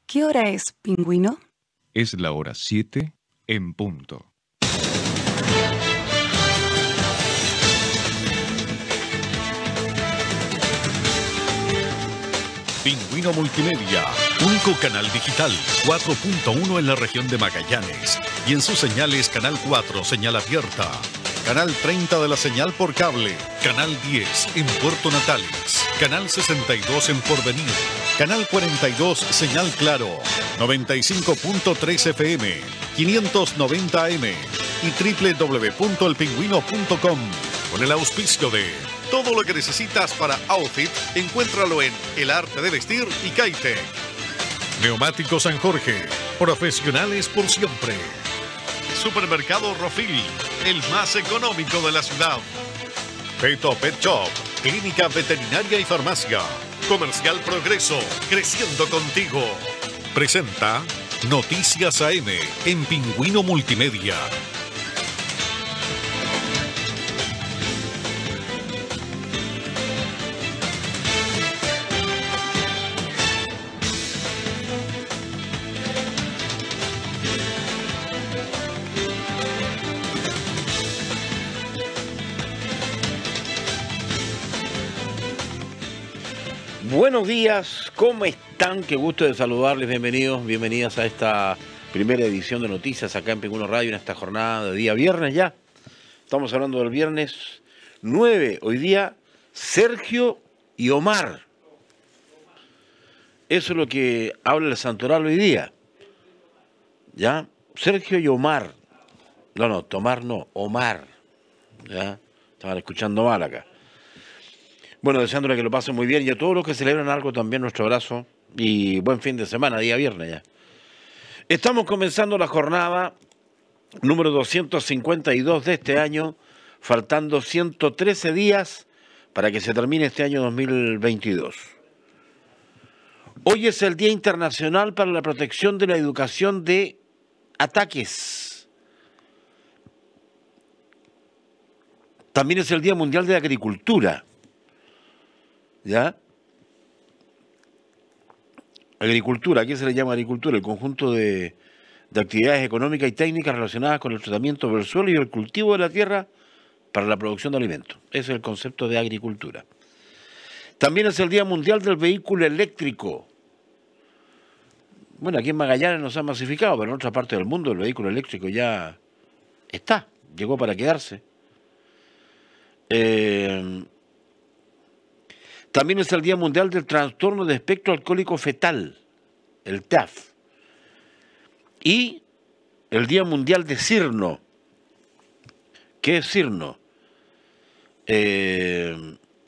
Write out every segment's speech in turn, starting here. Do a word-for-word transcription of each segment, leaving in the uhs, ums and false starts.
¿Qué hora es, pingüino? Es la hora siete en punto. Pingüino Multimedia, único canal digital, cuatro punto uno en la región de Magallanes. Y en sus señales, Canal cuatro, señal abierta. Canal treinta de la señal por cable. Canal diez en Puerto Natales. Canal sesenta y dos en Porvenir. Canal cuarenta y dos, señal claro. noventa y cinco punto tres F M, quinientos noventa A M y doble u doble u doble u punto el pingüino punto com. Con el auspicio de... Todo lo que necesitas para Outfit, encuéntralo en El Arte de Vestir y Kaitec. Neumático San Jorge, profesionales por siempre. Supermercado Rofil, el más económico de la ciudad. Peto Pet Shop, clínica veterinaria y farmacia. Comercial Progreso, creciendo contigo. Presenta Noticias A M en Pingüino Multimedia. Buenos días, ¿cómo están? Qué gusto de saludarles, bienvenidos, bienvenidas a esta primera edición de noticias acá en Pingüino Radio en esta jornada de día viernes ya. Estamos hablando del viernes nueve, hoy día Sergio y Omar. Eso es lo que habla el santoral hoy día. ¿Ya? Sergio y Omar. No, no, Tomar no, Omar. ¿Ya? Estaban escuchando mal acá. Bueno, deseándole que lo pasen muy bien y a todos los que celebran algo también nuestro abrazo y buen fin de semana, día viernes ya. Estamos comenzando la jornada número doscientos cincuenta y dos de este año, faltando ciento trece días para que se termine este año dos mil veintidós. Hoy es el Día Internacional para la Protección de la Educación de Ataques. También es el Día Mundial de la Agricultura. ¿Ya? Agricultura, ¿a qué se le llama agricultura? El conjunto de, de actividades económicas y técnicas relacionadas con el tratamiento del suelo y el cultivo de la tierra para la producción de alimentos. Ese es el concepto de agricultura. También es el Día Mundial del Vehículo Eléctrico. Bueno, aquí en Magallanes no se ha masificado, pero en otra parte del mundo el vehículo eléctrico ya está, llegó para quedarse. Eh... También es el Día Mundial del Trastorno de Espectro Alcohólico Fetal, el T A F. Y el Día Mundial de Cirno. ¿Qué es Cirno? Eh,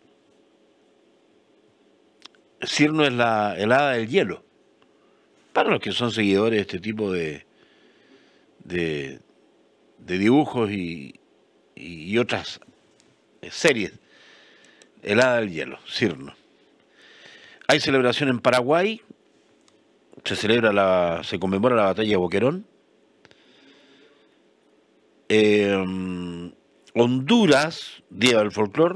Cirno es la helada del hielo. Para los que son seguidores de este tipo de, de, de dibujos y, y otras series. Helada del hielo, Cirno. Hay celebración en Paraguay, se celebra la, se conmemora la batalla de Boquerón. Eh, Honduras, Día del Folclor.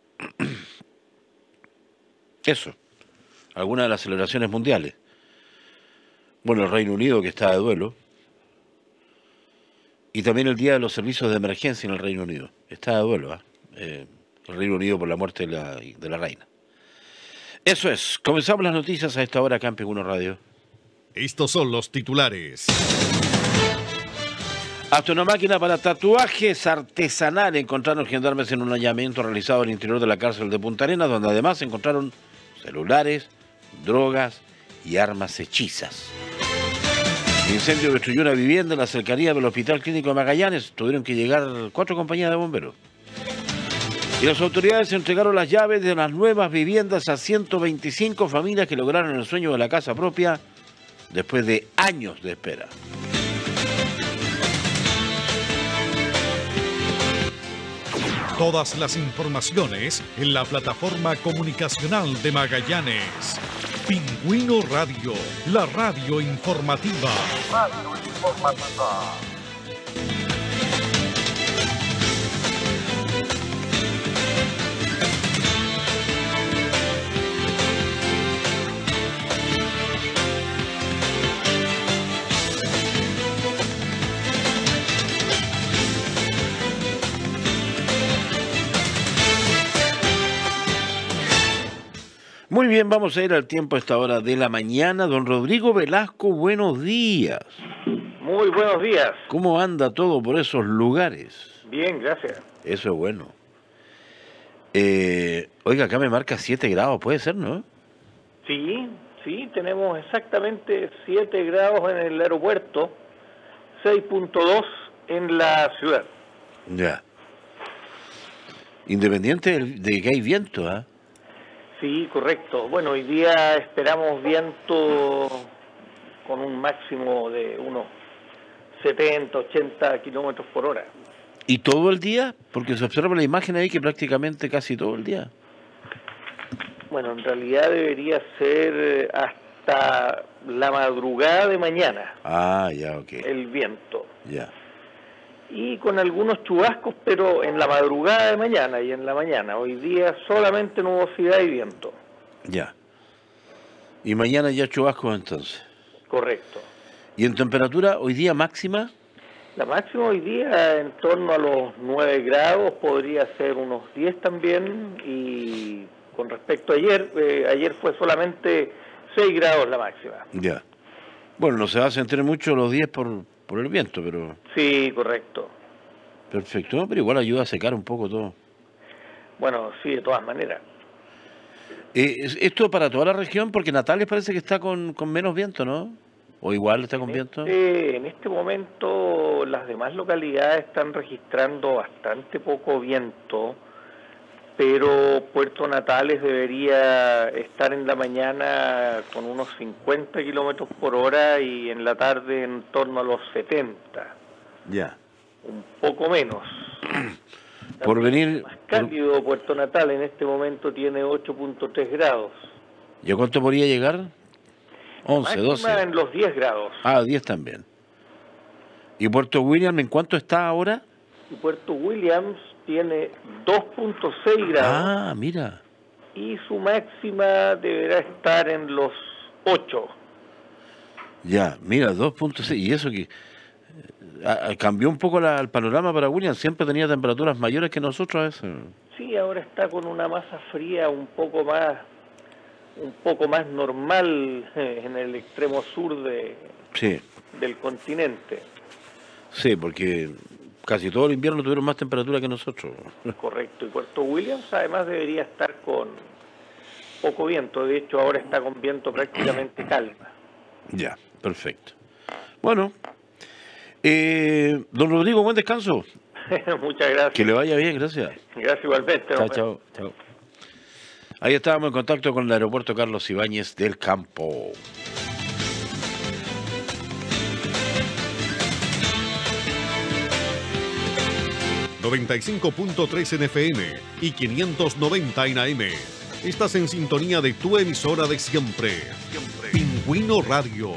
Eso, algunas de las celebraciones mundiales. Bueno, el Reino Unido que está de duelo. Y también el Día de los Servicios de Emergencia en el Reino Unido. Está de duelo, ¿eh? eh el Reino Unido por la muerte de la, de la reina. Eso es, comenzamos las noticias a esta hora acá en Pingüino Radio. Estos son los titulares. Hasta una máquina para tatuajes artesanal encontraron gendarmes en un allanamiento realizado al interior de la cárcel de Punta Arenas, donde además encontraron celulares, drogas y armas hechizas. El incendio destruyó una vivienda en la cercanía del Hospital Clínico de Magallanes. Tuvieron que llegar cuatro compañías de bomberos. Y las autoridades entregaron las llaves de las nuevas viviendas a ciento veinticinco familias que lograron el sueño de la casa propia después de años de espera. Todas las informaciones en la plataforma comunicacional de Magallanes. Pingüino Radio, la radio informativa. Radio informativa. bien, vamos a ir al tiempo a esta hora de la mañana. Don Rodrigo Velasco, buenos días. Muy buenos días. ¿Cómo anda todo por esos lugares? Bien, gracias. Eso es bueno. Eh, oiga, acá me marca siete grados, puede ser, ¿no? Sí, sí, tenemos exactamente siete grados en el aeropuerto, seis punto dos en la ciudad. Ya. Independiente de que hay viento, ¿ah? ¿eh? Sí, correcto. Bueno, hoy día esperamos viento con un máximo de unos setenta, ochenta kilómetros por hora. ¿Y todo el día? Porque se observa la imagen ahí que prácticamente casi todo el día. Bueno, en realidad debería ser hasta la madrugada de mañana. Ah, ya, ok. El viento. Ya. Y con algunos chubascos, pero en la madrugada de mañana y en la mañana. Hoy día solamente nubosidad y viento. Ya. Y mañana ya chubascos entonces. Correcto. ¿Y en temperatura hoy día máxima? La máxima hoy día en torno a los nueve grados, podría ser unos diez también. Y con respecto a ayer, eh, ayer fue solamente seis grados la máxima. Ya. Bueno, no se va a sentir mucho los diez por, por el viento, pero... Sí, correcto. Perfecto, ¿no? Pero igual ayuda a secar un poco todo. Bueno, sí, de todas maneras. Eh, esto para toda la región, porque Natales parece que está con, con menos viento, ¿no? ¿O igual está con en viento? Este, en este momento las demás localidades están registrando bastante poco viento, pero Puerto Natales debería estar en la mañana con unos cincuenta kilómetros por hora y en la tarde en torno a los setenta. Ya. Un poco menos. Por venir... Más cálido, por... Puerto Natal en este momento tiene ocho punto tres grados. ¿Y a cuánto podría llegar? once, doce. En los diez grados. Ah, diez también. ¿Y Puerto William en cuánto está ahora? Y Puerto Williams tiene dos punto seis grados. Ah, mira. Y su máxima deberá estar en los ocho. Ya, mira, dos punto seis. Y eso que eh, cambió un poco la, el panorama para William. Siempre tenía temperaturas mayores que nosotros a veces. Sí, ahora está con una masa fría un poco más un poco más normal eh, en el extremo sur de sí. del continente. Sí, porque casi todo el invierno tuvieron más temperatura que nosotros. Correcto, y Puerto Williams además debería estar con poco viento, de hecho ahora está con viento prácticamente calma. Ya, perfecto. Bueno, eh, don Rodrigo, buen descanso. Muchas gracias. Que le vaya bien, gracias. Gracias igualmente. Chao, chao, chao. Ahí estábamos en contacto con el aeropuerto Carlos Ibáñez del Campo. noventa y cinco punto tres en F M y quinientos noventa en A M. Estás en sintonía de tu emisora de siempre. siempre. Pingüino Radio.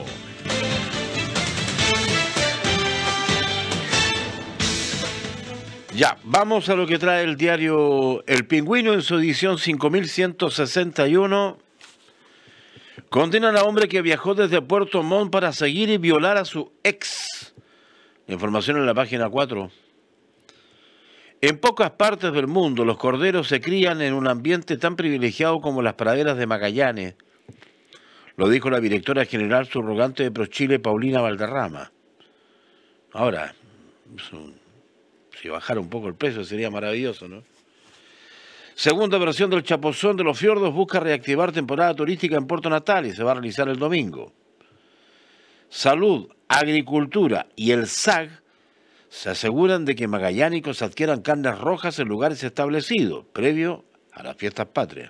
Ya, vamos a lo que trae el diario El Pingüino en su edición cinco mil ciento sesenta y uno. Condenan a hombre que viajó desde Puerto Montt para seguir y violar a su ex. Información en la página cuatro. En pocas partes del mundo los corderos se crían en un ambiente tan privilegiado como las praderas de Magallanes. Lo dijo la directora general subrogante de ProChile, Paulina Valderrama. Ahora, si bajara un poco el precio sería maravilloso, ¿no? Segunda versión del Chapuzón de los Fiordos busca reactivar temporada turística en Puerto Natal y se va a realizar el domingo. Salud, Agricultura y el S A G se aseguran de que magallánicos adquieran carnes rojas en lugares establecidos, previo a las fiestas patrias.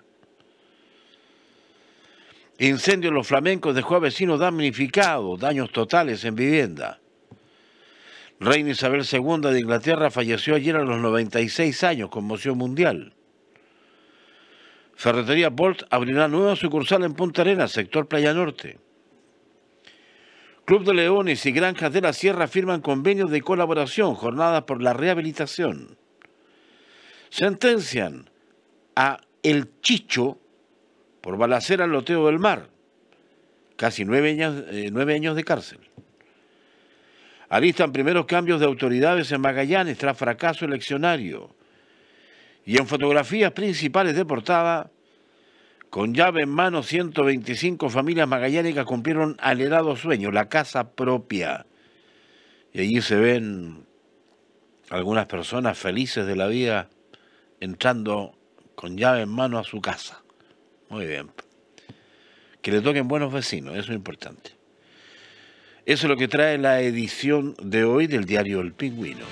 Incendio en Los Flamencos dejó a vecinos damnificados, daños totales en vivienda. Reina Isabel segunda de Inglaterra falleció ayer a los noventa y seis años, conmoción mundial. Ferretería Bolt abrirá nueva sucursal en Punta Arenas, sector Playa Norte. Club de Leones y Granjas de la Sierra firman convenios de colaboración, jornadas por la rehabilitación. Sentencian a El Chicho por balacera al loteo del mar. Casi nueve años, eh, nueve años de cárcel. Alistan primeros cambios de autoridades en Magallanes tras fracaso eleccionario. Y en fotografías principales de portada, Con llave en mano, ciento veinticinco familias magallánicas cumplieron anhelado sueño, la casa propia. Y allí se ven algunas personas felices de la vida entrando con llave en mano a su casa. Muy bien. Que le toquen buenos vecinos, eso es importante. Eso es lo que trae la edición de hoy del diario El Pingüino.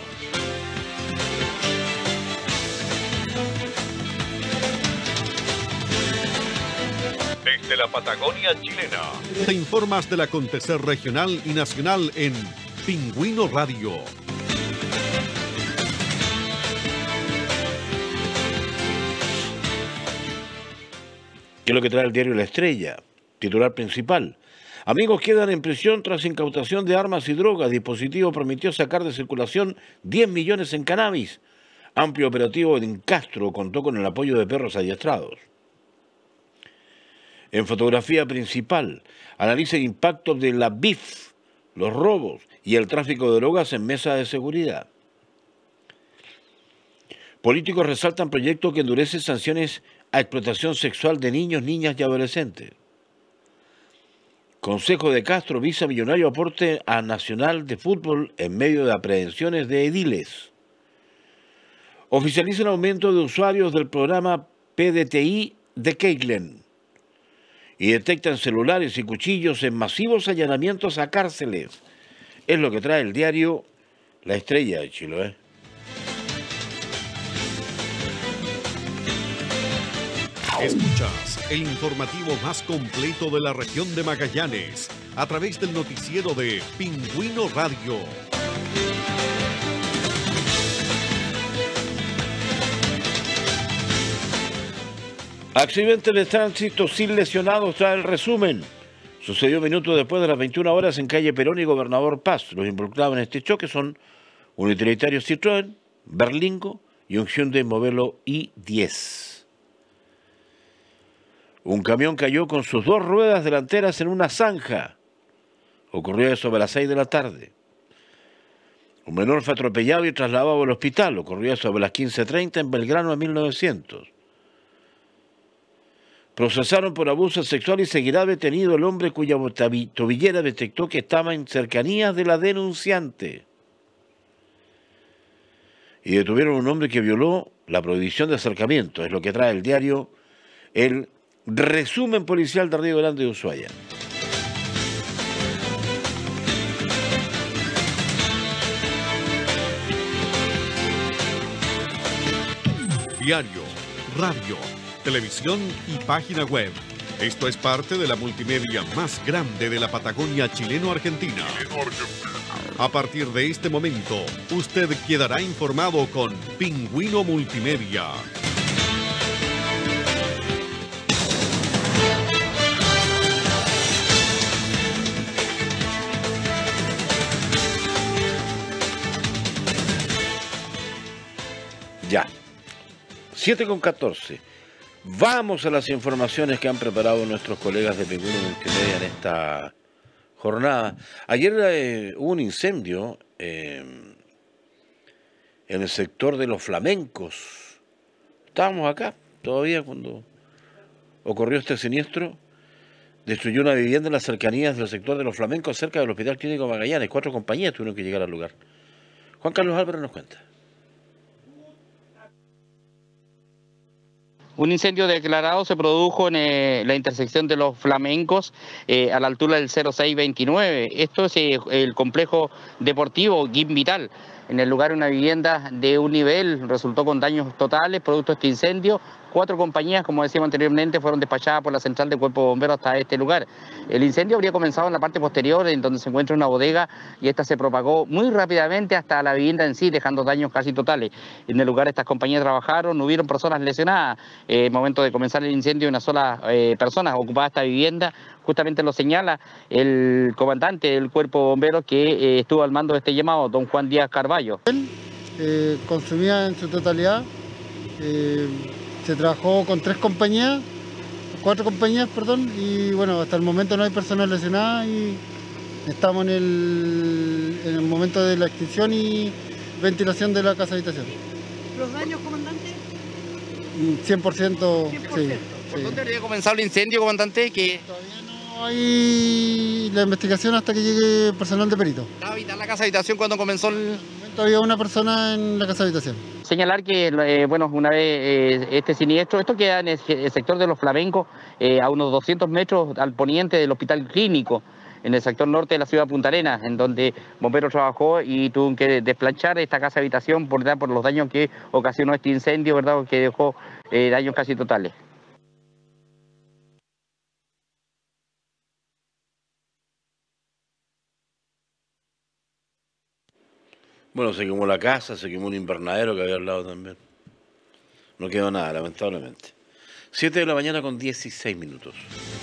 Desde la Patagonia chilena, te informas del acontecer regional y nacional en Pingüino Radio. ¿Qué es lo que trae el diario La Estrella? Titular principal. Amigos quedan en prisión tras incautación de armas y drogas. Dispositivo permitió sacar de circulación diez millones en cannabis. Amplio operativo en Castro contó con el apoyo de perros adiestrados. En fotografía principal, analiza el impacto de la B I F, los robos y el tráfico de drogas en mesa de seguridad. Políticos resaltan proyecto que endurece sanciones a explotación sexual de niños, niñas y adolescentes. Consejo de Castro visa millonario aporte a Nacional de Fútbol en medio de aprehensiones de ediles. Oficializa el aumento de usuarios del programa P D T I de Keiglen. Y detectan celulares y cuchillos en masivos allanamientos a cárceles. Es lo que trae el diario La Estrella de Chiloé. Escuchas el informativo más completo de la región de Magallanes a través del noticiero de Pingüino Radio. Accidente de tránsito sin lesionados trae el resumen. Sucedió minutos después de las veintiuna horas en calle Perón y Gobernador Paz. Los involucrados en este choque son un utilitario Citroën, Berlingo y un Hyundai modelo i diez. Un camión cayó con sus dos ruedas delanteras en una zanja. Ocurrió eso a las seis de la tarde. Un menor fue atropellado y trasladado al hospital. Ocurrió eso a las quince treinta en Belgrano a mil novecientos. Procesaron por abuso sexual y seguirá detenido el hombre cuya tobillera detectó que estaba en cercanías de la denunciante. Y detuvieron a un hombre que violó la prohibición de acercamiento. Es lo que trae el diario El Resumen Policial de Río Grande de Ushuaia. Diario, radio, televisión y página web. Esto es parte de la multimedia más grande de la Patagonia chileno-argentina. A partir de este momento, usted quedará informado con Pingüino Multimedia. Ya, siete con catorce. Vamos a las informaciones que han preparado nuestros colegas de Pingüino Multimedia en esta jornada. Ayer eh, hubo un incendio eh, en el sector de los flamencos. Estábamos acá todavía cuando ocurrió este siniestro. Destruyó una vivienda en las cercanías del sector de los flamencos cerca del Hospital Clínico Magallanes. Cuatro compañías tuvieron que llegar al lugar. Juan Carlos Álvarez nos cuenta. Un incendio declarado se produjo en eh, la intersección de los flamencos eh, a la altura del cero seis veintinueve. Esto es eh, el complejo deportivo Guim Vital. En el lugar una vivienda de un nivel resultó con daños totales producto de este incendio. Cuatro compañías, como decíamos anteriormente, fueron despachadas por la central de Cuerpo de Bomberos hasta este lugar. El incendio habría comenzado en la parte posterior, en donde se encuentra una bodega, y esta se propagó muy rápidamente hasta la vivienda en sí, dejando daños casi totales. En el lugar estas compañías trabajaron, no hubieron personas lesionadas. En eh, el momento de comenzar el incendio, una sola eh, persona ocupaba esta vivienda. Justamente lo señala el comandante del Cuerpo de Bomberos que eh, estuvo al mando de este llamado, don Juan Díaz Carballo. Él eh, consumía en su totalidad. Eh, Se trabajó con tres compañías, cuatro compañías, perdón, y bueno, hasta el momento no hay personas lesionadas y estamos en el, en el momento de la extinción y ventilación de la casa habitación. ¿Los daños, comandante? cien por ciento, cien por ciento. sí, ¿Por Sí. dónde habría comenzado el incendio, comandante? Que Todavía no hay la investigación hasta que llegue personal de perito. estaba habitada la casa habitación cuando comenzó el... En el momento había una persona en la casa habitación. Señalar que, eh, bueno, una vez eh, este siniestro, esto queda en el, el sector de los Flamencos, eh, a unos doscientos metros al poniente del Hospital Clínico, en el sector norte de la ciudad de Punta Arenas, en donde bomberos trabajó y tuvo que desplanchar esta casa habitación por, por los daños que ocasionó este incendio, ¿verdad?, que dejó eh, daños casi totales. Bueno, se quemó la casa, se quemó un invernadero que había al lado también. No quedó nada, lamentablemente. siete de la mañana con dieciséis minutos.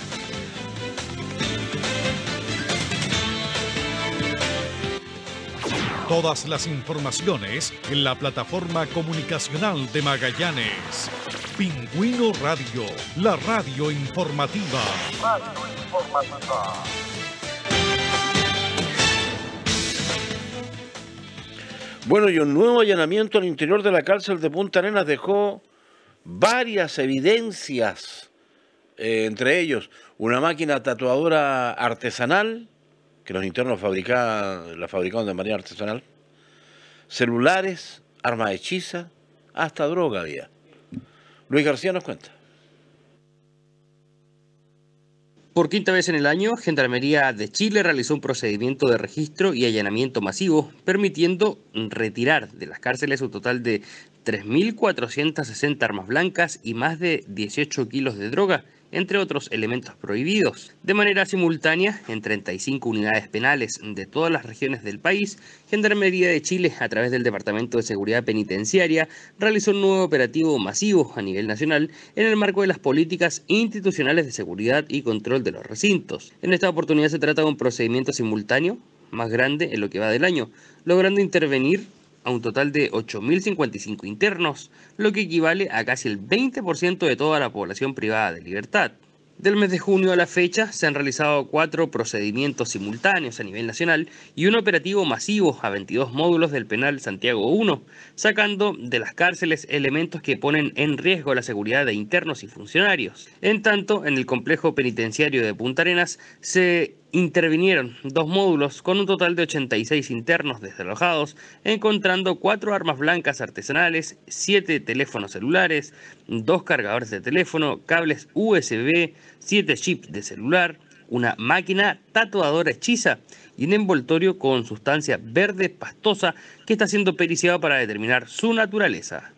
Todas las informaciones en la plataforma comunicacional de Magallanes. Pingüino Radio, la radio informativa. Bueno, y un nuevo allanamiento al interior de la cárcel de Punta Arenas dejó varias evidencias, eh, entre ellos una máquina tatuadora artesanal, que los internos fabricaban, la fabricaban de manera artesanal, celulares, armas hechizas, hasta droga había. Luis García nos cuenta. Por quinta vez en el año, Gendarmería de Chile realizó un procedimiento de registro y allanamiento masivo, permitiendo retirar de las cárceles un total de tres mil cuatrocientas sesenta armas blancas y más de dieciocho kilos de droga, entre otros elementos prohibidos. De manera simultánea, en treinta y cinco unidades penales de todas las regiones del país, Gendarmería de Chile, a través del Departamento de Seguridad Penitenciaria, realizó un nuevo operativo masivo a nivel nacional en el marco de las políticas institucionales de seguridad y control de los recintos. En esta oportunidad se trata de un procedimiento simultáneo más grande en lo que va del año, logrando intervenir a un total de ocho mil cincuenta y cinco internos, lo que equivale a casi el veinte por ciento de toda la población privada de libertad. Del mes de junio a la fecha se han realizado cuatro procedimientos simultáneos a nivel nacional y un operativo masivo a veintidós módulos del penal Santiago uno, sacando de las cárceles elementos que ponen en riesgo la seguridad de internos y funcionarios. En tanto, en el complejo penitenciario de Punta Arenas se intervinieron dos módulos con un total de ochenta y seis internos desalojados, encontrando cuatro armas blancas artesanales, siete teléfonos celulares, dos cargadores de teléfono, cables U S B, siete chips de celular, una máquina tatuadora hechiza y un envoltorio con sustancia verde pastosa que está siendo periciado para determinar su naturaleza.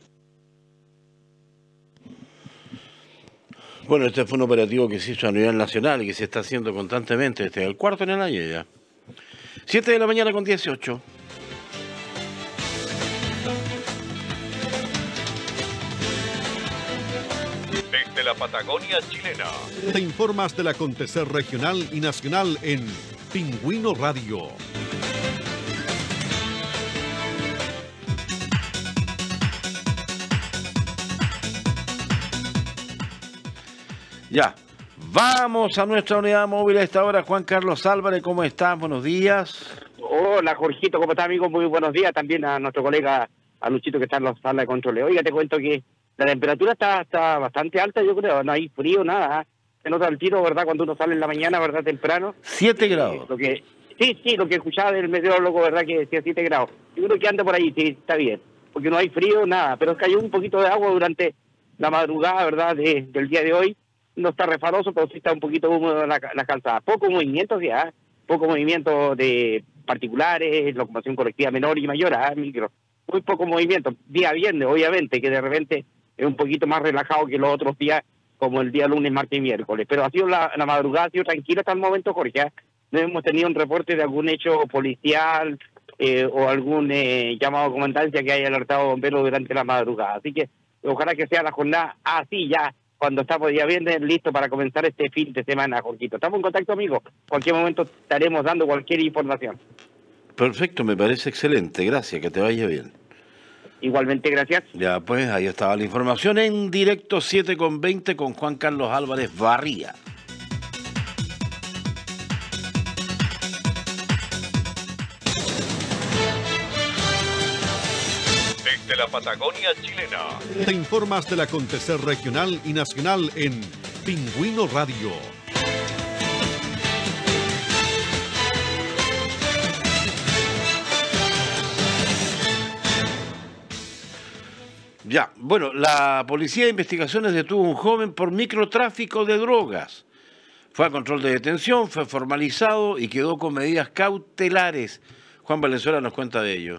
Bueno, este fue un operativo que se hizo a nivel nacional y que se está haciendo constantemente. Este es el cuarto en el año ya. siete de la mañana con dieciocho. Desde la Patagonia chilena. Te informas del acontecer regional y nacional en Pingüino Radio. Ya, vamos a nuestra unidad móvil a esta hora. Juan Carlos Álvarez, ¿cómo estás? Buenos días. Hola, Jorgito, ¿cómo estás, amigo? Muy buenos días. También a nuestro colega, a Luchito, que está en la sala de control. Oiga, te cuento que la temperatura está, está bastante alta, yo creo. No hay frío, nada. Se nota el tiro, ¿verdad? Cuando uno sale en la mañana, ¿verdad? Temprano. Siete Eh, grados. Lo que, sí, sí, lo que escuchaba del meteorólogo, ¿verdad? Que decía siete grados. Yo creo que anda por ahí, sí, está bien. Porque no hay frío, nada. Pero cayó un poquito de agua durante la madrugada, ¿verdad? De, del día de hoy. No está refaroso, pero sí está un poquito húmedo la, la calzada. Poco movimiento, ya, ¿eh? Poco movimiento de particulares, locomoción colectiva menor y mayor, ¿eh? Micro. Muy poco movimiento. Día viernes, obviamente, que de repente es un poquito más relajado que los otros días, como el día lunes, martes y miércoles. Pero ha sido la, la madrugada, ha sido tranquila hasta el momento, Jorge. ¿eh? No hemos tenido un reporte de algún hecho policial eh, o algún eh, llamado a comandancia que haya alertado a bomberos durante la madrugada. Así que ojalá que sea la jornada así ya, cuando estamos ya bien listos para comenzar este fin de semana, Jorgito. Estamos en contacto, amigos. En cualquier momento estaremos dando cualquier información. Perfecto, me parece excelente. Gracias, que te vaya bien. Igualmente, gracias. Ya, pues ahí estaba la información en directo siete con veinte con Juan Carlos Álvarez Barría. Desde la Patagonia chilena. Te informas del acontecer regional y nacional en Pingüino Radio. Ya, bueno, la Policía de Investigaciones detuvo a un joven por microtráfico de drogas. Fue a control de detención, fue formalizado y quedó con medidas cautelares. Juan Valenzuela nos cuenta de ello.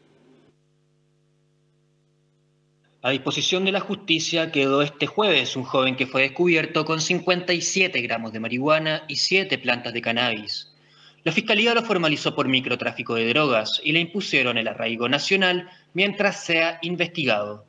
A disposición de la justicia quedó este jueves un joven que fue descubierto con cincuenta y siete gramos de marihuana y siete plantas de cannabis. La Fiscalía lo formalizó por microtráfico de drogas y le impusieron el arraigo nacional mientras sea investigado.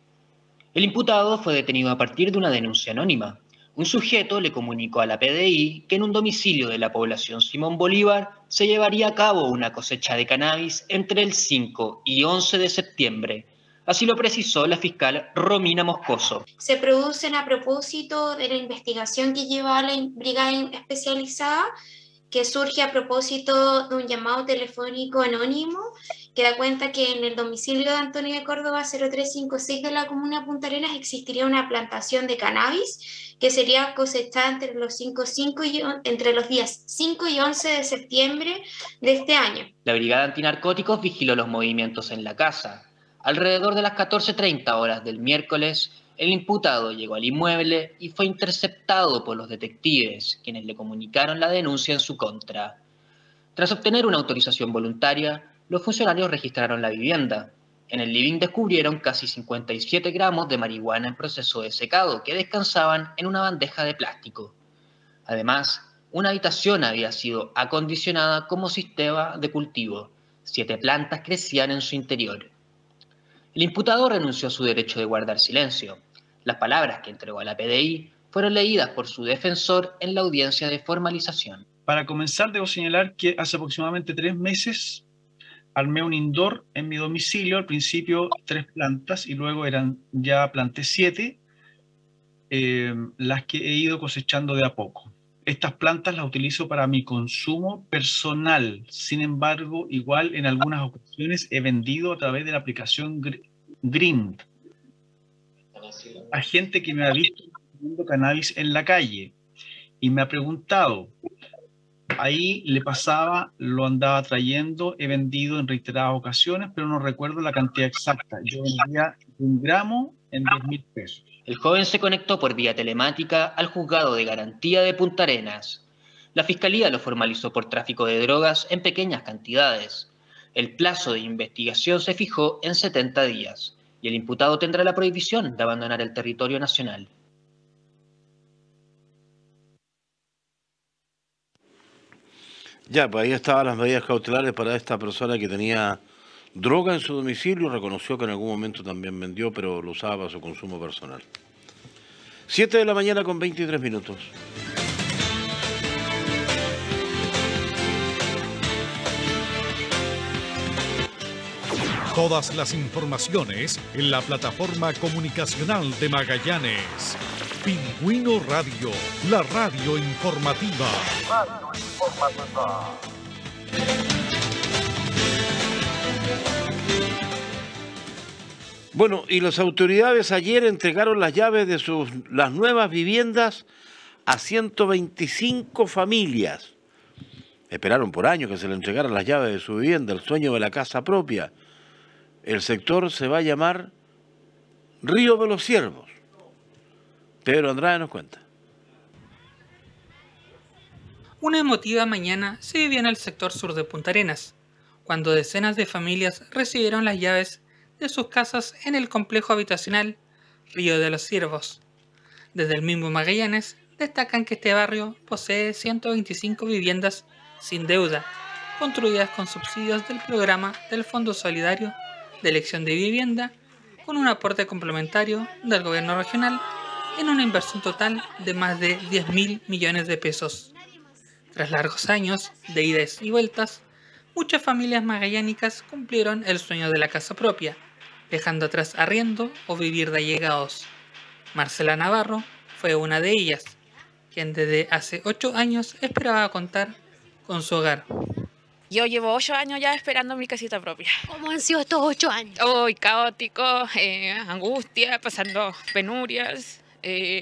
El imputado fue detenido a partir de una denuncia anónima. Un sujeto le comunicó a la P D I que en un domicilio de la población Simón Bolívar se llevaría a cabo una cosecha de cannabis entre el cinco y once de septiembre. Así lo precisó la fiscal Romina Moscoso. Se producen a propósito de la investigación que lleva la brigada especializada, que surge a propósito de un llamado telefónico anónimo que da cuenta que en el domicilio de Antonio de Córdoba cero tres cinco seis de la comuna de Punta Arenas existiría una plantación de cannabis que sería cosechada entre los, cinco, cinco y, entre los días cinco y once de septiembre de este año. La brigada antinarcóticos vigiló los movimientos en la casa. Alrededor de las catorce treinta horas del miércoles, el imputado llegó al inmueble y fue interceptado por los detectives, quienes le comunicaron la denuncia en su contra. Tras obtener una autorización voluntaria, los funcionarios registraron la vivienda. En el living descubrieron casi cincuenta y siete gramos de marihuana en proceso de secado que descansaban en una bandeja de plástico. Además, una habitación había sido acondicionada como sistema de cultivo. Siete plantas crecían en su interior. El imputado renunció a su derecho de guardar silencio. Las palabras que entregó a la P D I fueron leídas por su defensor en la audiencia de formalización. Para comenzar, debo señalar que hace aproximadamente tres meses armé un indoor en mi domicilio, al principio tres plantas y luego eran ya planté siete, eh, las que he ido cosechando de a poco. Estas plantas las utilizo para mi consumo personal, sin embargo, igual en algunas ocasiones he vendido a través de la aplicación Green a gente que me ha visto consumiendo cannabis en la calle y me ha preguntado. Ahí le pasaba, lo andaba trayendo, he vendido en reiteradas ocasiones, pero no recuerdo la cantidad exacta. Yo vendía un gramo en diez mil pesos. El joven se conectó por vía telemática al juzgado de garantía de Punta Arenas. La fiscalía lo formalizó por tráfico de drogas en pequeñas cantidades. El plazo de investigación se fijó en setenta días y el imputado tendrá la prohibición de abandonar el territorio nacional. Ya, pues ahí estaban las medidas cautelares para esta persona que tenía droga en su domicilio. Reconoció que en algún momento también vendió, pero lo usaba para su consumo personal. siete de la mañana con veintitrés minutos. Todas las informaciones en la plataforma comunicacional de Magallanes. Pingüino Radio, la radio informativa. Radio informativa. Bueno, y las autoridades ayer entregaron las llaves de sus las nuevas viviendas a ciento veinticinco familias. Esperaron por años que se le entregaran las llaves de su vivienda, el sueño de la casa propia. El sector se va a llamar Río de los Ciervos. Pedro Andrade nos cuenta. Una emotiva mañana se vivió en el sector sur de Punta Arenas, cuando decenas de familias recibieron las llaves de sus casas en el complejo habitacional Río de los Ciervos. Desde el mismo Magallanes destacan que este barrio posee ciento veinticinco viviendas sin deuda, construidas con subsidios del programa del Fondo Solidario de Elección de Vivienda, con un aporte complementario del gobierno regional en una inversión total de más de diez mil millones de pesos. Tras largos años de idas y vueltas, muchas familias magallánicas cumplieron el sueño de la casa propia, dejando atrás arriendo o vivir de allegados. Marcela Navarro fue una de ellas, quien desde hace ocho años esperaba contar con su hogar. Yo llevo ocho años ya esperando mi casita propia. ¿Cómo han sido estos ocho años? Uy, caótico, eh, angustia, pasando penurias, eh,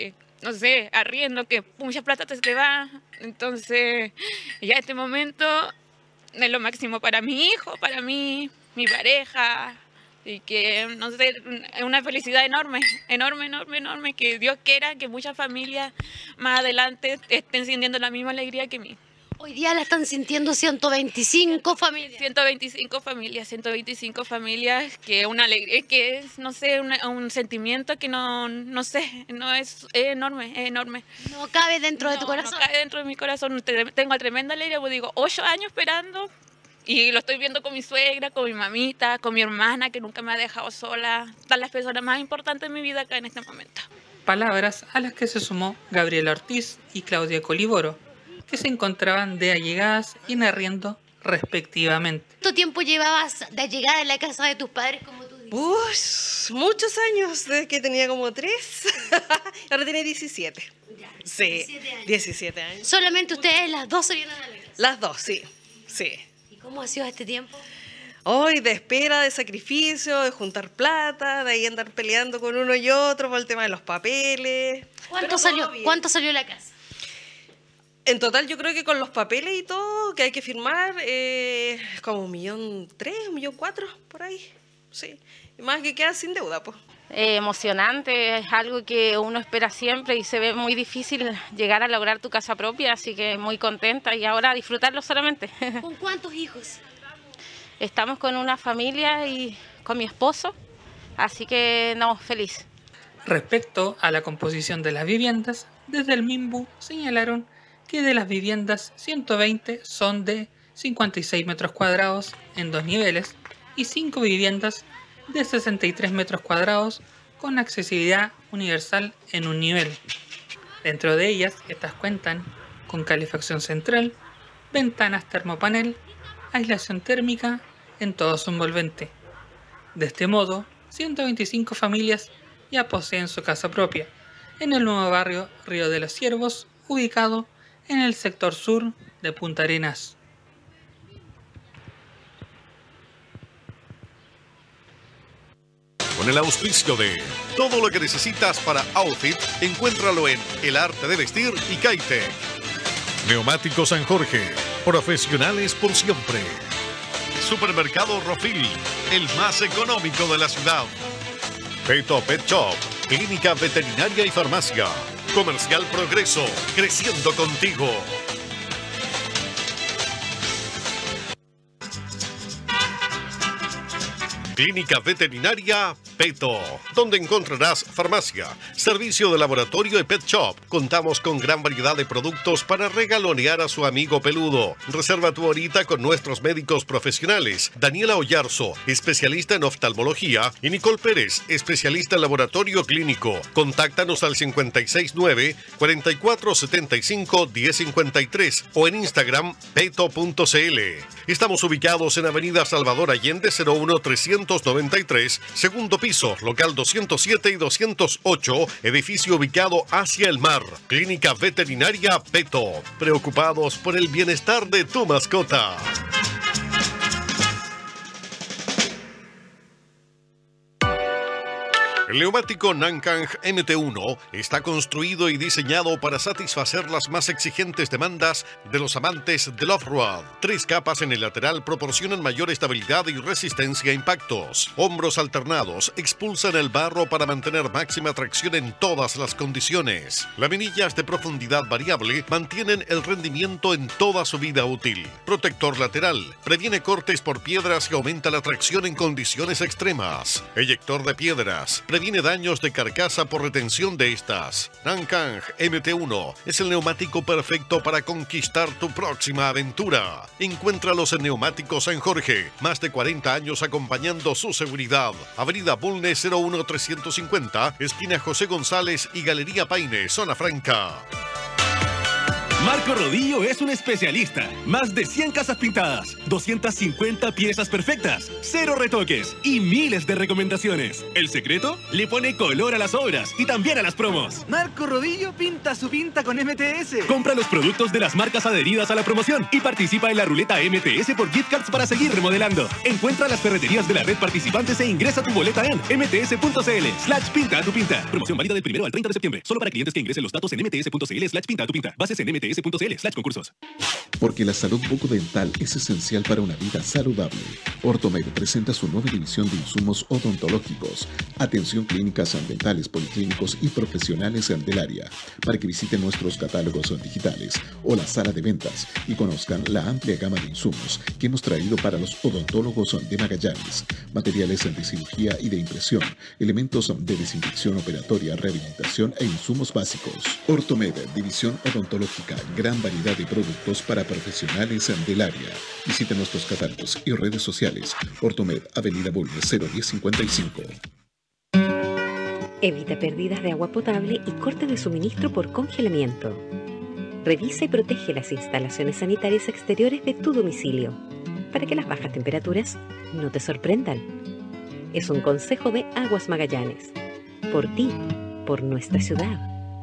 no sé, arriendo, que mucha plata te, te va. Entonces, ya este momento es lo máximo para mi hijo, para mí, mi pareja. Y que, no sé, es una felicidad enorme, enorme, enorme, enorme. Que Dios quiera que muchas familias más adelante estén sintiendo la misma alegría que mí. Hoy día la están sintiendo ciento veinticinco familias. ciento veinticinco familias, ciento veinticinco familias, que una alegría, que es, no sé, una, un sentimiento que no, no sé, no es, es enorme, es enorme. No cabe dentro de tu corazón. No cabe dentro de mi corazón. Tengo tremenda alegría, pues digo, ocho años esperando. Y lo estoy viendo con mi suegra, con mi mamita, con mi hermana, que nunca me ha dejado sola. Están las personas más importantes en mi vida acá en este momento. Palabras a las que se sumó Gabriela Ortiz y Claudia Coliboro, que se encontraban de allegadas y en arriendo respectivamente. ¿Cuánto tiempo llevabas de allegada en la casa de tus padres, como tú dices? Uy, muchos años, desde que tenía como tres. Ahora tiene diecisiete. Ya, sí, diecisiete años. diecisiete años. ¿Solamente ustedes, las dos, se vienen a la casa? Las dos, sí, sí. ¿Y cómo ha sido este tiempo? Hoy de espera, de sacrificio, de juntar plata, de ahí andar peleando con uno y otro por el tema de los papeles. ¿Cuánto salió, ¿cuánto salió la casa? En total yo creo que con los papeles y todo que hay que firmar, eh, como un millón tres, un millón cuatro, por ahí, sí. Y más que queda sin deuda, pues. Eh, emocionante, es algo que uno espera siempre y se ve muy difícil llegar a lograr tu casa propia, así que muy contenta y ahora disfrutarlo solamente. ¿Con cuántos hijos? Estamos con una familia y con mi esposo, así que no, feliz. Respecto a la composición de las viviendas, desde el MIMBU señalaron que de las viviendas ciento veinte son de cincuenta y seis metros cuadrados en dos niveles y cinco viviendas de sesenta y tres metros cuadrados con accesibilidad universal en un nivel. Dentro de ellas, estas cuentan con calefacción central, ventanas termopanel, aislación térmica en todo su envolvente. De este modo, ciento veinticinco familias ya poseen su casa propia en el nuevo barrio Río de los Ciervos, ubicado en el sector sur de Punta Arenas. Con el auspicio de todo lo que necesitas para outfit, encuéntralo en El Arte de Vestir y Kaitec. Neumático San Jorge, profesionales por siempre. Supermercado Rofil, el más económico de la ciudad. Peto Pet Shop, clínica veterinaria y farmacia. Comercial Progreso, creciendo contigo. Clínica Veterinaria Peto, donde encontrarás farmacia, servicio de laboratorio y pet shop. Contamos con gran variedad de productos para regalonear a su amigo peludo. Reserva tu horita con nuestros médicos profesionales, Daniela Oyarzo, especialista en oftalmología, y Nicole Pérez, especialista en laboratorio clínico. Contáctanos al cincuenta y seis nueve, cuarenta y cuatro setenta y cinco, diez cincuenta y tres o en Instagram peto punto cl. Estamos ubicados en Avenida Salvador Allende cero uno trescientos noventa y tres, segundo piso, local doscientos siete y doscientos ocho, edificio ubicado hacia el mar. Clínica Veterinaria Peto, preocupados por el bienestar de tu mascota. El neumático Nankang M T uno está construido y diseñado para satisfacer las más exigentes demandas de los amantes del off-road. Tres capas en el lateral proporcionan mayor estabilidad y resistencia a impactos. Hombros alternados expulsan el barro para mantener máxima tracción en todas las condiciones. Laminillas de profundidad variable mantienen el rendimiento en toda su vida útil. Protector lateral previene cortes por piedras y aumenta la tracción en condiciones extremas. Eyector de piedras previene daños de carcasa por retención de estas. Nankang M T uno es el neumático perfecto para conquistar tu próxima aventura. Encuéntralos en Neumáticos San Jorge, más de cuarenta años acompañando su seguridad. Avenida Bulnes cero uno trescientos cincuenta, esquina José González y Galería Paine, Zona Franca. Marco Rodillo es un especialista. Más de cien casas pintadas, doscientas cincuenta piezas perfectas, cero retoques y miles de recomendaciones. ¿El secreto? Le pone color a las obras y también a las promos. Marco Rodillo pinta su pinta con M T S. Compra los productos de las marcas adheridas a la promoción y participa en la ruleta M T S por gift cards para seguir remodelando. Encuentra las ferreterías de la red participantes e ingresa tu boleta en mts.cl slash pinta a tu pinta. Promoción válida del primero al treinta de septiembre. Solo para clientes que ingresen los datos en mts.cl slash pinta a tu pinta. Bases en mts.cl slash concursos. Porque la salud bucodental es esencial para una vida saludable. Ortomed presenta su nueva división de insumos odontológicos. Atención clínicas dentales, policlínicos y profesionales del área. Para que visiten nuestros catálogos digitales o la sala de ventas y conozcan la amplia gama de insumos que hemos traído para los odontólogos de Magallanes. Materiales de cirugía y de impresión, elementos de desinfección operatoria, rehabilitación e insumos básicos. Ortomed, división odontológica, gran variedad de productos para profesionales del área. Visite nuestros catálogos y redes sociales. Ortomed, Avenida Bulnes cero diez cincuenta y cinco. Evita pérdidas de agua potable y corte de suministro por congelamiento. Revisa y protege las instalaciones sanitarias exteriores de tu domicilio para que las bajas temperaturas no te sorprendan. Es un consejo de Aguas Magallanes. Por ti, por nuestra ciudad.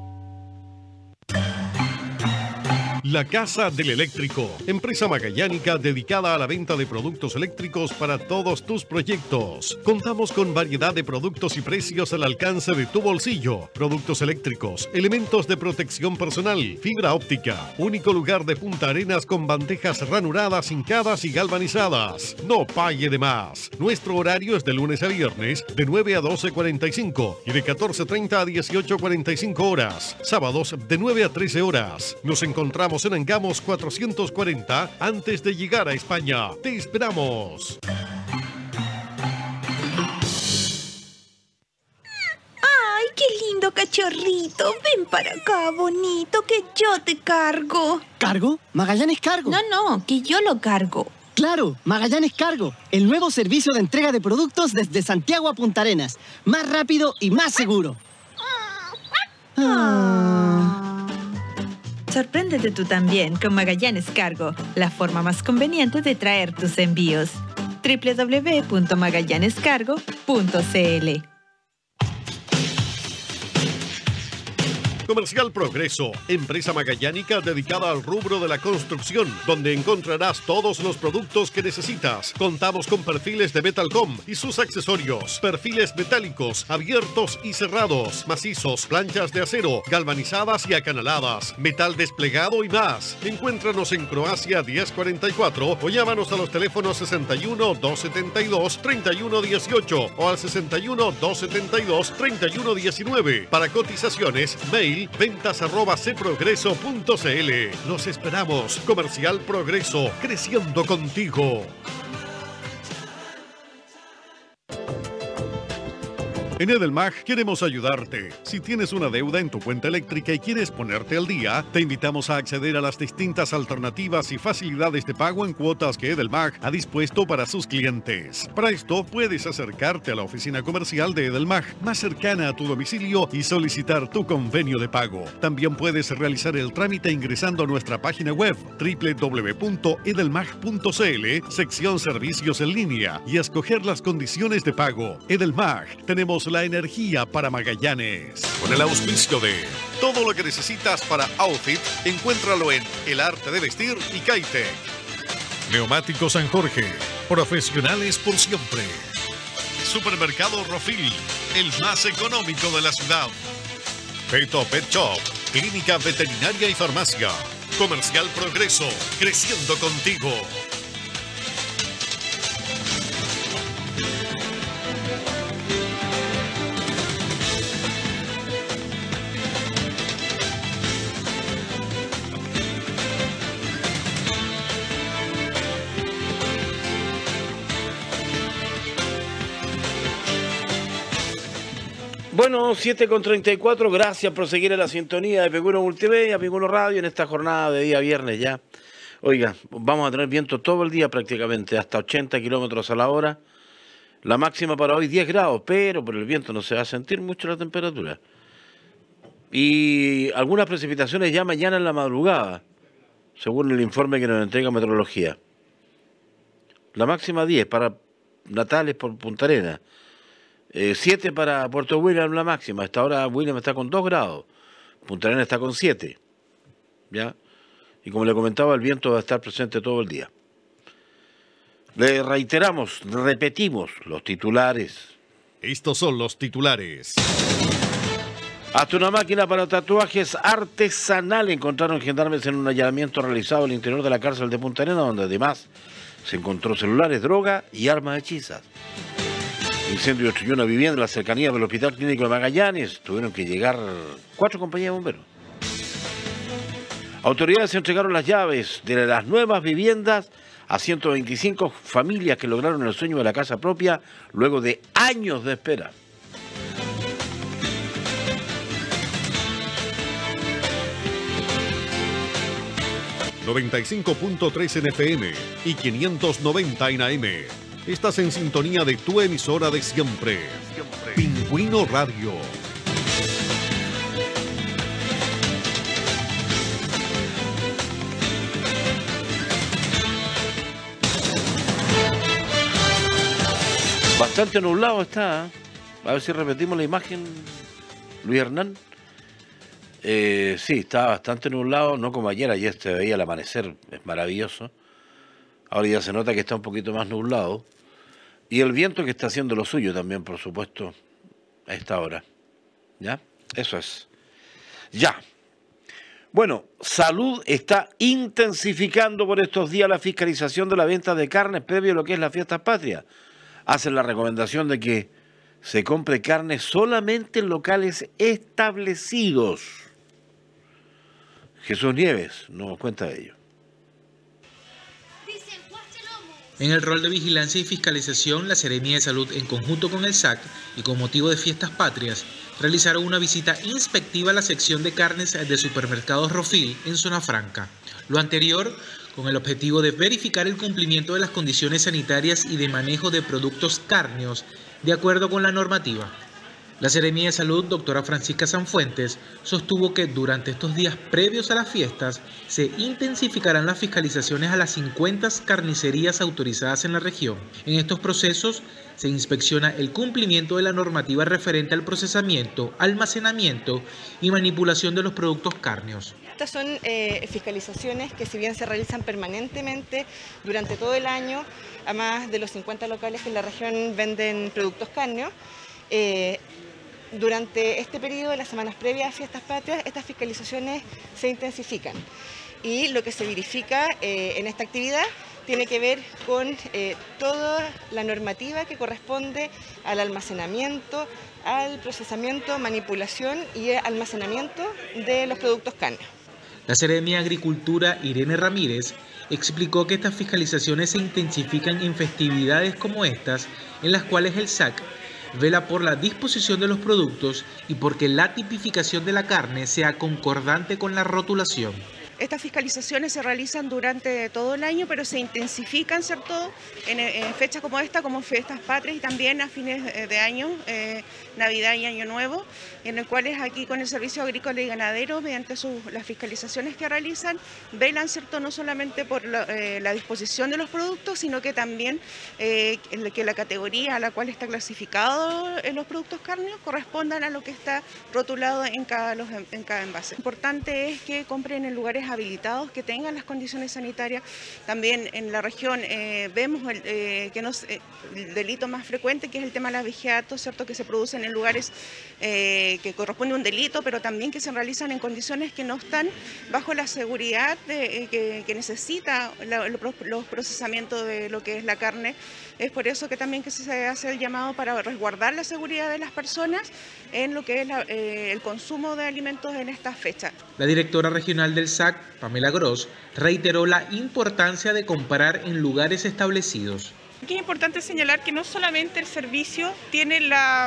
La Casa del Eléctrico, empresa magallánica dedicada a la venta de productos eléctricos para todos tus proyectos. Contamos con variedad de productos y precios al alcance de tu bolsillo. Productos eléctricos, elementos de protección personal, fibra óptica. Único lugar de Punta Arenas con bandejas ranuradas, hincadas y galvanizadas. No pague de más. Nuestro horario es de lunes a viernes de nueve a doce cuarenta y cinco y de catorce treinta a dieciocho cuarenta y cinco horas. Sábados de nueve a trece horas. Nos encontramos en Angamos cuatrocientos cuarenta antes de llegar a España. ¡Te esperamos! ¡Ay, qué lindo cachorrito! Ven para acá, bonito, que yo te cargo. ¿Cargo? Magallanes Cargo. No, no, que yo lo cargo. Claro, Magallanes Cargo, el nuevo servicio de entrega de productos desde Santiago a Punta Arenas. Más rápido y más seguro. Ah. Sorpréndete tú también con Magallanes Cargo, la forma más conveniente de traer tus envíos. doble u doble u doble u punto magallanes cargo punto c l. Comercial Progreso, empresa magallánica dedicada al rubro de la construcción, donde encontrarás todos los productos que necesitas. Contamos con perfiles de Metalcom y sus accesorios, perfiles metálicos, abiertos y cerrados, macizos, planchas de acero, galvanizadas y acanaladas, metal desplegado y más. Encuéntranos en Croacia diez cuarenta y cuatro o llámanos a los teléfonos sesenta y uno, doscientos setenta y dos, treinta y uno dieciocho o al sesenta y uno, doscientos setenta y dos, treinta y uno diecinueve. Para cotizaciones, mail ventas arroba ceprogreso punto c l. Los esperamos. Comercial Progreso, creciendo contigo. En Edelmag queremos ayudarte. Si tienes una deuda en tu cuenta eléctrica y quieres ponerte al día, te invitamos a acceder a las distintas alternativas y facilidades de pago en cuotas que Edelmag ha dispuesto para sus clientes. Para esto, puedes acercarte a la oficina comercial de Edelmag más cercana a tu domicilio y solicitar tu convenio de pago. También puedes realizar el trámite ingresando a nuestra página web doble u doble u doble u punto edelmag punto c l, sección Servicios en línea, y escoger las condiciones de pago. Edelmag, tenemos la energía para Magallanes. Con el auspicio de todo lo que necesitas para outfit, encuéntralo en El Arte de Vestir y Kaitec. Neumático San Jorge, profesionales por siempre. Supermercado Rofil, el más económico de la ciudad. Peto Pet Shop, clínica veterinaria y farmacia. Comercial Progreso, creciendo contigo. Bueno, siete con treinta y cuatro, gracias por seguir en la sintonía de Pecuno Multimedia, Pecuno Radio, en esta jornada de día viernes ya. Oiga, vamos a tener viento todo el día prácticamente, hasta ochenta kilómetros a la hora. La máxima para hoy diez grados, pero por el viento no se va a sentir mucho la temperatura. Y algunas precipitaciones ya mañana en la madrugada. según el informe que nos entrega Meteorología. La máxima diez para Natales por Punta Arenas. Eh, siete para Puerto William la máxima. Hasta ahora William está con dos grados. Punta Arenas está con siete. ¿Ya? Y como le comentaba, el viento va a estar presente todo el día. Le reiteramos, repetimos los titulares. Estos son los titulares. Hasta una máquina para tatuajes artesanal encontraron gendarmes en un allanamiento realizado al interior de la cárcel de Punta Arenas, donde además se encontró celulares, droga y armas hechizas. Incendio destruyó una vivienda en la cercanía del Hospital Clínico de Magallanes. Tuvieron que llegar cuatro compañías de bomberos. Autoridades entregaron las llaves de las nuevas viviendas a ciento veinticinco familias que lograron el sueño de la casa propia luego de años de espera. noventa y cinco punto tres en F M y quinientos noventa en A M. Estás en sintonía de tu emisora de siempre. siempre. Pingüino Radio. Bastante nublado está. A ver si repetimos la imagen, Luis Hernán. Eh, sí, está bastante nublado, no como ayer. Ayer se veía el amanecer, es maravilloso. Ahora ya se nota que está un poquito más nublado. Y el viento que está haciendo lo suyo también, por supuesto, a esta hora. ¿Ya? Eso es. Ya. Bueno, Salud está intensificando por estos días la fiscalización de la venta de carnes previo a lo que es las fiestas patrias. Hacen la recomendación de que se compre carne solamente en locales establecidos. Jesús Nieves nos cuenta de ello. En el rol de vigilancia y fiscalización, la Seremía de Salud, en conjunto con el S A C y con motivo de fiestas patrias, realizaron una visita inspectiva a la sección de carnes de supermercados Rofil en Zona Franca. Lo anterior con el objetivo de verificar el cumplimiento de las condiciones sanitarias y de manejo de productos cárneos de acuerdo con la normativa. La Seremía de Salud, doctora Francisca Sanfuentes, sostuvo que durante estos días previos a las fiestas se intensificarán las fiscalizaciones a las cincuenta carnicerías autorizadas en la región. En estos procesos se inspecciona el cumplimiento de la normativa referente al procesamiento, almacenamiento y manipulación de los productos cárneos. Estas son eh, fiscalizaciones que, si bien se realizan permanentemente durante todo el año, a más de los cincuenta locales que en la región venden productos cárneos, eh, durante este periodo de las semanas previas a fiestas patrias, estas fiscalizaciones se intensifican. Y lo que se verifica eh, en esta actividad tiene que ver con eh, toda la normativa que corresponde al almacenamiento, al procesamiento, manipulación y almacenamiento de los productos cárneos. La Seremia de Agricultura, Irene Ramírez, explicó que estas fiscalizaciones se intensifican en festividades como estas, en las cuales el S A C vela por la disposición de los productos y porque la tipificación de la carne sea concordante con la rotulación. Estas fiscalizaciones se realizan durante todo el año, pero se intensifican, ¿cierto?, en, en fechas como esta, como fiestas patrias y también a fines de año, eh, Navidad y Año Nuevo, en el cual aquí con el Servicio Agrícola y Ganadero, mediante sus, las fiscalizaciones que realizan, velan, ¿cierto?, no solamente por la, eh, la disposición de los productos, sino que también eh, que la categoría a la cual está clasificado en los productos cárneos correspondan a lo que está rotulado en cada, los, en cada envase. Lo importante es que compren en lugares habilitados, que tengan las condiciones sanitarias. También en la región eh, vemos el, eh, que nos, eh, el delito más frecuente, que es el tema de la vigiato, ¿cierto?, que se producen en lugares eh, que corresponde a un delito, pero también que se realizan en condiciones que no están bajo la seguridad de, eh, que, que necesita la, los procesamientos de lo que es la carne. Es por eso que también que se hace el llamado para resguardar la seguridad de las personas en lo que es la, eh, el consumo de alimentos en estas fechas. La directora regional del S A C, Pamela Gross, reiteró la importancia de comprar en lugares establecidos. Aquí es importante señalar que no solamente el servicio tiene la,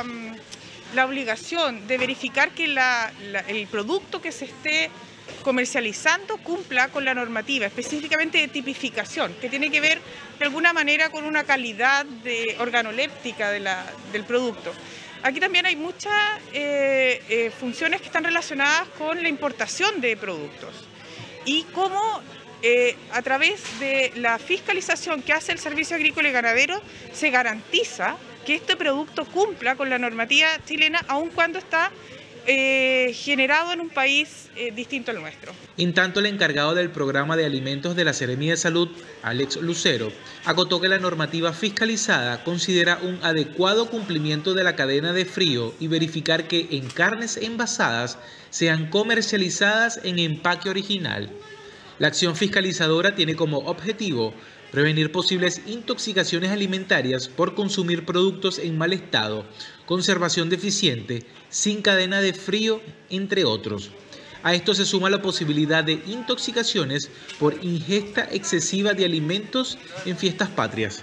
la obligación de verificar que la, la, el producto que se esté comercializando cumpla con la normativa, específicamente de tipificación, que tiene que ver de alguna manera con una calidad de organoléptica de la, del producto. Aquí también hay muchas eh, eh, funciones que están relacionadas con la importación de productos y cómo eh, a través de la fiscalización que hace el Servicio Agrícola y Ganadero, se garantiza que este producto cumpla con la normativa chilena, aun cuando está eh, generado en un país eh, distinto al nuestro. En tanto, el encargado del programa de alimentos de la Seremía de Salud, Alex Lucero, acotó que la normativa fiscalizada considera un adecuado cumplimiento de la cadena de frío y verificar que en carnes envasadas sean comercializadas en empaque original. La acción fiscalizadora tiene como objetivo prevenir posibles intoxicaciones alimentarias por consumir productos en mal estado, conservación deficiente, sin cadena de frío, entre otros. A esto se suma la posibilidad de intoxicaciones por ingesta excesiva de alimentos en fiestas patrias.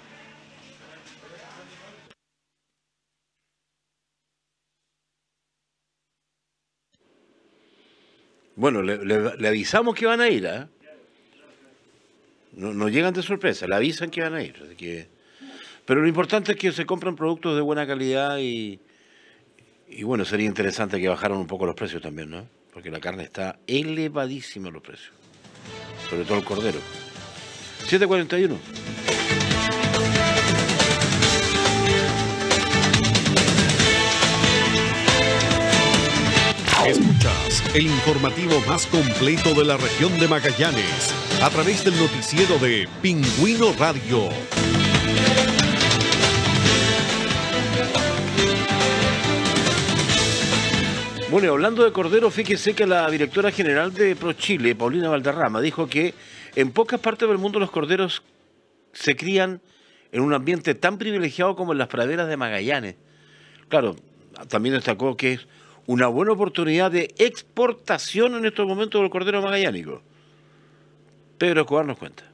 Bueno, le, le, le avisamos que van a ir, ¿eh? No, no llegan de sorpresa, le avisan que van a ir. Así que... Pero lo importante es que se compran productos de buena calidad y, y bueno, sería interesante que bajaran un poco los precios también, ¿no? Porque la carne está elevadísima los precios, sobre todo el cordero. siete cuarenta y uno. Escuchas el informativo más completo de la región de Magallanes a través del noticiero de Pingüino Radio. Bueno, hablando de cordero, fíjese que la directora general de ProChile, Paulina Valderrama, dijo que en pocas partes del mundo los corderos se crían en un ambiente tan privilegiado como en las praderas de Magallanes. Claro, también destacó que es una buena oportunidad de exportación en estos momentos del cordero magallánico. Pedro Escobar nos cuenta.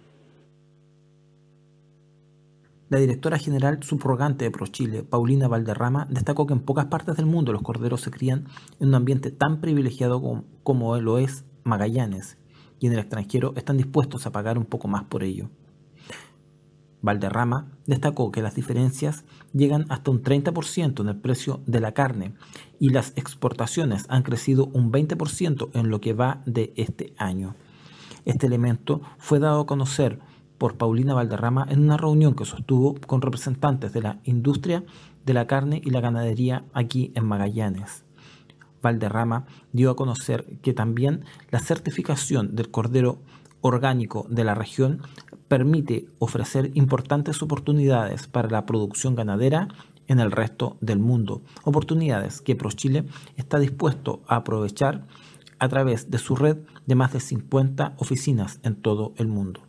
La directora general subrogante de ProChile, Paulina Valderrama, destacó que en pocas partes del mundo los corderos se crían en un ambiente tan privilegiado como, como lo es Magallanes, y en el extranjero están dispuestos a pagar un poco más por ello. Valderrama destacó que las diferencias llegan hasta un treinta por ciento en el precio de la carne y las exportaciones han crecido un veinte por ciento en lo que va de este año. Este elemento fue dado a conocer por Paulina Valderrama en una reunión que sostuvo con representantes de la industria de la carne y la ganadería aquí en Magallanes. Valderrama dio a conocer que también la certificación del cordero orgánico de la región permite ofrecer importantes oportunidades para la producción ganadera en el resto del mundo, oportunidades que ProChile está dispuesto a aprovechar a través de su red de más de cincuenta oficinas en todo el mundo.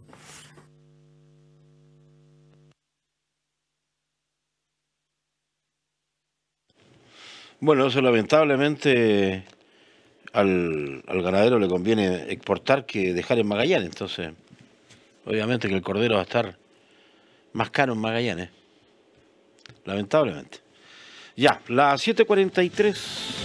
Bueno, eso lamentablemente al, al ganadero le conviene exportar que dejar en Magallanes, entonces obviamente que el cordero va a estar más caro en Magallanes, lamentablemente. Ya, las siete cuarenta y tres.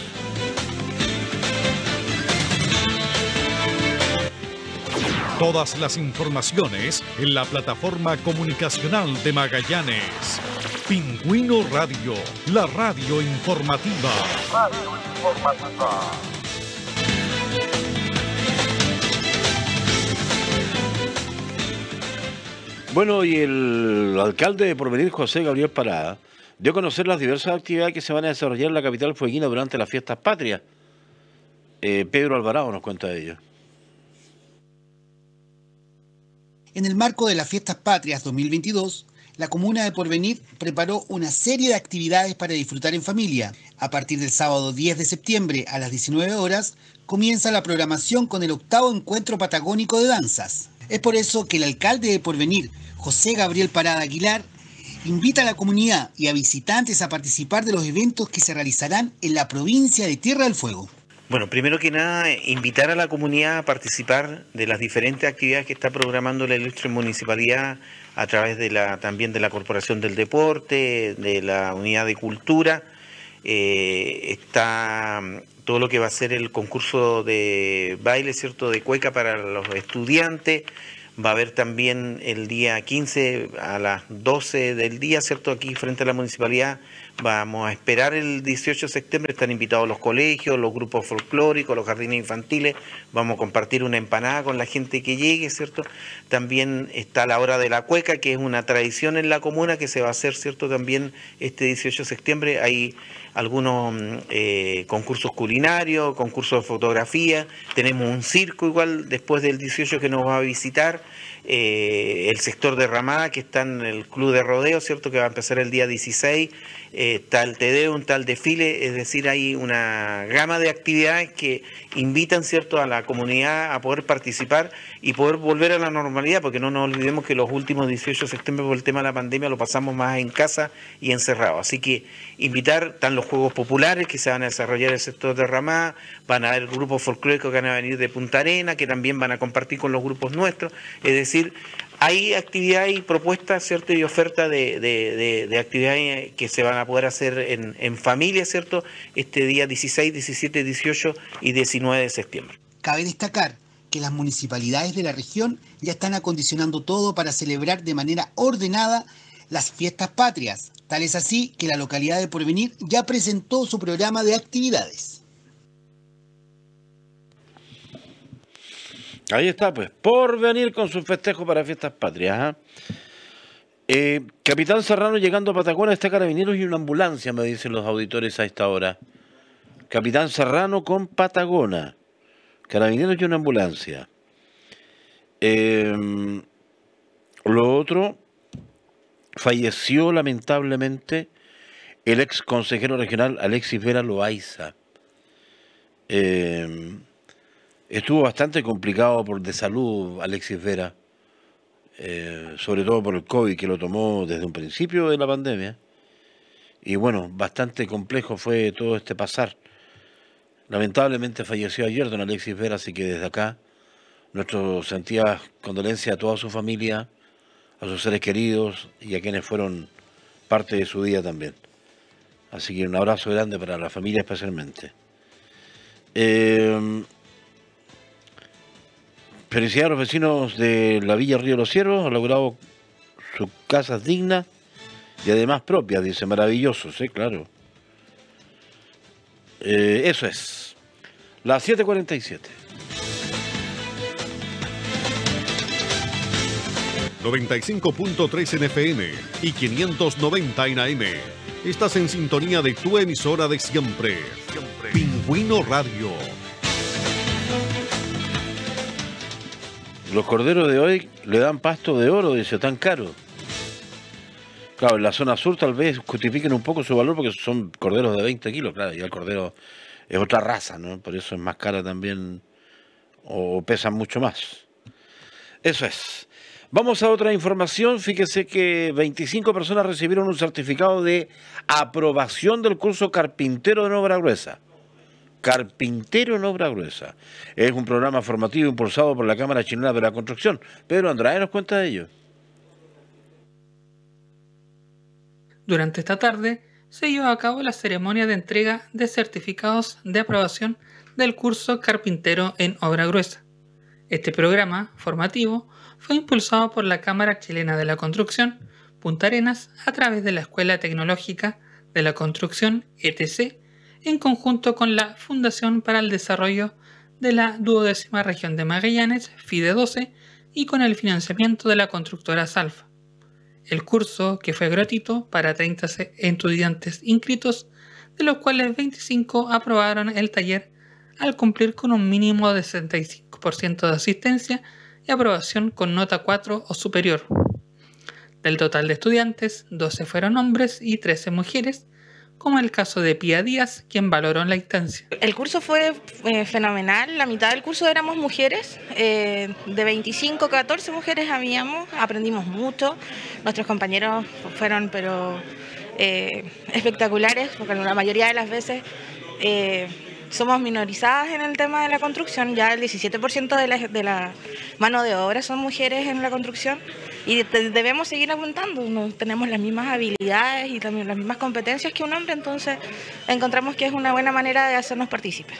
Todas las informaciones en la plataforma comunicacional de Magallanes. Pingüino Radio, la radio informativa. Radio informativa. Bueno, y el alcalde de Porvenir, José Gabriel Parada, dio a conocer las diversas actividades que se van a desarrollar en la capital fueguina durante las fiestas patrias. Eh, Pedro Alvarado nos cuenta de ello. En el marco de las Fiestas Patrias dos mil veintidós, la comuna de Porvenir preparó una serie de actividades para disfrutar en familia. A partir del sábado diez de septiembre a las diecinueve horas, comienza la programación con el octavo encuentro patagónico de danzas. Es por eso que el alcalde de Porvenir, José Gabriel Parada Aguilar, invita a la comunidad y a visitantes a participar de los eventos que se realizarán en la provincia de Tierra del Fuego. Bueno, primero que nada, invitar a la comunidad a participar de las diferentes actividades que está programando la ilustre municipalidad a través de la también de la Corporación del Deporte, de la Unidad de Cultura. Eh, está todo lo que va a ser el concurso de baile, ¿cierto?, de cueca para los estudiantes. Va a haber también el día quince a las doce del día, ¿cierto? Aquí frente a la municipalidad. Vamos a esperar el dieciocho de septiembre. Están invitados los colegios, los grupos folclóricos, los jardines infantiles. Vamos a compartir una empanada con la gente que llegue, ¿cierto? También está la hora de la cueca, que es una tradición en la comuna que se va a hacer, ¿cierto? También este dieciocho de septiembre hay algunos eh, concursos culinarios, concursos de fotografía. Tenemos un circo igual después del dieciocho que nos va a visitar. Eh, el sector de Ramada, que está en el club de rodeo, ¿cierto? Que va a empezar el día dieciséis. Eh, está el Tedeum, está el desfile, es decir, hay una gama de actividades que invitan, ¿cierto?, a la comunidad a poder participar y poder volver a la normalidad, porque no nos olvidemos que los últimos dieciocho de septiembre por el tema de la pandemia lo pasamos más en casa y encerrado. Así que invitar, están los juegos populares que se van a desarrollar en el sector de Ramada, van a haber grupos folclóricos que van a venir de Punta Arenas, que también van a compartir con los grupos nuestros, es decir, hay actividades y propuestas, ¿cierto?, y ofertas de, de, de, de actividades que se van a poder hacer en, en familia, ¿cierto?, este día dieciséis, diecisiete, dieciocho y diecinueve de septiembre. Cabe destacar que las municipalidades de la región ya están acondicionando todo para celebrar de manera ordenada las fiestas patrias. Tal es así que la localidad de Porvenir ya presentó su programa de actividades. Ahí está, pues, Porvenir con su festejo para fiestas patrias. ¿eh? Eh, Capitán Serrano llegando a Patagona, está Carabineros y una ambulancia, me dicen los auditores a esta hora. Capitán Serrano con Patagona, Carabineros y una ambulancia. Eh, lo otro, falleció lamentablemente el ex consejero regional Alexis Vera Loaiza. Eh, Estuvo bastante complicado por de salud Alexis Vera, eh, sobre todo por el COVID que lo tomó desde un principio de la pandemia. Y bueno, bastante complejo fue todo este pasar. Lamentablemente falleció ayer don Alexis Vera, así que desde acá nuestras sentidas condolencias a toda su familia, a sus seres queridos y a quienes fueron parte de su día también. Así que un abrazo grande para la familia especialmente. Eh, Felicidades a los vecinos de la Villa Río Los Ciervos, han logrado sus casas dignas y además propias, dice, maravillosos, ¿eh? Claro. Eh, eso es. Las siete cuarenta y siete. noventa y cinco punto tres en F M y quinientos noventa en A M. Estás en sintonía de tu emisora de siempre. siempre. Pingüino Radio. Los corderos de hoy le dan pasto de oro, dice, tan caro. Claro, en la zona sur tal vez justifiquen un poco su valor porque son corderos de veinte kilos, claro, y el cordero es otra raza, ¿no? Por eso es más cara también, o pesan mucho más. Eso es. Vamos a otra información. Fíjese que veinticinco personas recibieron un certificado de aprobación del curso Carpintero en Obra Gruesa. Carpintero en Obra Gruesa. Es un programa formativo impulsado por la Cámara Chilena de la Construcción. Pedro Andrade nos cuenta de ello. Durante esta tarde se llevó a cabo la ceremonia de entrega de certificados de aprobación del curso Carpintero en Obra Gruesa. Este programa formativo fue impulsado por la Cámara Chilena de la Construcción, Punta Arenas, a través de la Escuela Tecnológica de la Construcción, E T C, en conjunto con la Fundación para el Desarrollo de la duodécima región de Magallanes, FIDE doce, y con el financiamiento de la constructora Salfa. El curso, que fue gratuito para treinta estudiantes inscritos, de los cuales veinticinco aprobaron el taller al cumplir con un mínimo de sesenta y cinco por ciento de asistencia y aprobación con nota cuatro o superior. Del total de estudiantes, doce fueron hombres y trece mujeres, como el caso de Pía Díaz, quien valoró la instancia. El curso fue eh, fenomenal, la mitad del curso éramos mujeres, eh, de veinticinco, catorce mujeres habíamos, aprendimos mucho, nuestros compañeros fueron pero eh, espectaculares, porque la mayoría de las veces eh, somos minorizadas en el tema de la construcción, ya el diecisiete por ciento de la, de la mano de obra son mujeres en la construcción y de, debemos seguir apuntando, no, tenemos las mismas habilidades y también las mismas competencias que un hombre, entonces encontramos que es una buena manera de hacernos partícipes.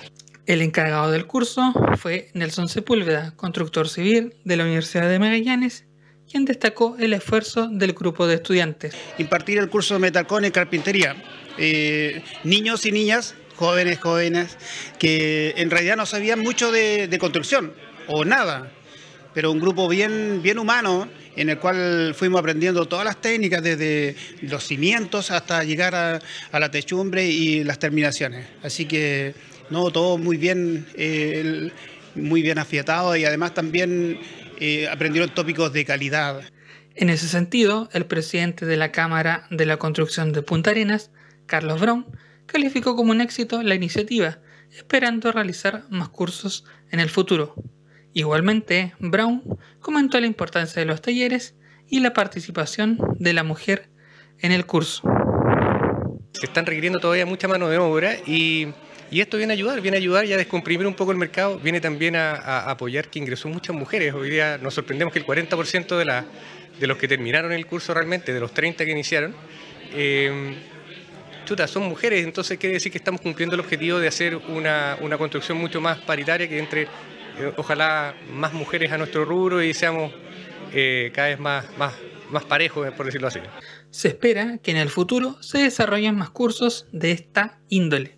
El encargado del curso fue Nelson Sepúlveda, constructor civil de la Universidad de Magallanes, quien destacó el esfuerzo del grupo de estudiantes. Impartir el curso de metalcón en carpintería. Eh, niños y niñas, jóvenes, jóvenes, que en realidad no sabían mucho de, de construcción, o nada, pero un grupo bien, bien humano, en el cual fuimos aprendiendo todas las técnicas, desde los cimientos hasta llegar a, a la techumbre y las terminaciones. Así que, no, todo muy bien, eh, muy bien afiatado, y además también eh, aprendieron tópicos de calidad. En ese sentido, el presidente de la Cámara de la Construcción de Punta Arenas, Carlos Brown, calificó como un éxito la iniciativa, esperando realizar más cursos en el futuro. Igualmente, Brown comentó la importancia de los talleres y la participación de la mujer en el curso. Se están requiriendo todavía mucha mano de obra y, y esto viene a ayudar, viene a ayudar y a descomprimir un poco el mercado, viene también a, a apoyar que ingresó muchas mujeres. Hoy día nos sorprendemos que el cuarenta por ciento de, la, de los que terminaron el curso realmente, de los treinta que iniciaron, eh, chuta, son mujeres, entonces quiere decir que estamos cumpliendo el objetivo de hacer una, una construcción mucho más paritaria, que entre eh, ojalá más mujeres a nuestro rubro y seamos eh, cada vez más, más, más parejos, por decirlo así. Se espera que en el futuro se desarrollen más cursos de esta índole.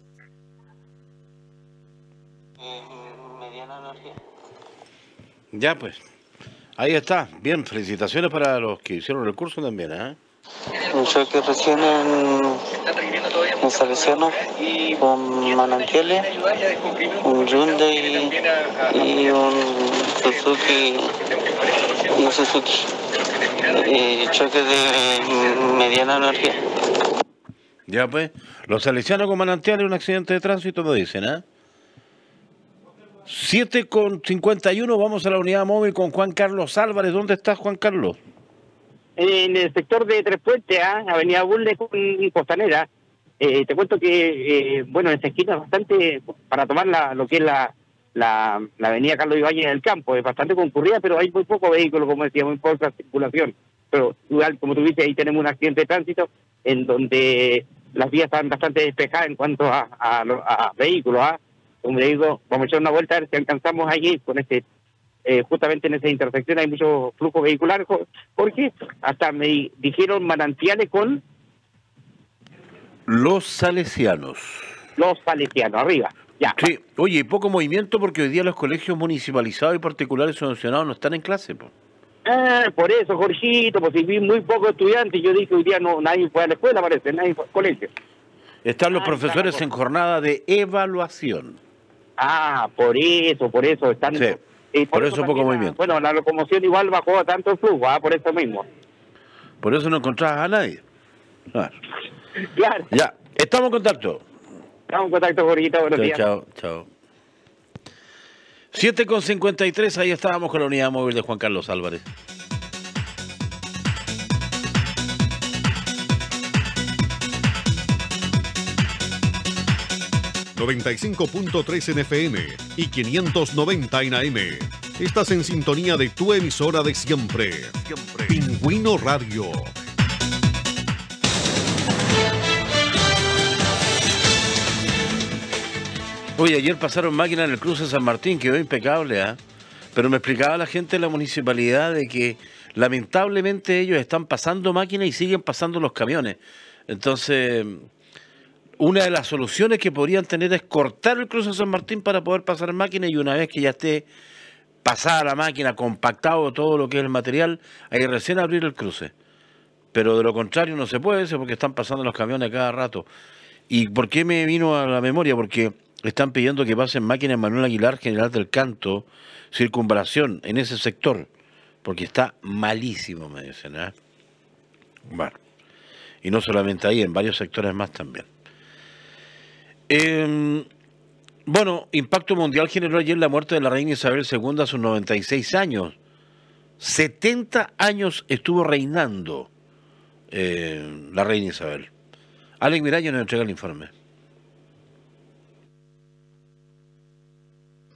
Ya pues, ahí está. Bien, felicitaciones para los que hicieron el curso también, ¿eh? Un choque recién en, en Salesiano con Manantiales, un Hyundai y un Suzuki, un Suzuki, y choque de mediana energía. Ya pues, los salesianos con Manantiales, un accidente de tránsito, me dicen, ¿eh? siete con cincuenta y uno, vamos a la unidad móvil con Juan Carlos Álvarez. ¿Dónde estás, Juan Carlos? En el sector de Tres Puentes, ¿eh? Avenida Bulnes con Costanera. Eh, te cuento que, eh, bueno, en esa esquina es bastante, para tomar la, lo que es la, la, la avenida Carlos Ibáñez del Campo, es bastante concurrida, pero hay muy poco vehículo, como decía, muy poca circulación. Pero igual, como tú dices, ahí tenemos un accidente de tránsito en donde las vías están bastante despejadas en cuanto a, a, a vehículos. ¿eh? Como le digo, vamos a echar una vuelta a ver si alcanzamos allí con este... Eh, justamente en esa intersección hay mucho flujo vehicular, porque hasta me dijeron Manantiales con... Los Salesianos. Los Salesianos, arriba, ya. Sí, oye, poco movimiento porque hoy día los colegios municipalizados y particulares subvencionados no están en clase, po. Ah, por eso, Jorgito, pues si vi muy pocos estudiantes, yo dije hoy día no, nadie fue a la escuela, parece, nadie fue al colegio. Están los ah, profesores carajo. en jornada de evaluación. Ah, por eso, por eso, están... Sí. Y por, por eso, eso poco movimiento. Bueno, la locomoción igual bajó tanto el flujo, ¿ah? Por eso mismo. Por eso no encontrabas a nadie. Claro. Claro. Ya, estamos en contacto. Estamos en contacto, Jorgito, buenos chao, días. Chao, chao. siete con cincuenta y tres, ahí estábamos con la unidad móvil de Juan Carlos Álvarez. noventa y cinco punto tres en F M y quinientos noventa en A M. Estás en sintonía de tu emisora de siempre. siempre. Pingüino Radio. Oye, ayer pasaron máquinas en el cruce San Martín, quedó impecable, ¿eh? Pero me explicaba la gente de la municipalidad de que lamentablemente ellos están pasando máquinas y siguen pasando los camiones. Entonces... una de las soluciones que podrían tener es cortar el cruce San Martín para poder pasar máquinas, y una vez que ya esté pasada la máquina, compactado todo lo que es el material, ahí recién abrir el cruce. Pero de lo contrario no se puede, eso porque están pasando los camiones cada rato. ¿Y por qué me vino a la memoria? Porque están pidiendo que pasen máquinas en Manuel Aguilar, General del Canto, Circunvalación, en ese sector, porque está malísimo, me dicen, ¿eh? Bueno, y no solamente ahí, en varios sectores más también. Eh, bueno, impacto mundial generó ayer la muerte de la reina Isabel segunda a sus noventa y seis años. setenta años estuvo reinando eh, la reina Isabel. Alex Mirayo nos entrega el informe.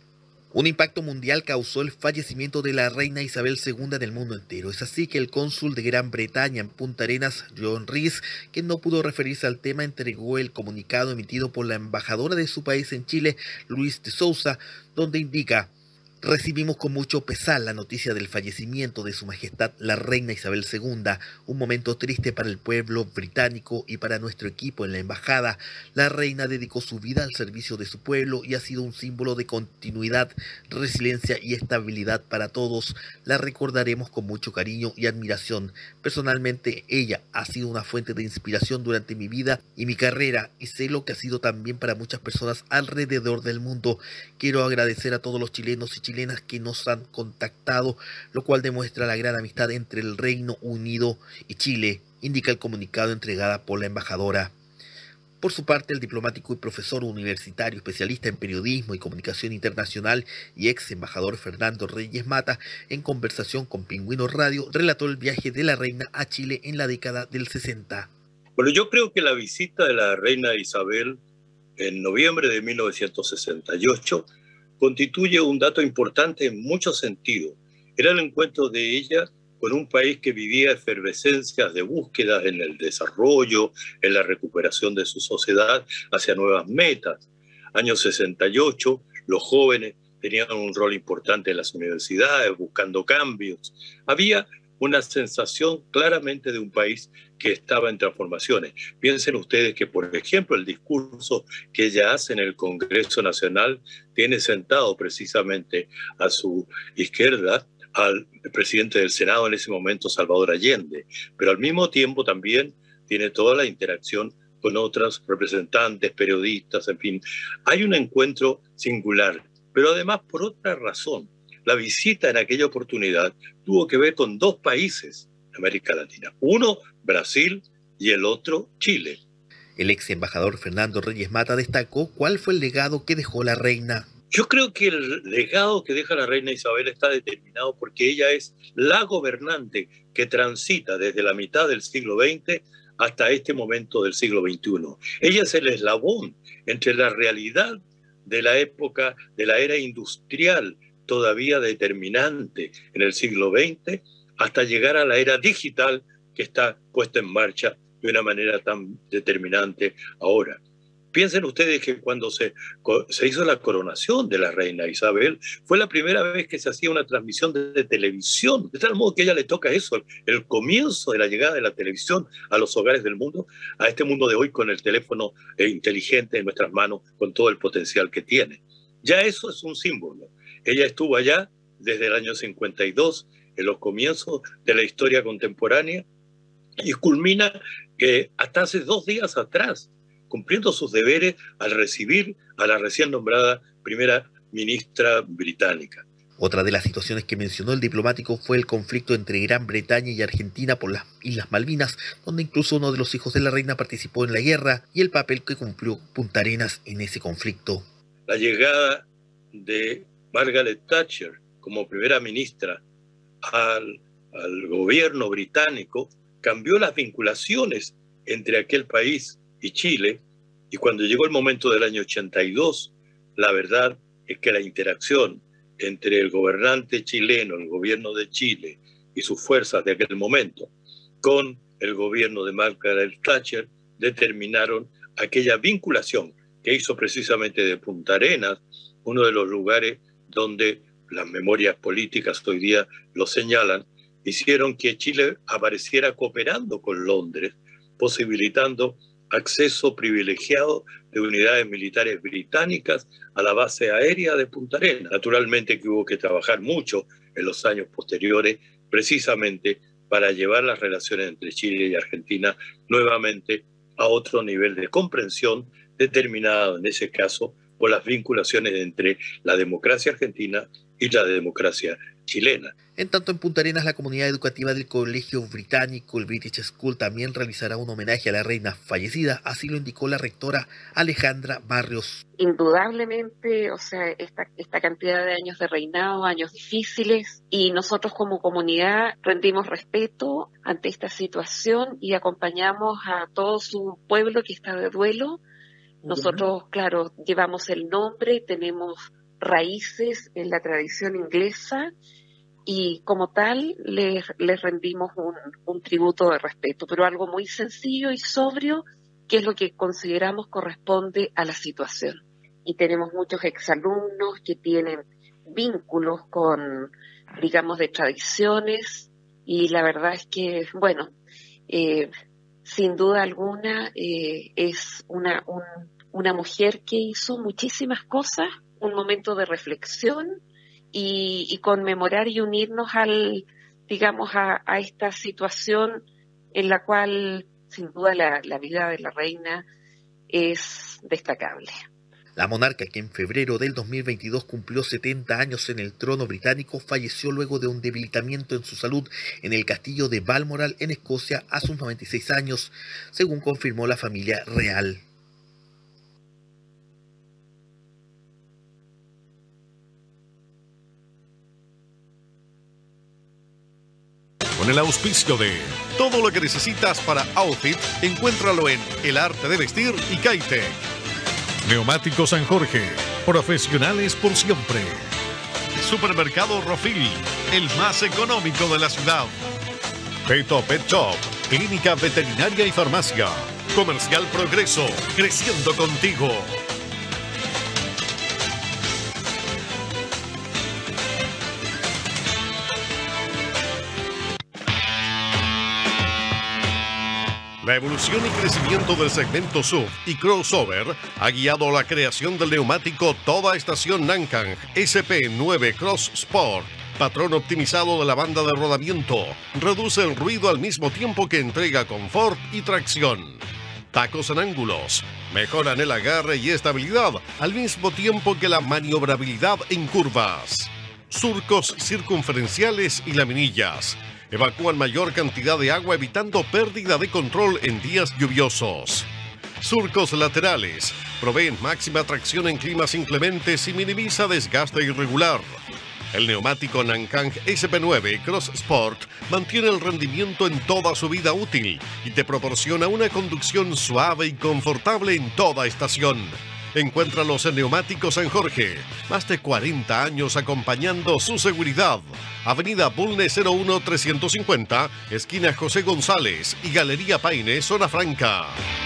Un impacto mundial causó el fallecimiento de la reina Isabel segunda en el mundo entero. Es así que el cónsul de Gran Bretaña en Punta Arenas, John Rees, que no pudo referirse al tema, entregó el comunicado emitido por la embajadora de su país en Chile, Luis de Sousa, donde indica: recibimos con mucho pesar la noticia del fallecimiento de Su Majestad la Reina Isabel segunda, un momento triste para el pueblo británico y para nuestro equipo en la embajada. La reina dedicó su vida al servicio de su pueblo y ha sido un símbolo de continuidad, resiliencia y estabilidad para todos. La recordaremos con mucho cariño y admiración. Personalmente, ella ha sido una fuente de inspiración durante mi vida y mi carrera, y sé lo que ha sido también para muchas personas alrededor del mundo. Quiero agradecer a todos los chilenos y chilenas que nos han contactado, lo cual demuestra la gran amistad entre el Reino Unido y Chile, indica el comunicado entregado por la embajadora. Por su parte, el diplomático y profesor universitario especialista en periodismo y comunicación internacional y ex embajador Fernando Reyes Mata, en conversación con Pingüino Radio, relató el viaje de la reina a Chile en la década del sesenta. Bueno, yo creo que la visita de la reina Isabel en noviembre de mil novecientos sesenta y ocho constituye un dato importante en muchos sentidos. Era el encuentro de ella con un país que vivía efervescencias de búsquedas en el desarrollo, en la recuperación de su sociedad hacia nuevas metas. Año sesenta y ocho, los jóvenes tenían un rol importante en las universidades, buscando cambios. Había una sensación claramente de un país que estaba en transformaciones. Piensen ustedes que, por ejemplo, el discurso que ella hace en el Congreso Nacional tiene sentado precisamente a su izquierda al presidente del Senado en ese momento, Salvador Allende, pero al mismo tiempo también tiene toda la interacción con otros representantes, periodistas, en fin. Hay un encuentro singular, pero además por otra razón. La visita en aquella oportunidad tuvo que ver con dos países de América Latina. Uno, Brasil, y el otro, Chile. El ex embajador Fernando Reyes Mata destacó cuál fue el legado que dejó la reina. Yo creo que el legado que deja la reina Isabel está determinado porque ella es la gobernante que transita desde la mitad del siglo veinte hasta este momento del siglo veintiuno. Ella es el eslabón entre la realidad de la época de la era industrial, todavía determinante en el siglo veinte, hasta llegar a la era digital que está puesta en marcha de una manera tan determinante ahora. Piensen ustedes que cuando se, se hizo la coronación de la reina Isabel, fue la primera vez que se hacía una transmisión de, de televisión, de tal modo que a ella le toca eso, el, el comienzo de la llegada de la televisión a los hogares del mundo, a este mundo de hoy con el teléfono eh, inteligente en nuestras manos, con todo el potencial que tiene. Ya eso es un símbolo. Ella estuvo allá desde el año cincuenta y dos, en los comienzos de la historia contemporánea, y culmina que hasta hace dos días atrás, cumpliendo sus deberes al recibir a la recién nombrada primera ministra británica. Otra de las situaciones que mencionó el diplomático fue el conflicto entre Gran Bretaña y Argentina por las Islas Malvinas, donde incluso uno de los hijos de la reina participó en la guerra, y el papel que cumplió Punta Arenas en ese conflicto. La llegada de Margaret Thatcher como primera ministra al, al gobierno británico cambió las vinculaciones entre aquel país y Chile, y cuando llegó el momento del año ochenta y dos, la verdad es que la interacción entre el gobernante chileno, el gobierno de Chile y sus fuerzas de aquel momento, con el gobierno de Margaret Thatcher, determinaron aquella vinculación que hizo precisamente de Punta Arenas uno de los lugares donde las memorias políticas hoy día lo señalan, hicieron que Chile apareciera cooperando con Londres, posibilitando acceso privilegiado de unidades militares británicas a la base aérea de Punta Arenas. Naturalmente que hubo que trabajar mucho en los años posteriores, precisamente para llevar las relaciones entre Chile y Argentina nuevamente a otro nivel de comprensión, determinado en ese caso por las vinculaciones entre la democracia argentina y la democracia chilena. En tanto, en Punta Arenas, la comunidad educativa del colegio británico, el British School, también realizará un homenaje a la reina fallecida, así lo indicó la rectora Alejandra Barrios. Indudablemente, o sea, esta, esta cantidad de años de reinado, años difíciles, y nosotros como comunidad rendimos respeto ante esta situación y acompañamos a todo su pueblo que está de duelo. Nosotros, claro, llevamos el nombre, tenemos raíces en la tradición inglesa y como tal les, les rendimos un, un tributo de respeto, pero algo muy sencillo y sobrio, que es lo que consideramos corresponde a la situación. Y tenemos muchos exalumnos que tienen vínculos con, digamos, de tradiciones, y la verdad es que, bueno, eh, sin duda alguna eh, es una, un, una mujer que hizo muchísimas cosas, un momento de reflexión y, y conmemorar y unirnos al, digamos, a, a esta situación en la cual sin duda la, la vida de la reina es destacable. La monarca, que en febrero del dos mil veintidós cumplió setenta años en el trono británico, falleció luego de un debilitamiento en su salud en el castillo de Balmoral, en Escocia, a sus noventa y seis años, según confirmó la familia real. Con el auspicio de todo lo que necesitas para Outfit, encuéntralo en El Arte de Vestir y Kaitec. Neumático San Jorge, profesionales por siempre. Supermercado Rofil, el más económico de la ciudad. Peto Pet Shop, clínica veterinaria y farmacia. Comercial Progreso, creciendo contigo. La evolución y crecimiento del segmento S U V y crossover ha guiado a la creación del neumático Toda Estación Nankang S P nueve Cross Sport. Patrón optimizado de la banda de rodamiento. Reduce el ruido al mismo tiempo que entrega confort y tracción. Tacos en ángulos. Mejoran el agarre y estabilidad al mismo tiempo que la maniobrabilidad en curvas. Surcos circunferenciales y laminillas. Evacúan mayor cantidad de agua evitando pérdida de control en días lluviosos. Surcos laterales. Proveen máxima tracción en climas inclementes y minimiza desgaste irregular. El neumático Nankang S P nueve Cross Sport mantiene el rendimiento en toda su vida útil y te proporciona una conducción suave y confortable en toda estación. Encuéntralos en Neumáticos San Jorge. Más de cuarenta años acompañando su seguridad. Avenida Bulne cero uno trescientos cincuenta, esquina José González y Galería Paine, Zona Franca.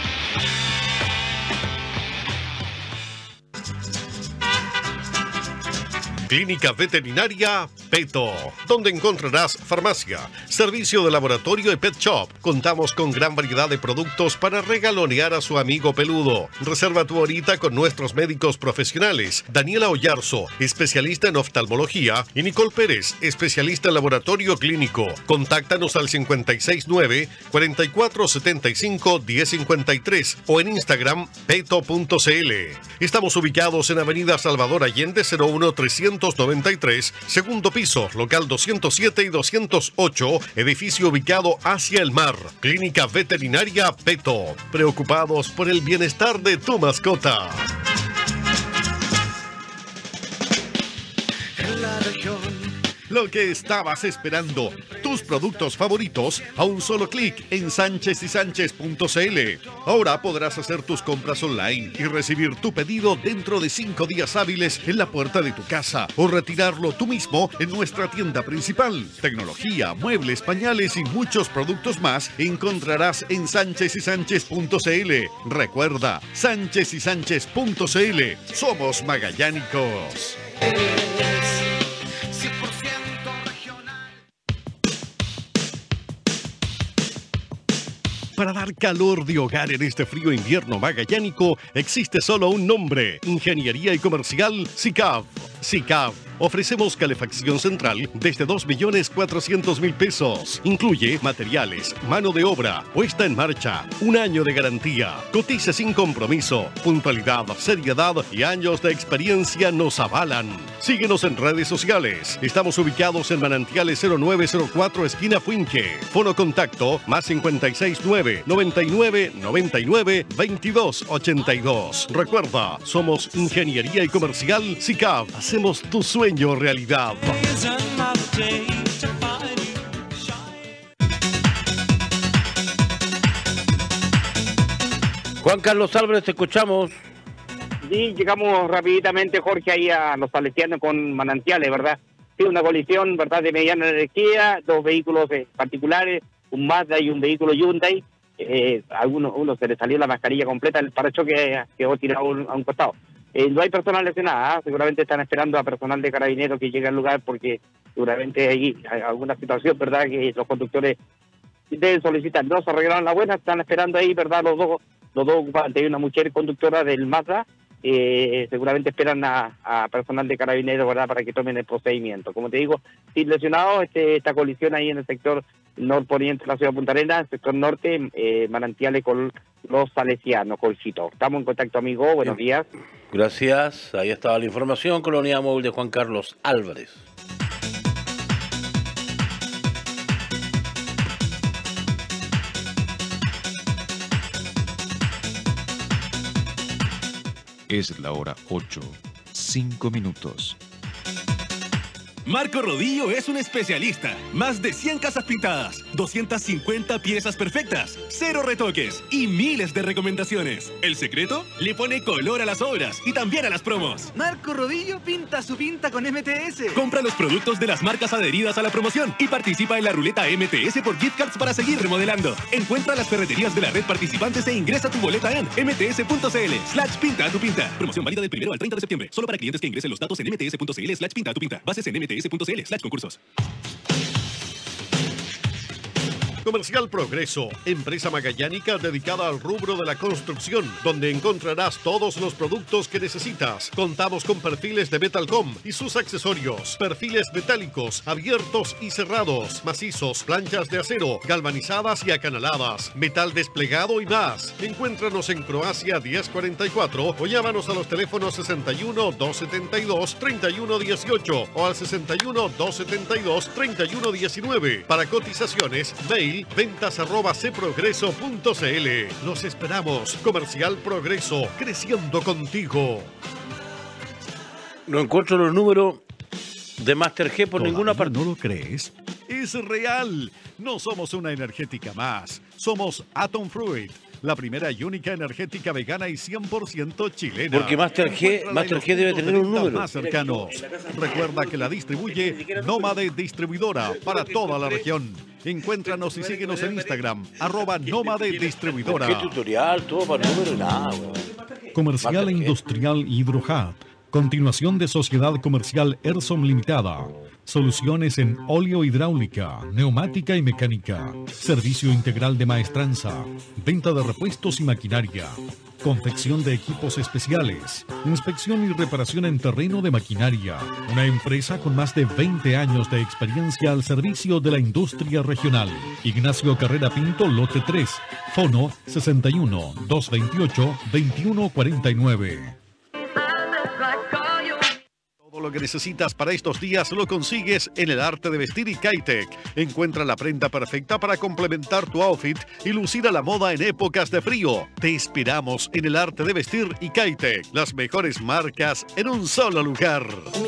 Clínica Veterinaria Peto, donde encontrarás farmacia, servicio de laboratorio y pet shop. Contamos con gran variedad de productos para regalonear a su amigo peludo. Reserva tu horita con nuestros médicos profesionales, Daniela Ollarzo, especialista en oftalmología, y Nicole Pérez, especialista en laboratorio clínico. Contáctanos al cincuenta y seis nueve, cuarenta y cuatro setenta y cinco, diez cincuenta y tres o en Instagram peto punto c l. Estamos ubicados en Avenida Salvador Allende cero uno trescientos noventa y tres, segundo piso, local doscientos siete y doscientos ocho, edificio ubicado hacia el mar. Clínica Veterinaria Peto, preocupados por el bienestar de tu mascota. En la región, lo que estabas esperando, tus productos favoritos a un solo clic en sánchez y sánchez punto c l. Ahora podrás hacer tus compras online y recibir tu pedido dentro de cinco días hábiles en la puerta de tu casa o retirarlo tú mismo en nuestra tienda principal. Tecnología, muebles, pañales y muchos productos más encontrarás en sánchez y sánchez punto c l. Recuerda, sánchez y sánchez punto c l. Somos magallánicos. Para dar calor de hogar en este frío invierno magallánico, existe solo un nombre: Ingeniería y Comercial S I C A V. S I C A V. Ofrecemos calefacción central desde dos millones cuatrocientos mil pesos. Incluye materiales, mano de obra, puesta en marcha, un año de garantía. Cotice sin compromiso. Puntualidad, seriedad y años de experiencia nos avalan. Síguenos en redes sociales. Estamos ubicados en Manantiales cero nueve cero cuatro, esquina Fuinque. Fono contacto más cincuenta y seis nueve, noventa y nueve, noventa y nueve, veintidós ochenta y dos. Recuerda, somos Ingeniería y Comercial S I C A V. Hacemos tu sueño realidad. Juan Carlos Álvarez, te escuchamos. Sí, llegamos rapiditamente, Jorge, ahí a los salesianos con Manantiales, ¿verdad? Sí, una colisión, ¿verdad?, de mediana energía, dos vehículos eh, particulares, un Mazda y un vehículo Hyundai. Eh, a algunos, uno se le salió la mascarilla completa, el parachoque quedó tirado a un, a un costado. Eh, no hay personas lesionadas, ¿eh? Seguramente están esperando a personal de carabineros que llegue al lugar porque seguramente hay, hay alguna situación, ¿verdad?, que los conductores deben solicitar. No se arreglaron la buena, están esperando ahí, ¿verdad?, los dos, los dos ocupantes. Hay una mujer conductora del Mazda. Eh, seguramente esperan a, a personal de carabineros, ¿verdad?, para que tomen el procedimiento. Como te digo, sin lesionados, este, esta colisión ahí en el sector norponiente de la ciudad de Punta Arenas, el sector norte, eh, Manantiales con los salesianos, Colchito. Estamos en contacto, amigo. Buenos días. Gracias. Ahí estaba la información con la unidad móvil de Juan Carlos Álvarez. Es la hora ocho, cinco minutos. Marco Rodillo es un especialista. Más de cien casas pintadas, doscientas cincuenta piezas perfectas, cero retoques y miles de recomendaciones. ¿El secreto? Le pone color a las obras y también a las promos. Marco Rodillo pinta su pinta con M T S. Compra los productos de las marcas adheridas a la promoción y participa en la ruleta M T S por gift cards para seguir remodelando. Encuentra las ferreterías de la red participantes e ingresa tu boleta en mts.cl slash pinta tu pinta. Promoción válida del primero al treinta de septiembre. Solo para clientes que ingresen los datos en mts.cl slash pinta tu pinta. Bases en mts.cl slash concursos. Comercial Progreso, empresa magallánica dedicada al rubro de la construcción, donde encontrarás todos los productos que necesitas. Contamos con perfiles de Metalcom y sus accesorios, perfiles metálicos, abiertos y cerrados, macizos, planchas de acero, galvanizadas y acanaladas, metal desplegado y más. Encuéntranos en Croacia diez cuarenta y cuatro o llámanos a los teléfonos sesenta y uno, doscientos setenta y dos, treinta y uno dieciocho o al sesenta y uno, doscientos setenta y dos, treinta y uno diecinueve. Para cotizaciones, mail ventas arroba ceprogreso punto cl. Los esperamos. Comercial Progreso, creciendo contigo. No encuentro los números de Master G por ninguna parte. ¿No lo crees? Es real. No somos una energética más. Somos Atom Fruit, la primera y única energética vegana y cien por ciento chilena. Porque Master G, Master G debe tener un número más cercanos. Recuerda que la distribuye Nómade Distribuidora para toda la región. Encuéntranos y síguenos en Instagram, arroba Nómade Distribuidora. ¿Qué tutorial? Todo para número y nada, güey. Comercial e Industrial Hidrohub. Continuación de Sociedad Comercial Erson Limitada. Soluciones en óleo hidráulica, neumática y mecánica. Servicio integral de maestranza. Venta de repuestos y maquinaria. Confección de equipos especiales. Inspección y reparación en terreno de maquinaria. Una empresa con más de veinte años de experiencia al servicio de la industria regional. Ignacio Carrera Pinto, lote tres. Fono sesenta y uno, doscientos veintiocho, veintiuno cuarenta y nueve. Todo lo que necesitas para estos días lo consigues en el arte de vestir y Kitec. Encuentra la prenda perfecta para complementar tu outfit y lucir a la moda en épocas de frío. Te esperamos en el arte de vestir y Kitec. Las mejores marcas en un solo lugar.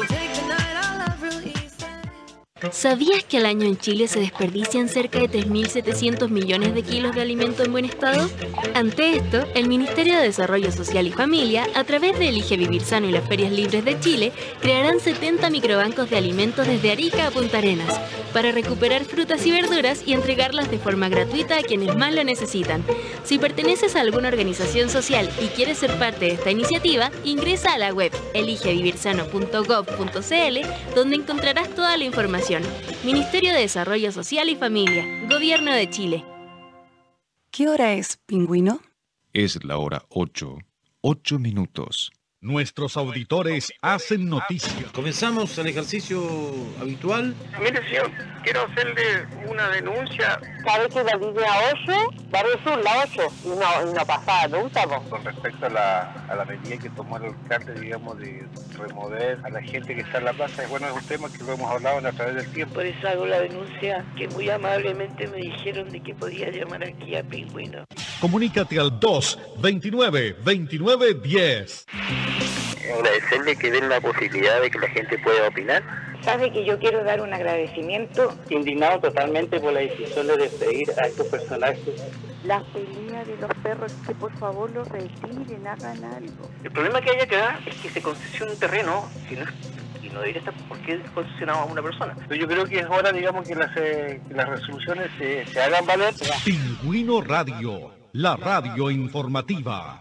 ¿Sabías que al año en Chile se desperdician cerca de tres mil setecientos millones de kilos de alimento en buen estado? Ante esto, el Ministerio de Desarrollo Social y Familia, a través de Elige Vivir Sano y las Ferias Libres de Chile, crearán setenta microbancos de alimentos desde Arica a Punta Arenas, para recuperar frutas y verduras y entregarlas de forma gratuita a quienes más lo necesitan. Si perteneces a alguna organización social y quieres ser parte de esta iniciativa, ingresa a la web elige vivir sano punto gob punto cl, donde encontrarás toda la información. Ministerio de Desarrollo Social y Familia, Gobierno de Chile. ¿Qué hora es, pingüino? Es la hora ocho, ocho minutos. Nuestros auditores hacen noticias. Comenzamos el ejercicio habitual. Mire, señor, quiero hacerle una denuncia. Parece la línea ocho, parece la ocho, y no, y no pasaba nunca. ¿No? Con respecto a la, a la medida que tomó el alcalde, digamos, de remover a la gente que está en la plaza, bueno, es un tema que lo hemos hablado a través del tiempo. Por eso hago la denuncia, que muy amablemente me dijeron de que podía llamar aquí a Pingüino. Comunícate al dos veintinueve veintinueve diez. Agradecerle que den la posibilidad de que la gente pueda opinar. Sabe que yo quiero dar un agradecimiento. Indignado totalmente por la decisión de despedir a estos personajes. La pelea de los perros, que por favor los retiren, hagan algo. El problema que hay acá es que se concesiona un terreno, si no, y no debería estar por qué concesionado a una persona. Pero yo creo que es hora, digamos, que las, eh, que las resoluciones se, se hagan valer. Pingüino Radio, la radio informativa.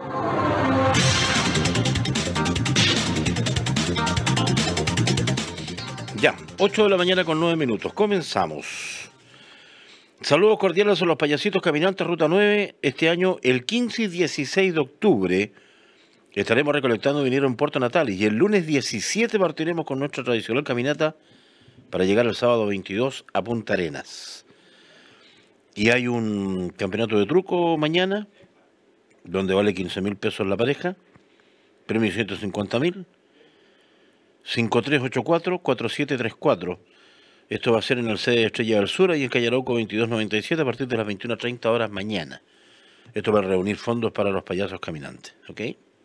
Ya, ocho de la mañana con nueve minutos. Comenzamos. Saludos cordiales a los payasitos caminantes Ruta nueve. Este año, el quince y dieciséis de octubre, estaremos recolectando dinero en Puerto Natales. Y el lunes diecisiete partiremos con nuestra tradicional caminata para llegar el sábado veintidós a Punta Arenas. Y hay un campeonato de truco mañana, donde vale quince mil pesos la pareja, premio ciento cincuenta mil. cinco tres ocho cuatro, cuatro siete tres cuatro. Esto va a ser en el sede de Estrella del Sur, y en calle Arauco veintidós noventa y siete, a partir de las veintiuna treinta horas mañana. Esto va a reunir fondos para los payasos caminantes, ¿ok?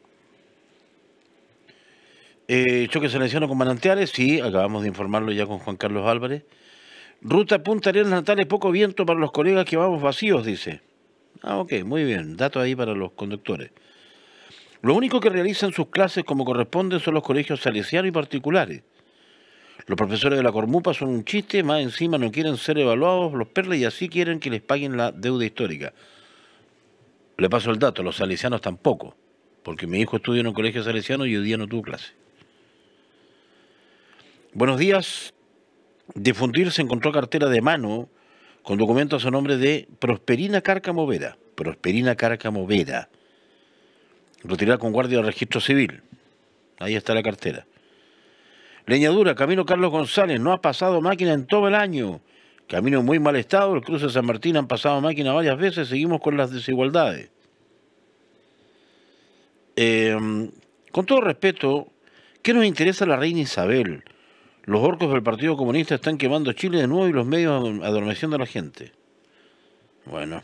Eh, choque salesiano con manantiales, sí, acabamos de informarlo ya con Juan Carlos Álvarez. Ruta Punta Arenas Natales, poco viento para los colegas que vamos vacíos, dice. Ah, ok, muy bien, datos ahí para los conductores. Lo único que realizan sus clases como corresponde son los colegios salesianos y particulares. Los profesores de la Cormupa son un chiste, más encima no quieren ser evaluados los perles y así quieren que les paguen la deuda histórica. Le paso el dato, los salesianos tampoco, porque mi hijo estudia en un colegio salesiano y hoy día no tuvo clase. Buenos días. Difundir se encontró cartera de mano con documentos a nombre de Prosperina Cárcamo Vera. Prosperina Cárcamo Vera. Retirada con guardia del registro civil. Ahí está la cartera. Leñadura, Camino Carlos González, no ha pasado máquina en todo el año. Camino en muy mal estado, el cruce de San Martín han pasado máquina varias veces, seguimos con las desigualdades. Eh, con todo respeto, ¿qué nos interesa la reina Isabel? Los orcos del Partido Comunista están quemando Chile de nuevo y los medios adormeciendo a la gente. Bueno.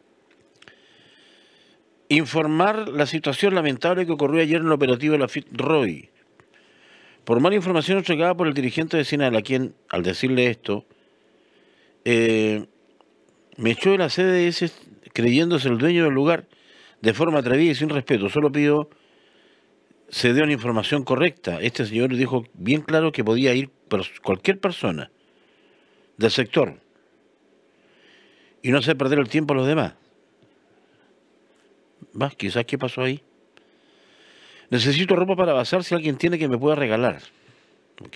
Informar la situación lamentable que ocurrió ayer en el operativo de la Fitzroy. Por mala información entregada por el dirigente vecinal, a quien, al decirle esto, eh, me echó de la C D S creyéndose el dueño del lugar de forma atrevida y sin respeto. Solo pidió se dio una información correcta. Este señor dijo bien claro que podía ir cualquier persona del sector y no hacer perder el tiempo a los demás. Va, quizás qué pasó ahí. Necesito ropa para bazar, si alguien tiene que me pueda regalar. Ok.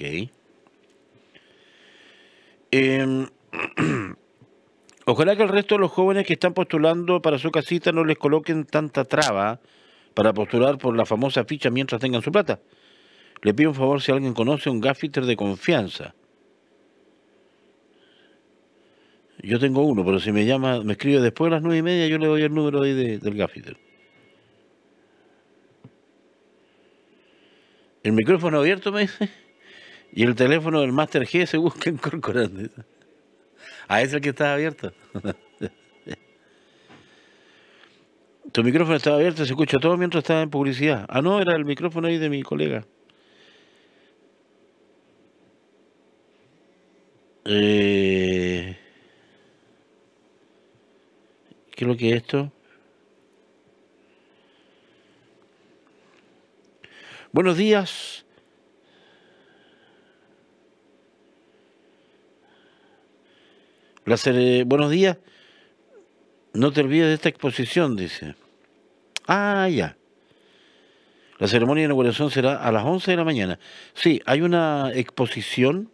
Eh, ojalá que el resto de los jóvenes que están postulando para su casita no les coloquen tanta traba para postular por la famosa ficha mientras tengan su plata. Le pido un favor si alguien conoce un gaffiter de confianza. Yo tengo uno, pero si me llama, me escribe después de las nueve y media, yo le doy el número ahí de, del gaffiter. El micrófono abierto, me dice, y el teléfono del Master G se busca en Corcoran. Ah, es el que está abierto. Tu micrófono estaba abierto, se escucha todo mientras estaba en publicidad. Ah, no, era el micrófono ahí de mi colega. Eh... ¿Qué es lo que es esto? Buenos días. La cere... Buenos días. No te olvides de esta exposición, dice. Ah, ya. La ceremonia de inauguración será a las once de la mañana. Sí, hay una exposición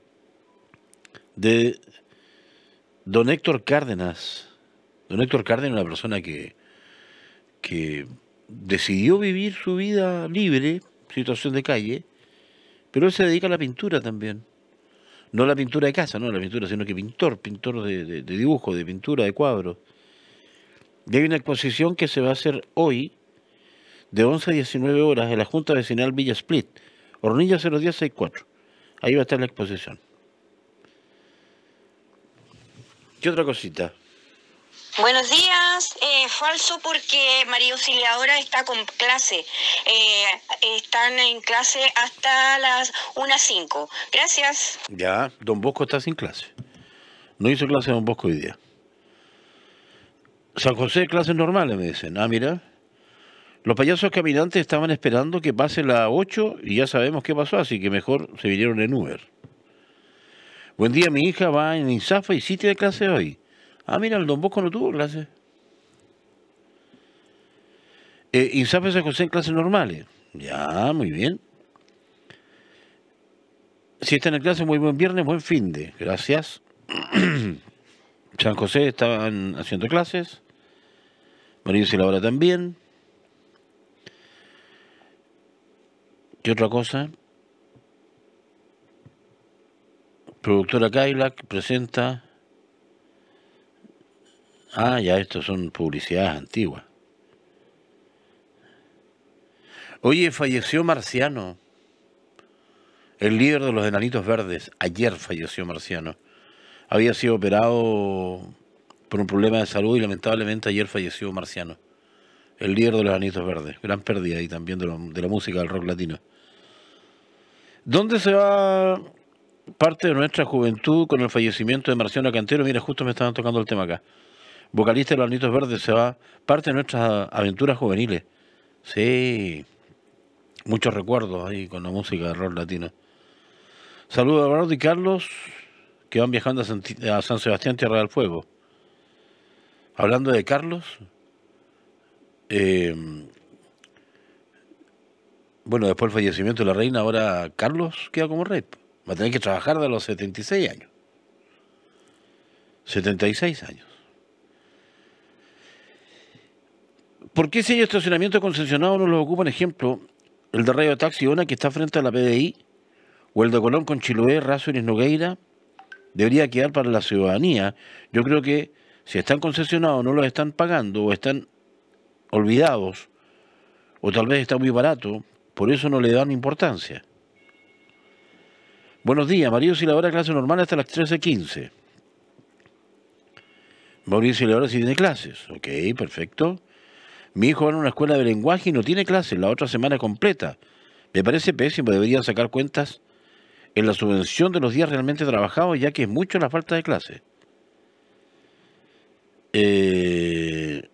de don Héctor Cárdenas. Don Héctor Cárdenas es una persona que, que decidió vivir su vida libre, situación de calle, pero él se dedica a la pintura también. No la pintura de casa, no la pintura, sino que pintor, pintor de, de, de dibujo, de pintura, de cuadros. Y hay una exposición que se va a hacer hoy, de once a diecinueve horas, en la Junta Vecinal Villa Split, Hornilla cero diez sesenta y cuatro. Ahí va a estar la exposición. ¿Qué otra cosita? Buenos días. Eh, falso porque María Auxiliadora está con clase. Eh, están en clase hasta las una cinco. Gracias. Ya, don Bosco está sin clase. No hizo clase don Bosco hoy día. San José, clases normales, me dicen. Ah, mira. Los payasos caminantes estaban esperando que pase la ocho y ya sabemos qué pasó, así que mejor se vinieron en Uber. Buen día, mi hija va en INSAFA y sí tiene clase hoy. Ah, mira, el don Bosco no tuvo clase. Eh, INSAFA y San José en clases normales. Ya, muy bien. Si están en clase, muy buen viernes, buen fin de. Gracias. San José estaban haciendo clases. María y Laura también. ¿Qué otra cosa? Productora Cadillac presenta... Ah, ya, estos son publicidades antiguas. Oye, falleció Marciano, el líder de los Enanitos Verdes. Ayer falleció Marciano. Había sido operado por un problema de salud y lamentablemente ayer falleció Marciano, el líder de los Enanitos Verdes. Gran pérdida y también de, lo, de la música del rock latino. ¿Dónde se va parte de nuestra juventud con el fallecimiento de Marciano Cantero? Mira, justo me estaban tocando el tema acá. Vocalista de los Enanitos Verdes, se va parte de nuestras aventuras juveniles. Sí, muchos recuerdos ahí con la música del rock latino. Saludos a Eduardo y Carlos, que van viajando a San, a San Sebastián, Tierra del Fuego. Hablando de Carlos, eh, bueno, después del fallecimiento de la reina, ahora Carlos queda como rey. Va a tener que trabajar de los setenta y seis años. setenta y seis años. ¿Por qué si hay estacionamiento concesionado no los ocupan? Ejemplo, el de Radio Taxi Ona, que está frente a la P D I, o el de Colón con Chiloé, Razo y Nogueira, debería quedar para la ciudadanía. Yo creo que si están concesionados no los están pagando, o están olvidados, o tal vez está muy barato, por eso no le dan importancia. Buenos días, Mauricio y la hora clase normal hasta las trece quince. Mauricio y la hora sí tiene clases. Ok, perfecto. Mi hijo va a una escuela de lenguaje y no tiene clases la otra semana completa. Me parece pésimo, deberían sacar cuentas en la subvención de los días realmente trabajados, ya que es mucho la falta de clases. Eh...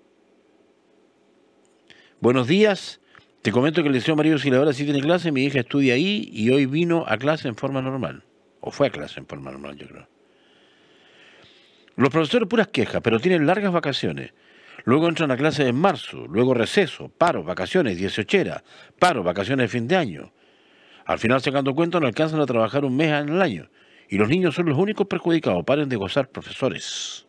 Buenos días. Te comento que el Liceo María Auxiliadora sí tiene clase, mi hija estudia ahí y hoy vino a clase en forma normal. O fue a clase en forma normal, yo creo. Los profesores puras quejas, pero tienen largas vacaciones. Luego entran a clase en marzo, luego receso, paro, vacaciones, dieciochera, paro, vacaciones de fin de año. Al final, sacando cuentas, no alcanzan a trabajar un mes en el año. Y los niños son los únicos perjudicados. Paren de gozar, profesores.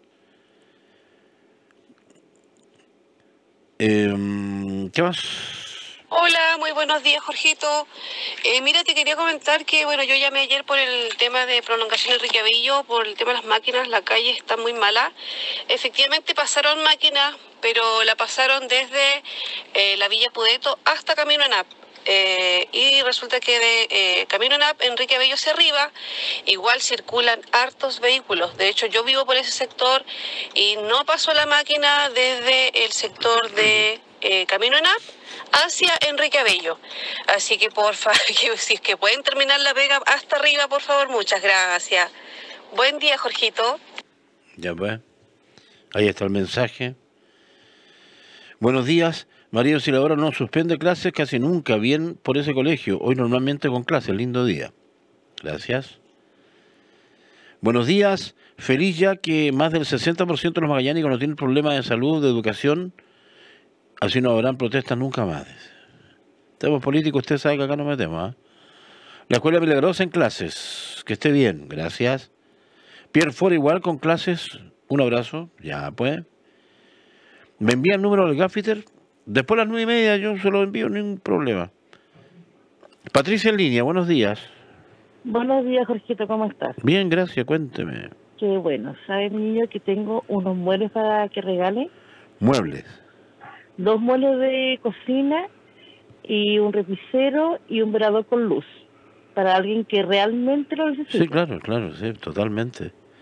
Eh, ¿Qué más? Hola, muy buenos días, Jorgito. Eh, mira, te quería comentar que, bueno, yo llamé ayer por el tema de prolongación Enrique Avillo, por el tema de las máquinas, la calle está muy mala. Efectivamente pasaron máquinas, pero la pasaron desde eh, la Villa Pudeto hasta Camino en App. Eh, y resulta que de eh, Camino en App, Enrique Avillo hacia arriba, igual circulan hartos vehículos. De hecho, yo vivo por ese sector y no pasó la máquina desde el sector de eh, Camino en App hacia Enrique Avillo. Así que por favor, si es que pueden terminar la pega hasta arriba, por favor, muchas gracias. Buen día, Jorgito. Ya pues, ahí está el mensaje. Buenos días. María Auxiliadora no suspende clases casi nunca, bien por ese colegio. Hoy normalmente con clases, lindo día. Gracias. Buenos días. Feliz ya que más del sesenta por ciento de los magallánicos no tienen problemas de salud, de educación. Así no habrán protestas nunca más. Temas políticos, usted sabe que acá no metemos. ¿eh? La Escuela Milagrosa en clases. Que esté bien, gracias. Pierre Ford igual con clases. Un abrazo. Ya pues. ¿Me envía el número del gaffiter? Después de las nueve y media yo se lo envío, ningún problema. Patricia en línea, buenos días. Buenos días, Jorgito, ¿cómo estás? Bien, gracias, cuénteme. Qué bueno. ¿Sabes, niño, que tengo unos muebles para que regale? Muebles. Dos muebles de cocina y un repisero y un velador con luz. Para alguien que realmente lo necesita. Sí, claro, claro, sí, totalmente.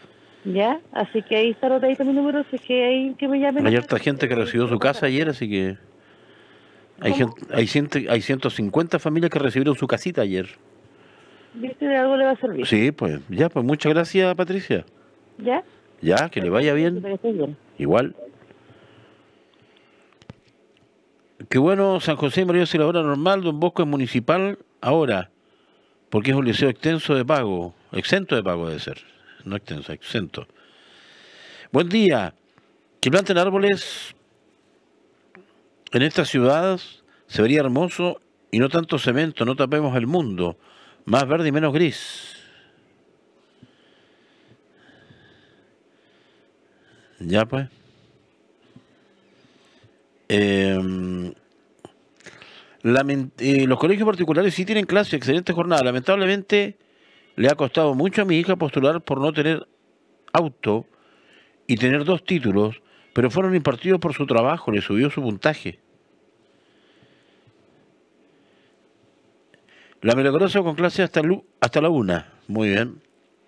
Ya, así que ahí está anotadito mi número, así que ahí que me llamen. Hay harta gente que recibió su casa ayer, así que... Hay, gente, hay, ciento, hay ciento cincuenta familias que recibieron su casita ayer. ¿Viste? De algo le va a servir. Sí, pues, ya, pues muchas gracias, Patricia. ¿Ya? Ya, que le vaya bien. bien. Igual. Qué bueno, San José y María Auxiliadora normal, Don Bosco es municipal ahora, porque es un liceo extenso de pago, exento de pago debe ser, no extenso, exento. Buen día, que planten árboles en esta ciudad se vería hermoso y no tanto cemento, no tapemos el mundo, más verde y menos gris. Ya pues. Eh, lament eh, los colegios particulares sí tienen clase, excelente jornada. Lamentablemente le ha costado mucho a mi hija postular por no tener auto y tener dos títulos, pero fueron impartidos por su trabajo, le subió su puntaje. La milagrosa con clase hasta, hasta la una. Muy bien.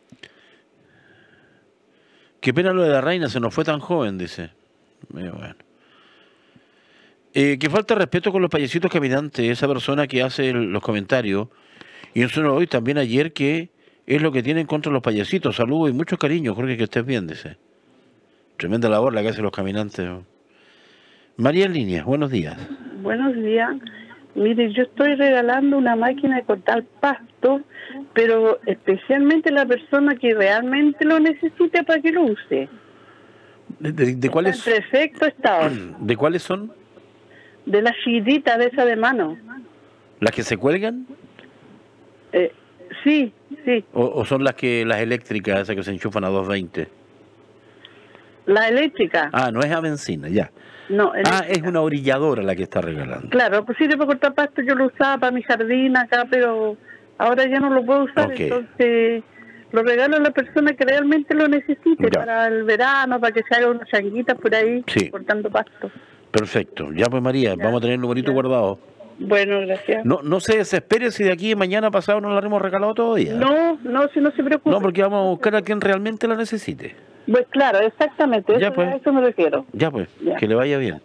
Qué pena lo de la reina, se nos fue tan joven, dice. Muy bueno. Eh, que falta respeto con los payasitos caminantes, esa persona que hace el, los comentarios. Y en solo hoy, también ayer, que es lo que tienen contra los payasitos. Saludos y mucho cariño, Jorge, que estés bien, dice. Tremenda labor la que hacen los caminantes. María en línea, buenos días. Buenos días. Mire, yo estoy regalando una máquina de cortar pasto, pero especialmente la persona que realmente lo necesite para que lo use. ¿De, de, de cuáles? En perfecto estado. ¿De cuáles son? De las chiquititas, de esa de mano. ¿Las que se cuelgan? Eh, sí, sí. ¿O, o son las que las eléctricas, esas que se enchufan a dos veinte? La eléctrica. Ah, no es a benzina, ya. No, ah, es una orilladora la que está regalando. Claro, pues sí, para cortar pasto yo lo usaba para mi jardín acá, pero ahora ya no lo puedo usar, okay. Entonces lo regalo a la persona que realmente lo necesite, ya. Para el verano, para que se haga unas changuitas por ahí, sí. Cortando pasto. Perfecto, ya pues María, ya, vamos a tener el numerito ya. Guardado. Bueno, gracias. No, no se desespere si de aquí mañana pasado no la haremos regalado todavía. No, no, si no se preocupe. No, porque vamos a buscar a quien realmente la necesite. Pues claro, exactamente, ya eso, pues. a eso me refiero. Ya pues, ya. Que le vaya bien.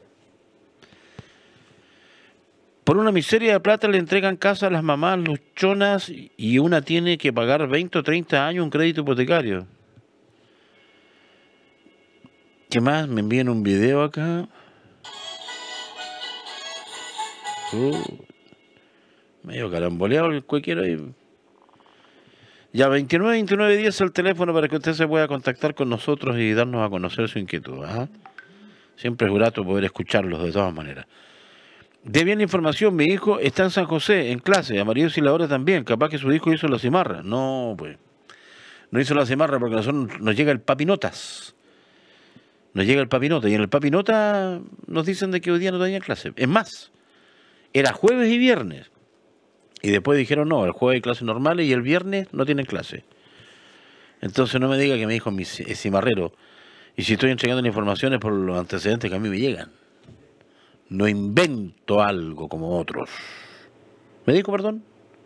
Por una miseria de plata le entregan casa a las mamás luchonas y una tiene que pagar veinte o treinta años un crédito hipotecario. ¿Qué más? Me envían un video acá. Uh, medio caramboleado el cualquiera ahí. Ya, veintinueve, veintinueve, diez el teléfono para que usted se pueda contactar con nosotros y darnos a conocer su inquietud. ¿Ah? Siempre es grato poder escucharlos de todas maneras. De bien la información, mi hijo está en San José, en clase, a María Auxiliadora también. Capaz que su hijo hizo la cimarra. No, pues. No hizo la cimarra porque nosotros nos llega el papinotas. Nos llega el papinota. Y en el papinota nos dicen de que hoy día no tenían clase. Es más, era jueves y viernes. Y después dijeron, no, el jueves hay clases normales y el viernes no tienen clase. Entonces no me diga que mi hijo es cimarrero. Y si estoy entregando informaciones por los antecedentes que a mí me llegan. No invento algo como otros. ¿Me dijo, perdón?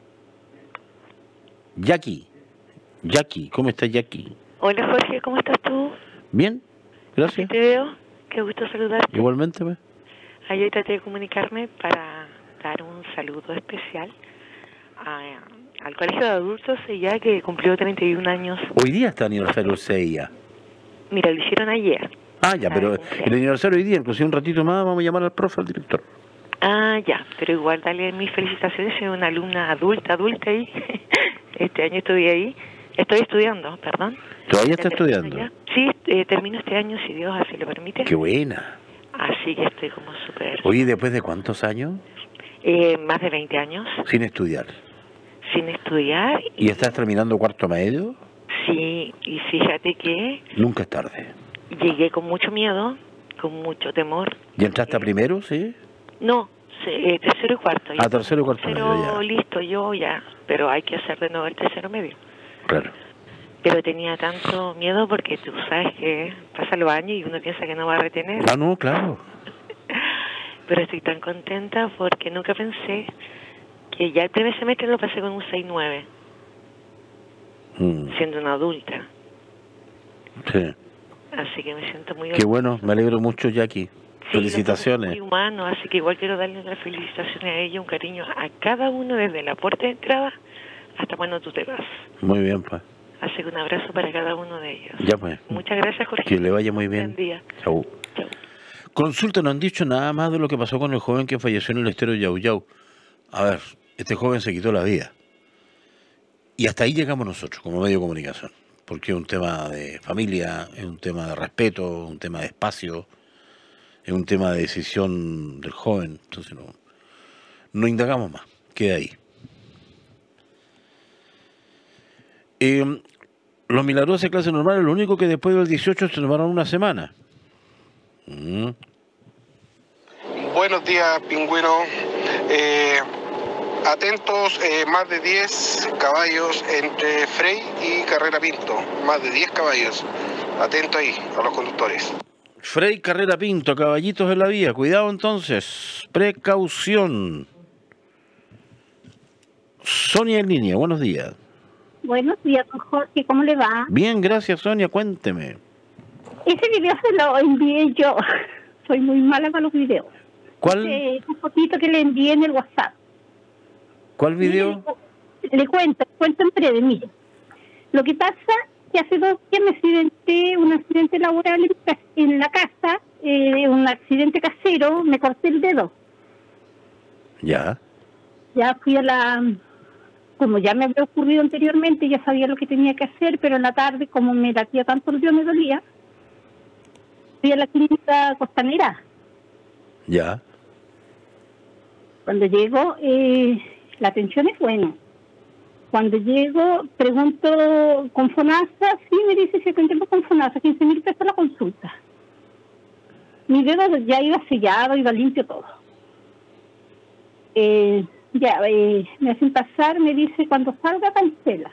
Jackie. Jackie, ¿cómo estás, Jackie? Hola, Jorge, ¿cómo estás tú? Bien, gracias. Te veo, qué gusto saludarte. Igualmente, ¿me? Ayer traté de comunicarme para dar un saludo especial a, al Colegio de Adultos ya que cumplió treinta y un años. Hoy día está aniversario el C I A. Mira, lo hicieron ayer. Ah, ya, pero el aniversario hoy día, inclusive un ratito más, vamos a llamar al profe, al director. Ah, ya, pero igual dale mis felicitaciones, soy una alumna adulta, adulta ahí. Este año estuve ahí, estoy estudiando, perdón. ¿Todavía está estudiando? Ya. Sí, eh, termino este año, si Dios así lo permite. Qué buena. Así que estoy como súper... Oye, ¿después de cuántos años? Eh, más de veinte años. Sin estudiar. Sin estudiar. ¿Y, ¿Y estás terminando cuarto medio? Sí, y fíjate que... Nunca es tarde. Llegué con mucho miedo, con mucho temor. ¿Y entraste a primero, sí? No, eh, tercero y cuarto. Ah, tercero y cuarto tercero, medio, ya. Listo, yo ya, pero hay que hacer de nuevo el tercero medio. Claro. Pero tenía tanto miedo porque tú sabes que pasan los años y uno piensa que no va a retener. Ah, no, claro. Pero estoy tan contenta porque nunca pensé que ya el primer semestre lo pasé con un seis nueve, mm. siendo una adulta. Sí. Así que me siento muy Qué bueno, me alegro mucho, Jackie. Sí, Felicitaciones. muy humano, así que igual quiero darle las felicitaciones a ella, un cariño a cada uno desde la puerta de entrada hasta cuando tú te vas. Muy bien, pues. Así que un abrazo para cada uno de ellos. Ya, pues. Muchas gracias, Jorge. Que le vaya muy bien. Buen día. Chau. Consulta, no han dicho nada más de lo que pasó con el joven que falleció en el estero de Yau Yau. A ver, este joven se quitó la vida. Y hasta ahí llegamos nosotros, como medio de comunicación. Porque es un tema de familia, es un tema de respeto, es un tema de espacio, es un tema de decisión del joven. Entonces no, no indagamos más, queda ahí. Eh, los milagrosos de clase normal es lo único que después del dieciocho se tomaron una semana. Mm. Buenos días, pingüino. Eh, atentos, eh, más de diez caballos entre Frey y Carrera Pinto. Más de diez caballos. Atento ahí a los conductores. Frey, Carrera Pinto, caballitos en la vía. Cuidado entonces. Precaución. Sonia en línea, buenos días. Buenos días, don Jorge, ¿cómo le va? Bien, gracias, Sonia, cuénteme. Ese video se lo envié yo. Soy muy mala con los videos. ¿Cuál? Ese, un poquito que le envié en el WhatsApp. ¿Cuál video? Le, le cuento, le cuento en breve, mire. Lo que pasa es que hace dos días me accidenté, un accidente laboral en, en la casa, eh, un accidente casero, me corté el dedo. Ya. Ya fui a la... Como ya me había ocurrido anteriormente, ya sabía lo que tenía que hacer, pero en la tarde, como me latía tanto el dedo, me dolía, fui a la clínica Costanera. Ya. Cuando llego, eh, la atención es buena. Cuando llego, pregunto con FONASA, sí, me dice, si contemplo con FONASA, quince mil pesos la consulta. Mi dedo ya iba sellado, iba limpio todo. Eh... Ya, eh, me hacen pasar, me dice, cuando salga cancela.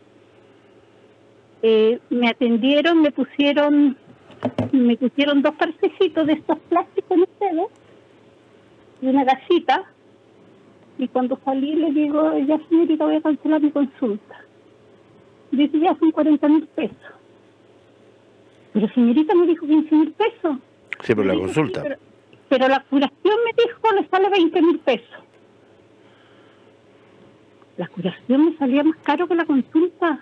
Eh, me atendieron, me pusieron me pusieron dos parcecitos de estos plásticos en el dedo y una gasita. Y cuando salí le digo, ya señorita, voy a cancelar mi consulta. Dice, ya son cuarenta mil pesos. Pero señorita me dijo quince mil pesos. Sí, pero la dijo, consulta. Sí, pero, pero la curación me dijo, le sale veinte mil pesos. La curación me salía más caro que la consulta.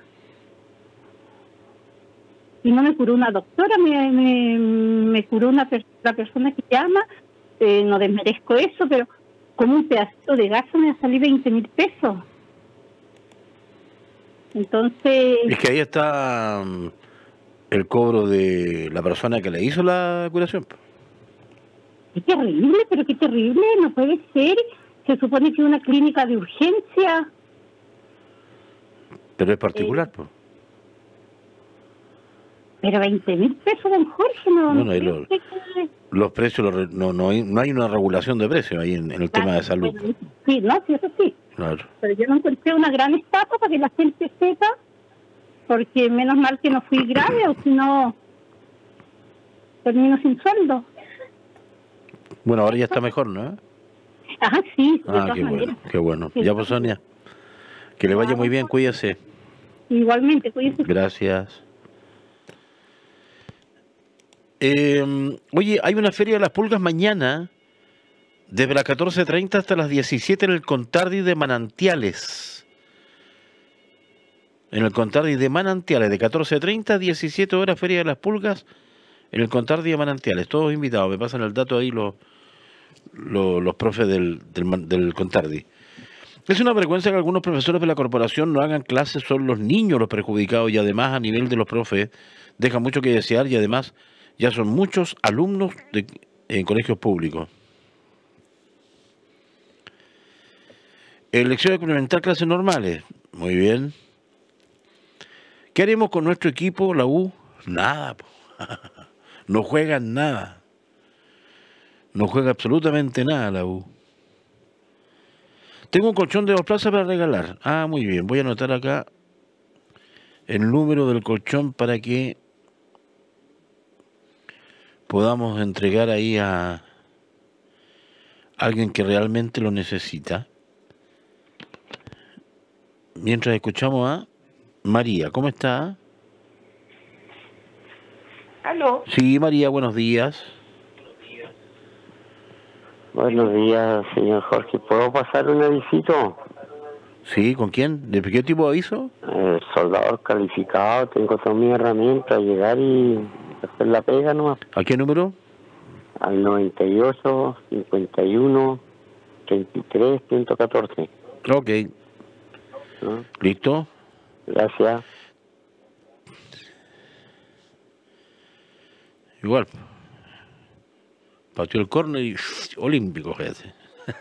Y no me curó una doctora, me, me, me curó una per la persona que llama. Eh, no desmerezco eso, pero como un pedacito de gasa me salí veinte mil pesos. Entonces... Es que ahí está um, el cobro de la persona que le hizo la curación. Qué terrible, pero qué terrible, no puede ser. Se supone que es una clínica de urgencia. Pero es particular, pues. Pero veinte mil pesos, don Jorge, no... Bueno, no ahí lo, que... los precios, los re, no, no, hay, no hay una regulación de precios ahí en, en el claro, tema de salud. Bueno, sí, no, sí, eso sí. Claro. Pero yo no encontré una gran estafa para que la gente sepa, porque menos mal que no fui grave, o si no, termino sin sueldo. Bueno, ahora ya está mejor, ¿no? Ajá, sí. Ah, qué bueno, qué bueno. Sí, ya pues, Sonia, que le vaya muy bien, cuídese. Igualmente, cuídese. Gracias. Eh, oye, hay una feria de las pulgas mañana, desde las catorce treinta hasta las diecisiete en el Contardi de Manantiales. En el Contardi de Manantiales, de catorce treinta a diecisiete horas, feria de las pulgas en el Contardi de Manantiales. Todos invitados, me pasan el dato ahí los, los, los profes del, del, del Contardi. Es una vergüenza que algunos profesores de la corporación no hagan clases, son los niños los perjudicados y además a nivel de los profes deja mucho que desear y además ya son muchos alumnos de, en colegios públicos. Elección de complementar clases normales. Muy bien. ¿Qué haremos con nuestro equipo, la U? Nada. No juegan nada. No juega absolutamente nada la U. Tengo un colchón de dos plazas para regalar. Ah, muy bien. Voy a anotar acá el número del colchón para que podamos entregar ahí a alguien que realmente lo necesita. Mientras escuchamos a María. ¿Cómo está? Aló. Sí, María, buenos días. Buenos días, señor Jorge. ¿Puedo pasar un avisito? Sí, ¿con quién? ¿De qué tipo de aviso? Eh, soldador calificado, tengo todas mis herramientas, llegar y hacer la pega nomás. ¿A qué número? Al noventa y ocho, cincuenta y uno, treinta y tres, ciento catorce. Ok. ¿No? ¿Listo? Gracias. Igual. Pateó el córner y olímpico, fíjate.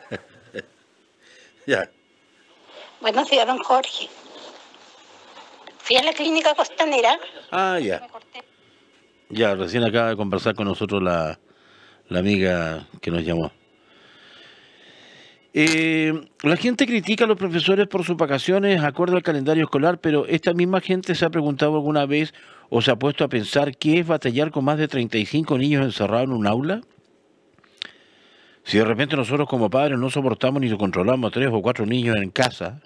Ya. Buenos días, don Jorge. Fui a la clínica costanera. Ah, ya. Ya, recién acaba de conversar con nosotros la, la amiga que nos llamó. Eh, la gente critica a los profesores por sus vacaciones acorde al calendario escolar, pero esta misma gente se ha preguntado alguna vez o se ha puesto a pensar qué es batallar con más de treinta y cinco niños encerrados en un aula. Si de repente nosotros como padres no soportamos ni controlamos a tres o cuatro niños en casa.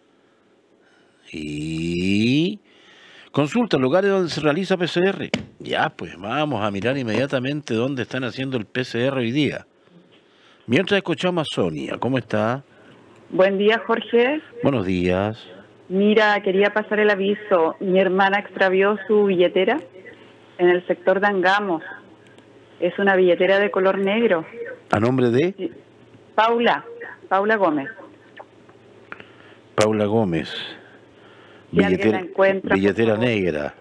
Y consulta lugares donde se realiza P C R. Ya, pues vamos a mirar inmediatamente dónde están haciendo el P C R hoy día. Mientras escuchamos a Sonia, ¿cómo está? Buen día, Jorge. Buenos días. Mira, quería pasar el aviso. Mi hermana extravió su billetera en el sector de Angamos. Es una billetera de color negro. ¿A nombre de? Sí. Paula, Paula Gómez. Paula Gómez. Si alguien la encuentra, billetera negra.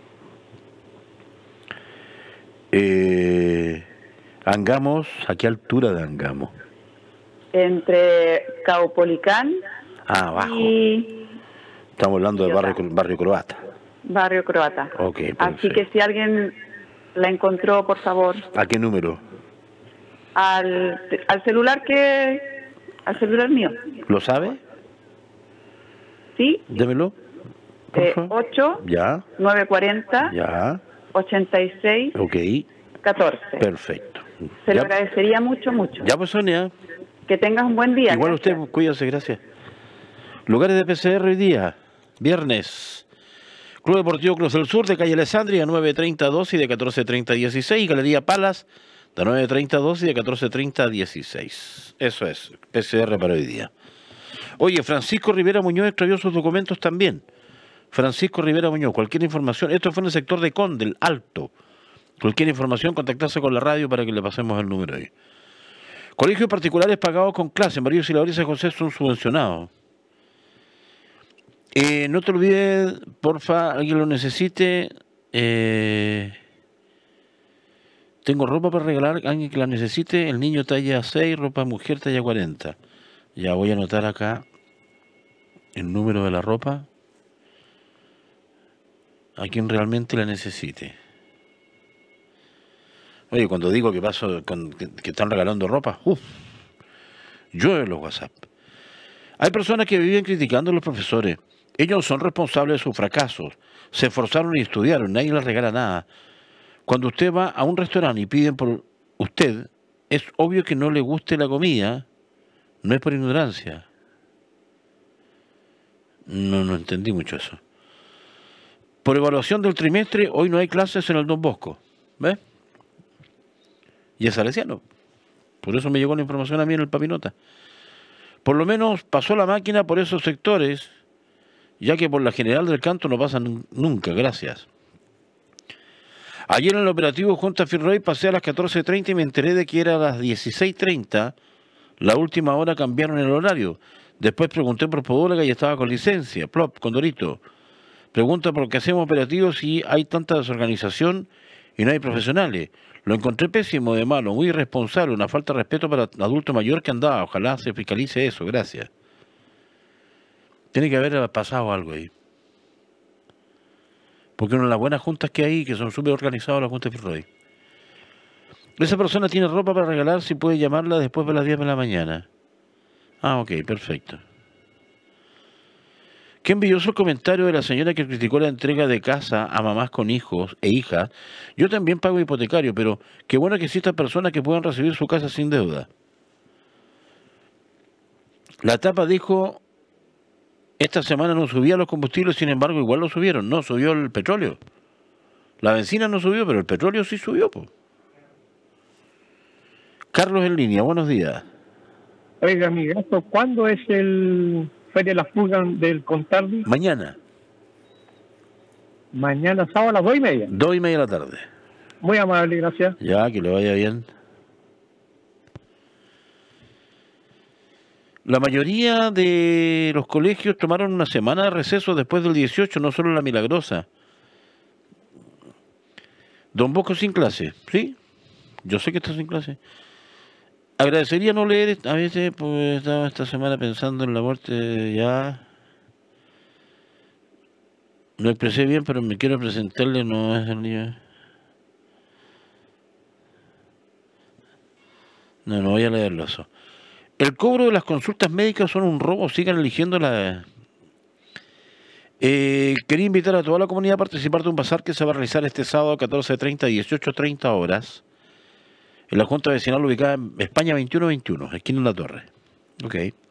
Eh, Angamos, ¿a qué altura de Angamos? Entre Caupolicán ah, abajo. y Estamos hablando del barrio, barrio croata. Barrio Croata. Ok, así que si alguien la encontró, por favor. ¿A qué número? Al, al celular que... al celular mío. ¿Lo sabe? Sí. Démelo. Eh, ocho, ya. nueve cuarenta, ya. ochenta y seis, ok. catorce. Perfecto. Se ya. lo agradecería mucho, mucho. Ya pues, Sonia. Que tengas un buen día. Igual gracias. usted, cuídese, gracias. Lugares de P C R hoy día, viernes. Club Deportivo Cruz del Sur de calle Alessandria, nueve treinta doce y de catorce treinta dieciséis. Galería Palas, de nueve treinta doce y de catorce treinta dieciséis. Eso es, P C R para hoy día. Oye, Francisco Rivera Muñoz extravió sus documentos también. Francisco Rivera Muñoz, cualquier información, esto fue en el sector de Condel, Alto. Cualquier información, contactarse con la radio para que le pasemos el número ahí. Colegios particulares pagados con clase, María Auxiliadora y San José son subvencionados. Eh, no te olvides, porfa, alguien lo necesite. Eh, tengo ropa para regalar, alguien que la necesite. El niño talla seis, ropa mujer talla cuarenta. Ya voy a anotar acá el número de la ropa a quien realmente la necesite. Oye, cuando digo que paso con, que, que están regalando ropa, uff, llueve los WhatsApp. Hay personas que viven criticando a los profesores. Ellos son responsables de sus fracasos. Se esforzaron y estudiaron, nadie les regala nada. Cuando usted va a un restaurante y piden por usted, es obvio que no le guste la comida, no es por ignorancia. No, no entendí mucho eso. Por evaluación del trimestre, hoy no hay clases en el Don Bosco. ¿Ves? Y es salesiano. Por eso me llegó la información a mí en el Papinota. Por lo menos pasó la máquina por esos sectores, ya que por la General del Canto no pasan nunca. Gracias. Ayer en el operativo Junta Firroy pasé a las catorce treinta y me enteré de que era a las dieciséis treinta. La última hora cambiaron el horario. Después pregunté por Podóloga y estaba con licencia. Plop, Condorito. Pregunta por qué hacemos operativos si hay tanta desorganización y no hay profesionales. Lo encontré pésimo, de malo, muy irresponsable, una falta de respeto para el adulto mayor que andaba. Ojalá se fiscalice eso, gracias. Tiene que haber pasado algo ahí. Porque una de las buenas juntas que hay, que son súper organizadas, las juntas de Firroy. Esa persona tiene ropa para regalar, si puede llamarla después de las diez de la mañana. Ah, ok, perfecto. Qué envidioso el comentario de la señora que criticó la entrega de casa a mamás con hijos e hijas. Yo también pago hipotecario, pero qué bueno que existan personas que puedan recibir su casa sin deuda. La tapa dijo, esta semana no subía los combustibles, sin embargo igual lo subieron. No, subió el petróleo. La benzina no subió, pero el petróleo sí subió, po. Carlos en línea, buenos días. Oiga, amigo, ¿cuándo es el Feria de la Fuga del Contardi? Mañana. Mañana sábado a las dos y media. Dos y media de la tarde. Muy amable, gracias. Ya, que le vaya bien. La mayoría de los colegios tomaron una semana de receso después del dieciocho, no solo la Milagrosa. Don Bosco sin clase, ¿sí? Yo sé que está sin clase. Agradecería no leer, a veces pues estaba esta semana pensando en la muerte, ya... No expresé bien, pero me quiero presentarle, no es el día... No, no voy a leerlo eso. El cobro de las consultas médicas son un robo, sigan eligiendo la... Eh, quería invitar a toda la comunidad a participar de un bazar que se va a realizar este sábado catorce treinta, dieciocho treinta horas en la Junta Vecinal ubicada en España veintiuno veintiuno, esquina en La Torre. Ok.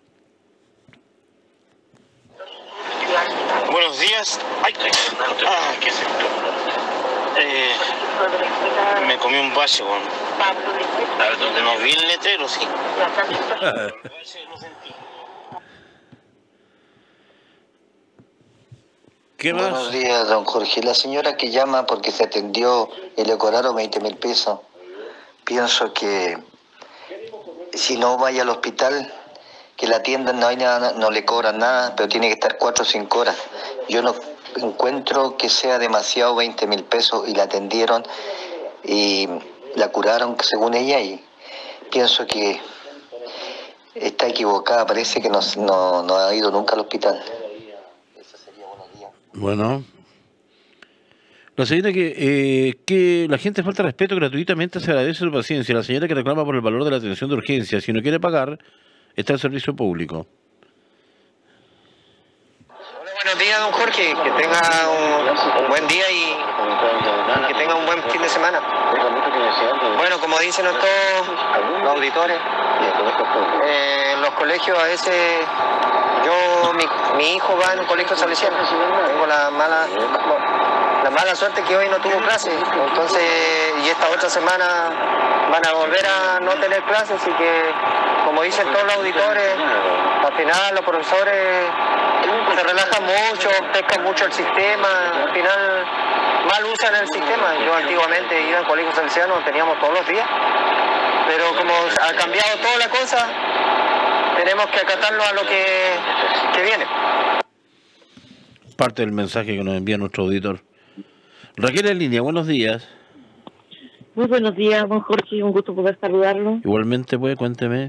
Buenos días. Ay, ah, ¿qué es esto? Eh, me comí un vaso con... No vi el letrero, sí. ¿Qué más? Buenos días, don Jorge. La señora que llama porque se atendió y le cobraron veinte mil pesos. Pienso que si no vaya al hospital, que la atiendan, no hay nada, no le cobran nada, pero tiene que estar cuatro o cinco horas. Yo no encuentro que sea demasiado veinte mil pesos y la atendieron y la curaron según ella y pienso que está equivocada, parece que no, no, no ha ido nunca al hospital. Bueno, la señora que, eh, que la gente falta respeto gratuitamente se agradece su paciencia. La señora que reclama por el valor de la atención de urgencia, si no quiere pagar, está el servicio público. Buenos días, don Jorge, que tenga un, un buen día y que tenga un buen fin de semana. Bueno, como dicen todos los auditores, eh, en los colegios a veces, yo, mi, mi hijo va en un colegio salesiano, tengo la mala, la mala suerte que hoy no tuvo clase, entonces, y esta otra semana van a volver a no tener clases, así que, como dicen todos los auditores, al final los profesores se relajan mucho, pescan mucho el sistema, al final mal usan el sistema. Yo antiguamente iba en colegio salesiano, teníamos todos los días, pero como ha cambiado toda la cosa, tenemos que acatarlo a lo que, que viene. Parte del mensaje que nos envía nuestro auditor. Raquel en línea, buenos días. Muy buenos días, don Jorge, un gusto poder saludarlo. Igualmente, pues, cuénteme.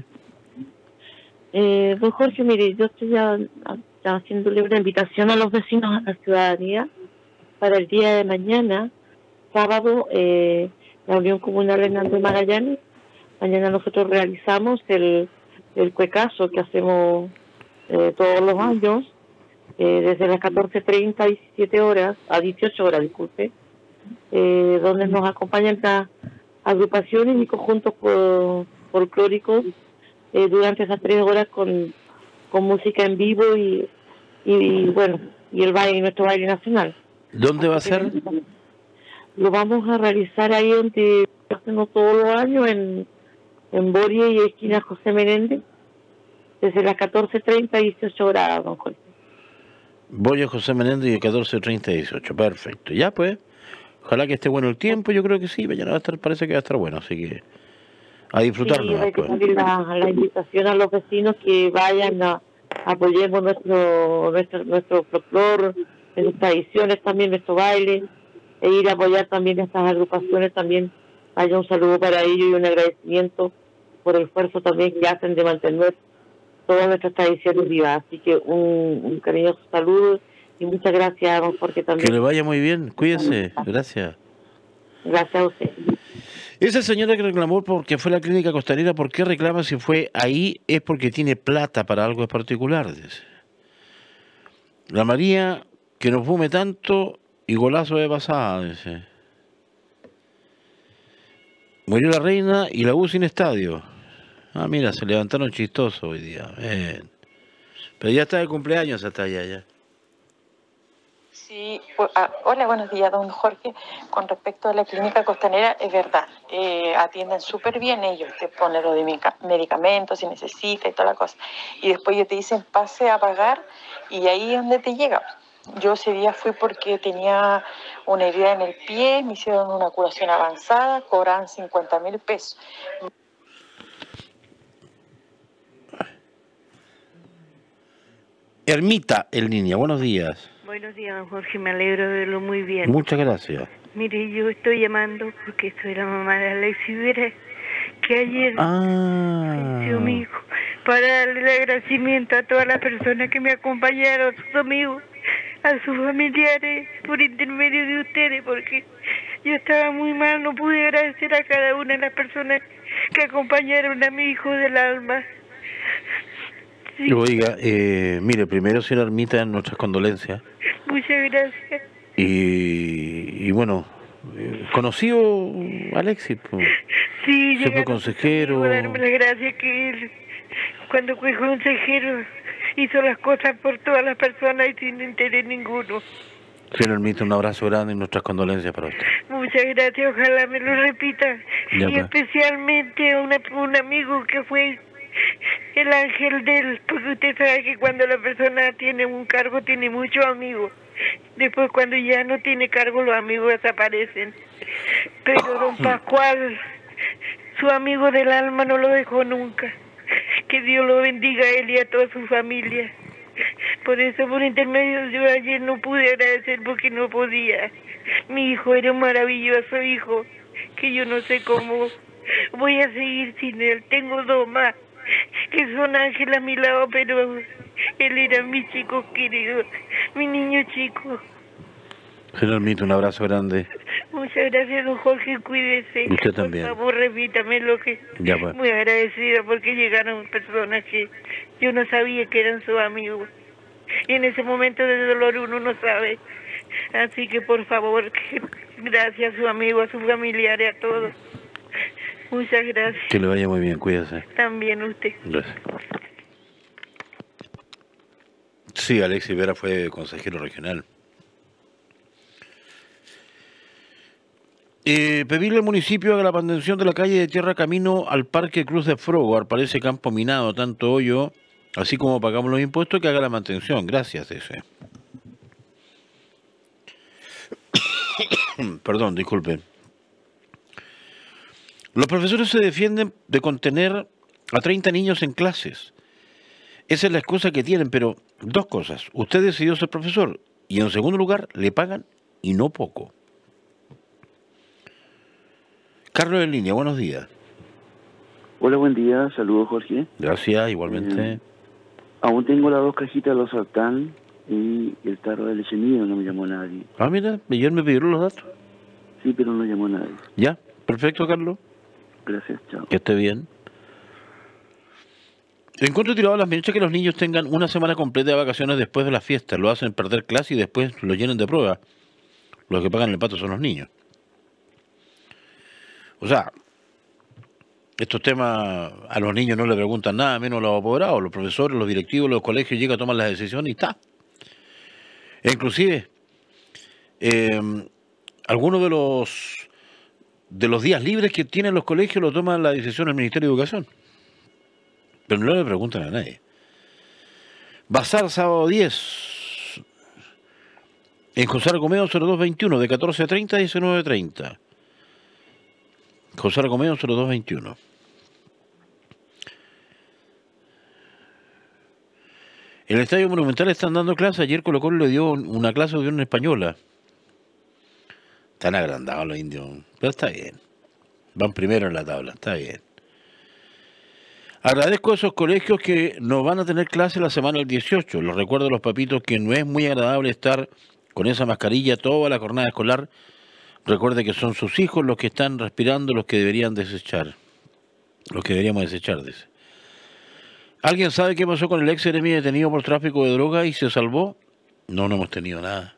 Eh, don Jorge, mire, yo estoy ya, ya haciéndole una invitación a los vecinos, a la ciudadanía, para el día de mañana, sábado, eh, la Unión Comunal Hernández Magallanes. Mañana nosotros realizamos el, el cuecazo que hacemos eh, todos los años, eh, desde las catorce treinta a diecisiete horas, a dieciocho horas, disculpe, eh, donde nos acompañan las agrupaciones y conjuntos fol- folclóricos eh, durante esas tres horas con, con música en vivo y, y, y bueno, y el baile, nuestro baile nacional. ¿Dónde va a ser? Lo vamos a realizar ahí donde hacemos todos los años, en, en Borie y esquina José Menéndez, desde las catorce treinta y dieciocho horas, don Jorge. Voy a José Menéndez y catorce treinta y dieciocho, perfecto. Ya pues, ojalá que esté bueno el tiempo, yo creo que sí, mañana va a estar, parece que va a estar bueno, así que a disfrutarlo. Sí, hay que darle la, la invitación a los vecinos que vayan a apoyemos nuestro nuestro nuestro folclore, nuestras tradiciones también, nuestro baile, e ir a apoyar también a estas agrupaciones también. Vaya un saludo para ellos y un agradecimiento por el esfuerzo también que hacen de mantener todas nuestras tradiciones vivas. Así que un, un cariñoso saludo y muchas gracias, don Jorge, también. Que le vaya muy bien, cuídese, gracias. Gracias a usted. Esa señora que reclamó porque fue a la clínica costanera, ¿por qué reclama si fue ahí? Es porque tiene plata para algo en particular, dice. La María, que no fume tanto y golazo de pasada, dice. Murió la reina y la U sin estadio. Ah, mira, se levantaron chistosos hoy día. Bien. Pero ya está de cumpleaños hasta allá, ya. Sí, pues, ah, hola, buenos días, don Jorge. Con respecto a la clínica costanera, es verdad, eh, atienden súper bien ellos, te ponen lo de mica- medicamentos si necesita y toda la cosa. Y después ellos te dicen, pase a pagar y ahí es donde te llega. Yo ese día fui porque tenía una herida en el pie, me hicieron una curación avanzada, cobraban cincuenta mil pesos. Ermita en línea, buenos días. Buenos días, don Jorge, me alegro de verlo muy bien. Muchas gracias. Mire, yo estoy llamando porque soy la mamá de Alexis Vera, que ayer Ah. falleció mi hijo, para darle el agradecimiento a todas las personas que me acompañaron, a sus amigos, a sus familiares, por intermedio de ustedes, porque yo estaba muy mal, no pude agradecer a cada una de las personas que acompañaron a mi hijo del alma. Sí. Oiga, eh, mire, primero, señora Ermita, nuestras condolencias. Muchas gracias. Y, y bueno, eh, ¿conoció a Alexis? Pues. Sí, Se fue llegaron consejero. a darme las gracias que él, cuando fue consejero, hizo las cosas por todas las personas y sin interés ninguno. Señora Ermita, un abrazo grande y nuestras condolencias para usted. Muchas gracias, ojalá me lo repita. Ya, y pues. especialmente a una, un amigo que fue el ángel de él, porque usted sabe que cuando la persona tiene un cargo tiene muchos amigos. Después cuando ya no tiene cargo los amigos desaparecen. Pero don Pascual, su amigo del alma, no lo dejó nunca. Que Dios lo bendiga a él y a toda su familia. Por eso, por intermedio, yo ayer no pude agradecer porque no podía. Mi hijo era un maravilloso hijo, que yo no sé cómo voy a seguir sin él. Tengo dos más, que son ángeles a mi lado, pero él era mi chico querido, mi niño chico. Señora Ermita, un abrazo grande. Muchas gracias, don Jorge, cuídese. Usted también. Por favor, repítame lo que... Ya, pues. Muy agradecida porque llegaron personas que yo no sabía que eran sus amigos. Y en ese momento de dolor uno no sabe. Así que, por favor, que gracias a su amigo, a sus familiares, a todos. Muchas gracias. Que le vaya muy bien, cuídese. También usted. Gracias. Sí, Alexis Vera fue consejero regional. Eh, pedirle al municipio haga la mantención de la calle de tierra camino al Parque Cruz de Frogar, parece campo minado, tanto hoyo, así como pagamos los impuestos, que haga la mantención. Gracias, ese. Perdón, disculpen. Los profesores se defienden de contener a treinta niños en clases. Esa es la excusa que tienen, pero dos cosas. Usted decidió ser profesor y en segundo lugar le pagan y no poco. Carlos en línea, buenos días. Hola, buen día. Saludos, Jorge. Gracias, igualmente. Eh, aún tengo las dos cajitas de los sartán y el tarro de leche mío, no me llamó nadie. Ah, mira, ayer me pidieron los datos. Sí, pero no llamó nadie. Ya, perfecto, Carlos. Gracias, chao. Que esté bien. Encuentro tirado a las mechas que los niños tengan una semana completa de vacaciones después de las fiestas. Lo hacen perder clase y después lo llenan de pruebas. Los que pagan el pato son los niños. O sea, estos temas a los niños no le preguntan nada, menos a los apoderados, los profesores, los directivos, los colegios llegan a tomar las decisiones y está. E inclusive, eh, algunos de los de los días libres que tienen los colegios lo toman la decisión el Ministerio de Educación. Pero no le preguntan a nadie. Bazar sábado diez. En José Argomeo cero dos veintiuno, de catorce a treinta a diecinueve treinta. José Argomeo cero dos veintiuno. En el Estadio Monumental están dando clases. Ayer Colo Colo le dio una clase de una española. Están agrandados los indios, pero está bien. Van primero en la tabla, está bien. Agradezco a esos colegios que no van a tener clase la semana del dieciocho. Les recuerdo a los papitos que no es muy agradable estar con esa mascarilla toda la jornada escolar. Recuerde que son sus hijos los que están respirando, los que deberían desechar. Los que deberíamos desechar, dice. ¿Alguien sabe qué pasó con el ex Jeremy detenido por tráfico de droga y se salvó? No, no hemos tenido nada.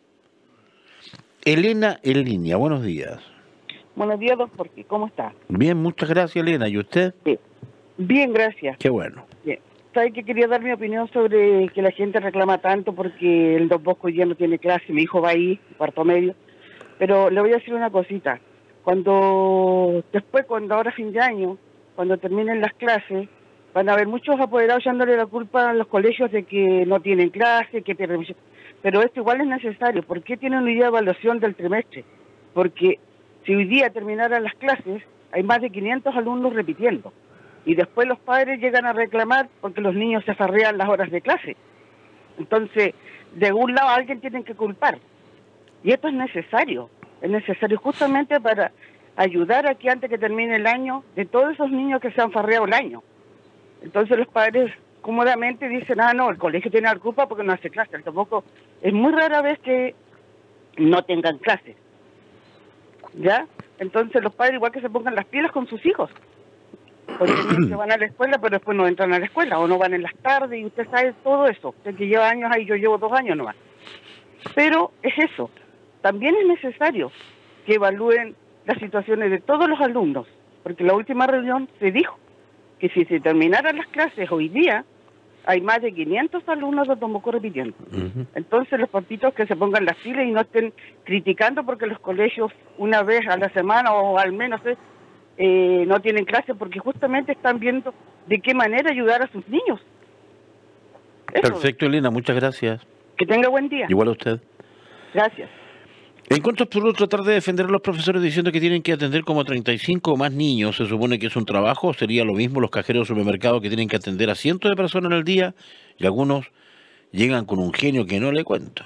Elena en línea, buenos días. Buenos días, don Jorge, ¿cómo está? Bien, muchas gracias, Elena. ¿Y usted? Sí. Bien, gracias. Qué bueno. Bien. sabe que quería dar mi opinión sobre que la gente reclama tanto porque el Don Bosco ya no tiene clase, mi hijo va ahí, cuarto medio, pero le voy a decir una cosita, cuando, después, cuando ahora fin de año, cuando terminen las clases, van a haber muchos apoderados echándole la culpa a los colegios de que no tienen clase, que pierden... Pero esto igual es necesario. ¿Por qué tienen un día de evaluación del trimestre? Porque si hoy día terminaran las clases, hay más de quinientos alumnos repitiendo. Y después los padres llegan a reclamar porque los niños se farrean las horas de clase. Entonces, de algún lado alguien tiene que culpar. Y esto es necesario. Es necesario justamente para ayudar a que antes que termine el año, de todos esos niños que se han farreado el año. Entonces los padres cómodamente dicen, ah, no, el colegio tiene la culpa porque no hace clases. Tampoco, es muy rara vez que no tengan clases. ¿Ya? Entonces los padres igual que se pongan las pilas con sus hijos. Porque se van a la escuela, pero después no entran a la escuela, o no van en las tardes, y usted sabe todo eso. Usted que lleva años ahí, yo llevo dos años nomás. Pero es eso. También es necesario que evalúen las situaciones de todos los alumnos, porque en la última reunión se dijo que si se terminaran las clases hoy día, hay más de quinientos alumnos de Don Bosco repitiendo. Uh-huh. Entonces los papitos que se pongan las pilas y no estén criticando porque los colegios una vez a la semana o al menos eh, eh, no tienen clases, porque justamente están viendo de qué manera ayudar a sus niños. Eso. Perfecto, Elena, muchas gracias. Que tenga buen día. Igual a usted. Gracias. Encuentro absurdo tratar de defender a los profesores diciendo que tienen que atender como treinta y cinco o más niños. Se supone que es un trabajo. Sería lo mismo los cajeros de supermercado que tienen que atender a cientos de personas en el día, y algunos llegan con un genio que no le cuento.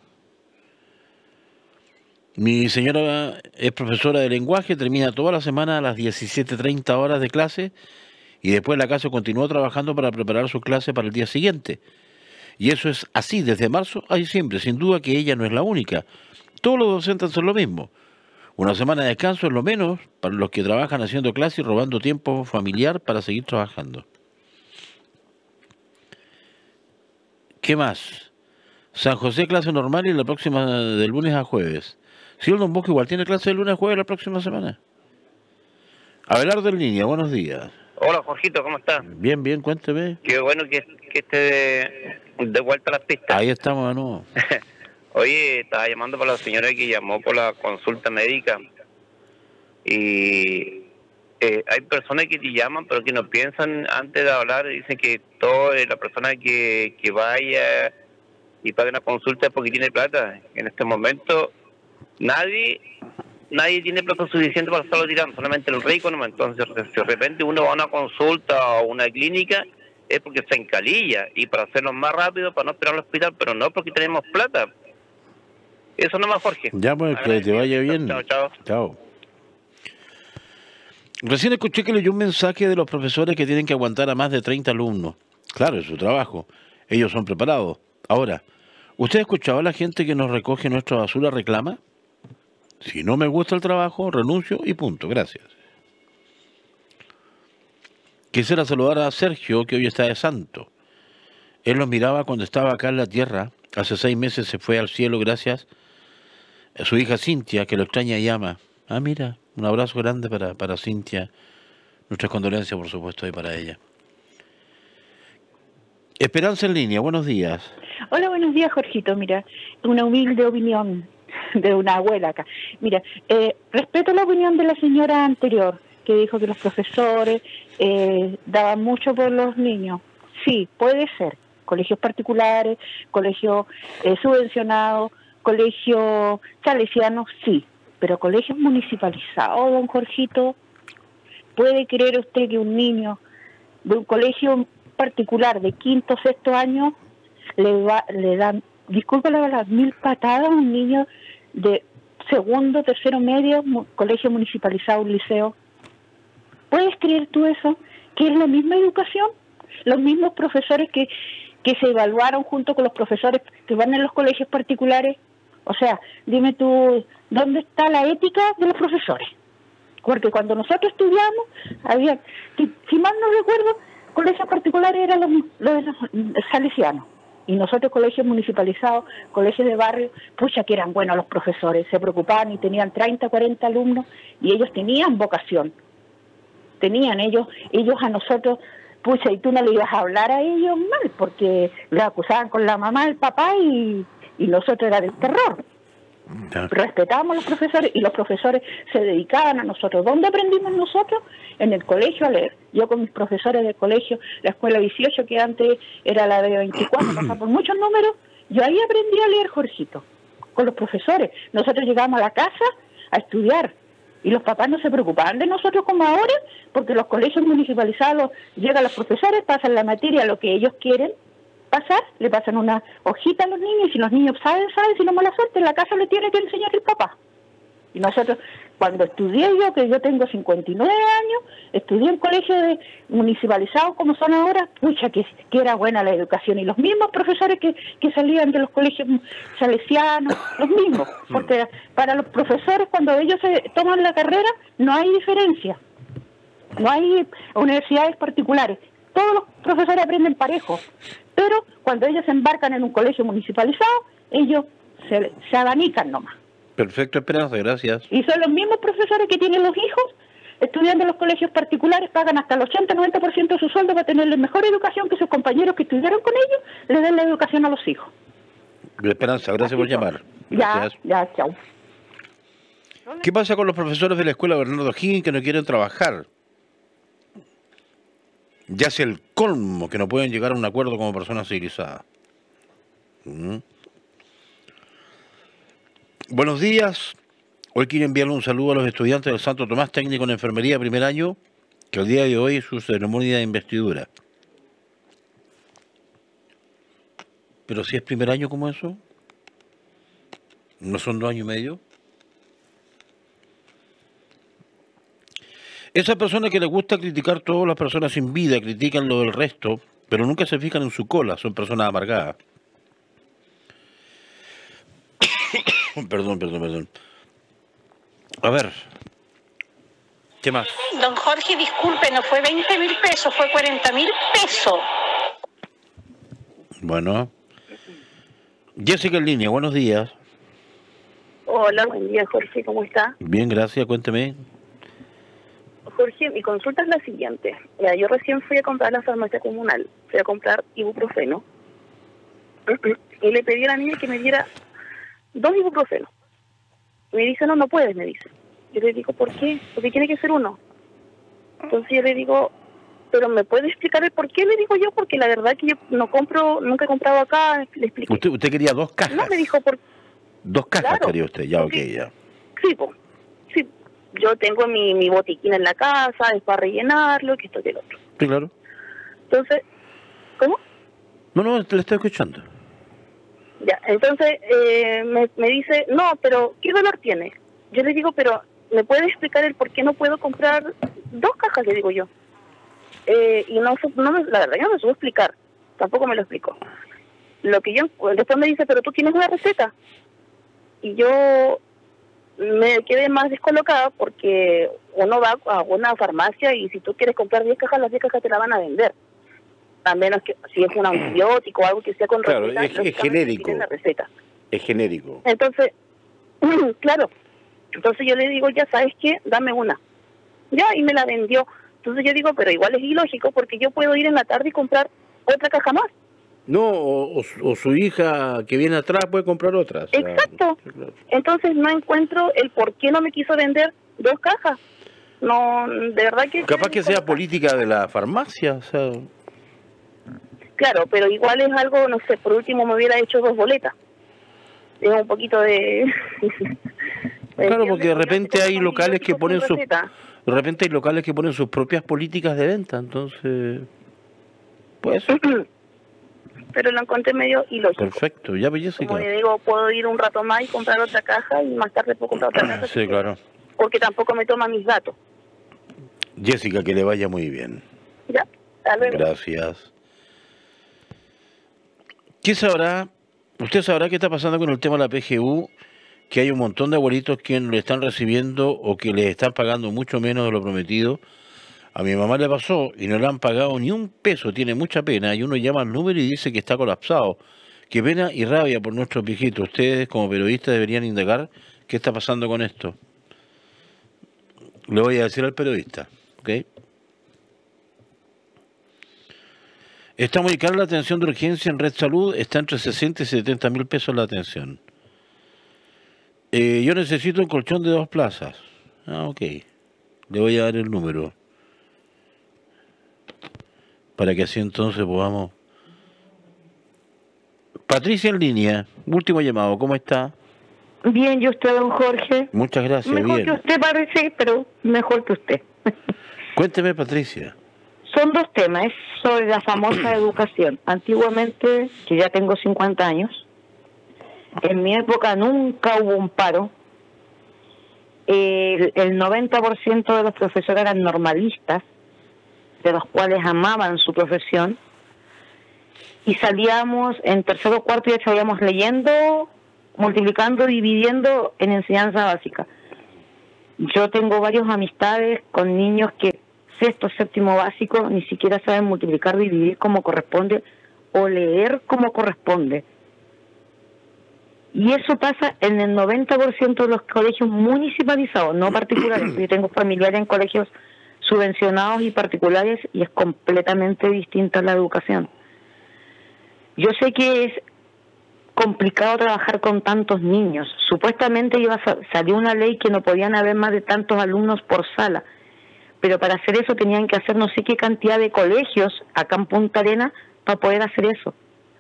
Mi señora es profesora de lenguaje, termina toda la semana a las diecisiete treinta horas de clase y después en la casa continúa trabajando para preparar su clase para el día siguiente. Y eso es así desde marzo a diciembre. Sin duda que ella no es la única. Todos los docentes hacen lo mismo. Una semana de descanso es lo menos para los que trabajan haciendo clase y robando tiempo familiar para seguir trabajando. ¿Qué más? San José clase normal y la próxima de lunes a jueves. Si el Don Bosco igual tiene clase de lunes a jueves la próxima semana. Abelardo en línea, buenos días. Hola, Jorgito, ¿cómo estás? Bien, bien, cuénteme. Qué bueno que, que esté de, de vuelta a las pistas. Ahí estamos de nuevo. Oye, estaba llamando para la señora que llamó por la consulta médica. Y eh, hay personas que te llaman, pero que no piensan antes de hablar. Dicen que toda la persona que, que vaya y pague una consulta es porque tiene plata. En este momento, nadie nadie tiene plata suficiente para estarlo tirando, solamente el rico nomás. Entonces, si de repente uno va a una consulta o una clínica, es porque se encalilla. Y para hacerlo más rápido, para no esperar al hospital, pero no porque tenemos plata. Eso nomás, Jorge. Ya, pues, que te vaya bien. Chao, chao. Chao. Recién escuché que leyó un mensaje de los profesores que tienen que aguantar a más de treinta alumnos. Claro, es su trabajo. Ellos son preparados. Ahora, ¿usted ha escuchado a la gente que nos recoge nuestra basura reclama? Si no me gusta el trabajo, renuncio y punto. Gracias. Quisiera saludar a Sergio, que hoy está de santo. Él nos miraba cuando estaba acá en la tierra. Hace seis meses se fue al cielo gracias a su hija Cintia, que lo extraña y ama. Ah, mira, un abrazo grande para, para Cintia. Nuestras condolencias, por supuesto, y para ella. Esperanza en línea, buenos días. Hola, buenos días, Jorgito. Mira, una humilde opinión de una abuela acá. Mira, eh, respeto la opinión de la señora anterior, que dijo que los profesores eh, daban mucho por los niños. Sí, puede ser. Colegios particulares, colegios eh, subvencionados, colegios salesianos, sí. Pero colegios municipalizados, don Jorgito, ¿puede creer usted que un niño de un colegio particular de quinto o sexto año le va, le dan, disculpe la verdad, mil patadas a un niño de segundo, tercero medio, mu, colegio municipalizado, un liceo? ¿Puedes creer tú eso? ¿Que es la misma educación? Los mismos profesores que, que se evaluaron junto con los profesores que van en los colegios particulares. O sea, dime tú, ¿dónde está la ética de los profesores? Porque cuando nosotros estudiamos, había, si, si mal no recuerdo, colegios particulares eran los, los, los salesianos. Y nosotros colegios municipalizados, colegios de barrio, pucha que eran buenos los profesores, se preocupaban y tenían treinta, cuarenta alumnos y ellos tenían vocación. Tenían ellos, ellos a nosotros pucha, y tú no le ibas a hablar a ellos mal, porque los acusaban con la mamá, el papá, y, y nosotros era del terror. Ya. Respetábamos a los profesores y los profesores se dedicaban a nosotros. ¿Dónde aprendimos nosotros? En el colegio a leer. Yo con mis profesores del colegio, la escuela dieciocho, que antes era la de veinticuatro, pasaba por muchos números, yo ahí aprendí a leer, Jorgito, con los profesores. Nosotros llegábamos a la casa a estudiar y los papás no se preocupaban de nosotros como ahora, porque los colegios municipalizados llegan los profesores, pasan la materia, lo que ellos quieren pasar, le pasan una hojita a los niños, y si los niños saben, saben, si no mala suerte, en la casa le tiene que enseñar el papá. Y nosotros, cuando estudié yo, que yo tengo cincuenta y nueve años, estudié en colegios de, municipalizados como son ahora, pucha, que, que era buena la educación, y los mismos profesores que, que salían de los colegios salesianos, los mismos, porque para los profesores, cuando ellos se toman la carrera, no hay diferencia, no hay universidades particulares, todos los profesores aprenden parejo, pero cuando ellos se embarcan en un colegio municipalizado, ellos se, se abanican nomás. Perfecto, Esperanza, gracias. Y son los mismos profesores que tienen los hijos, estudiando en los colegios particulares, pagan hasta el ochenta a noventa por ciento de su sueldo para tenerle mejor educación que sus compañeros que estudiaron con ellos, le den la educación a los hijos. Esperanza, gracias por llamar. Ya, ya, chao. ¿Qué pasa con los profesores de la escuela Bernardo Higgins que no quieren trabajar? Ya es el colmo que no pueden llegar a un acuerdo como personas civilizadas. ¿Mm? Buenos días. Hoy quiero enviarle un saludo a los estudiantes del Santo Tomás, técnico en enfermería primer año, que el día de hoy es su ceremonia de investidura. Pero si es primer año, como eso, ¿no son dos años y medio? Esas personas que les gusta criticar a todas las personas sin vida, critican lo del resto, pero nunca se fijan en su cola, son personas amargadas. Perdón, perdón, perdón. A ver, ¿qué más? Don Jorge, disculpe, no fue veinte mil pesos, fue cuarenta mil pesos. Bueno. Jessica en línea, buenos días. Hola, buen día, Jorge, ¿cómo está? Bien, gracias, cuénteme. Jorge, mi consulta es la siguiente. Mira, yo recién fui a comprar a la farmacia comunal, fui a comprar ibuprofeno, y le pedí a la niña que me diera dos ibuprofenos. Y me dice, no, no puedes, me dice. Yo le digo, ¿por qué? Porque tiene que ser uno. Entonces yo le digo, pero ¿me puede explicar el por qué? Le digo yo, porque la verdad que yo no compro, nunca he comprado acá, le expliqué. ¿Usted, usted quería dos cajas? No, me dijo, por... Dos cajas Claro, quería usted, ya, ok, sí. ya. Sí, po. Sí, yo tengo mi, mi botiquín en la casa, es para rellenarlo, que esto y el otro. Sí, claro. Entonces, ¿cómo? No, no, le estoy escuchando. Ya, entonces eh, me, me dice, no, pero ¿qué dolor tiene? Yo le digo, pero ¿me puede explicar el por qué no puedo comprar dos cajas? Le digo yo. Eh, y no, su- no me- la verdad, yo no me supo explicar, tampoco me lo explicó. Lo que yo, después me dice, pero tú tienes una receta. Y yo me quedé más descolocada porque uno va a una farmacia y si tú quieres comprar diez cajas, las diez cajas te la van a vender. A menos que si es un antibiótico o algo que sea con Claro, receta, es- es lógicamente genérico. tienen la receta. Es genérico. Entonces, claro, entonces yo le digo, ya sabes qué, dame una. Ya, y me la vendió. Entonces yo digo, pero igual es ilógico porque yo puedo ir en la tarde y comprar otra caja más. No, o, o su- o su hija que viene atrás puede comprar otra. o sea, Exacto. Entonces no encuentro el por qué no me quiso vender dos cajas. No, de verdad que... Capaz que sea política de la farmacia, o sea... Claro, pero igual es algo, no sé, por último me hubiera hecho dos boletas. Es un poquito de... Claro, porque de repente hay locales que ponen sus... receta. De repente hay locales que ponen sus propias políticas de venta, entonces... Pues... Pero lo encontré medio ilógico. Perfecto, ya, pues, Jessica. Como le digo, puedo ir un rato más y comprar otra caja y más tarde puedo comprar otra caja. Sí, claro. Porque tampoco me toma mis datos. Jessica, que le vaya muy bien. Ya, hasta luego. Gracias. ¿Qué sabrá? ¿Usted sabrá qué está pasando con el tema de la P G U? Que hay un montón de abuelitos que lo están recibiendo o que les están pagando mucho menos de lo prometido. A mi mamá le pasó y no le han pagado ni un peso, tiene mucha pena. Y uno llama al número y dice que está colapsado. Qué pena y rabia por nuestros viejitos. Ustedes como periodistas deberían indagar qué está pasando con esto. Le voy a decir al periodista, ¿ok? Está muy cara la atención de urgencia en Red Salud, está entre sesenta y setenta mil pesos la atención. Eh, yo necesito un colchón de dos plazas. Ah, ok. Le voy a dar el número. Para que así entonces podamos... Patricia en línea, último llamado, ¿cómo está? Bien, ¿y usted, don Jorge? Muchas gracias, Mejor bien. que usted parece, pero mejor que usted. Cuénteme, Patricia. Son dos temas, es sobre la famosa educación. Antiguamente, que ya tengo cincuenta años, en mi época nunca hubo un paro. El, el noventa por ciento de los profesores eran normalistas, de los cuales amaban su profesión, y salíamos en tercero o cuarto y ya estábamos leyendo, multiplicando, dividiendo en enseñanza básica. Yo tengo varias amistades con niños que sexto, séptimo básico, ni siquiera saben multiplicar, dividir como corresponde o leer como corresponde. Y eso pasa en el noventa por ciento de los colegios municipalizados, no particulares. Yo tengo familiares en colegios subvencionados y particulares y es completamente distinta la educación. Yo sé que es complicado trabajar con tantos niños. Supuestamente iba a salió una ley que no podían haber más de tantos alumnos por sala, pero para hacer eso tenían que hacer no sé qué cantidad de colegios acá en Punta Arenas para poder hacer eso.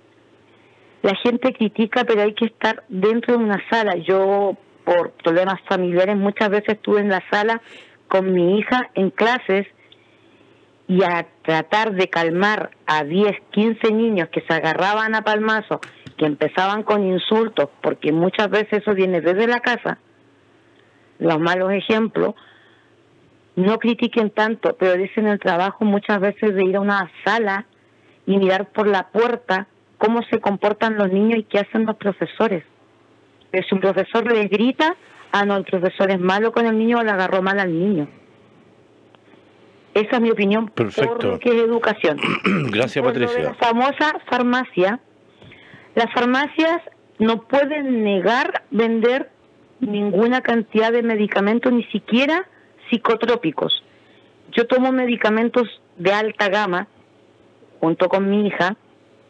La gente critica, pero hay que estar dentro de una sala. Yo, por problemas familiares, muchas veces estuve en la sala con mi hija en clases y a tratar de calmar a diez, quince niños que se agarraban a palmazos, que empezaban con insultos, porque muchas veces eso viene desde la casa, los malos ejemplos. No critiquen tanto, pero dicen el trabajo muchas veces de ir a una sala y mirar por la puerta cómo se comportan los niños y qué hacen los profesores. Pero si un profesor les grita, ah, no, el profesor es malo con el niño o le agarró mal al niño. Esa es mi opinión. Perfecto. Por lo que es educación. Gracias, Por lo Patricia. de la famosa farmacia, las farmacias no pueden negar vender ninguna cantidad de medicamentos, ni siquiera psicotrópicos. Yo tomo medicamentos de alta gama junto con mi hija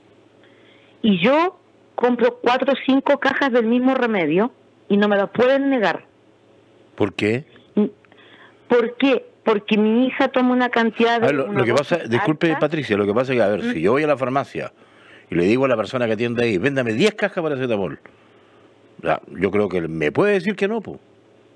y yo compro cuatro o cinco cajas del mismo remedio y no me lo pueden negar. ¿Por qué? ¿Por qué? Porque mi hija toma una cantidad de... A ver, lo, lo que pasa, disculpe, alta. Patricia, lo que pasa es que, a ver, ¿Mm? si yo voy a la farmacia y le digo a la persona que atiende ahí, véndame diez cajas para paracetamol, ya, yo creo que me puede decir que no, pues.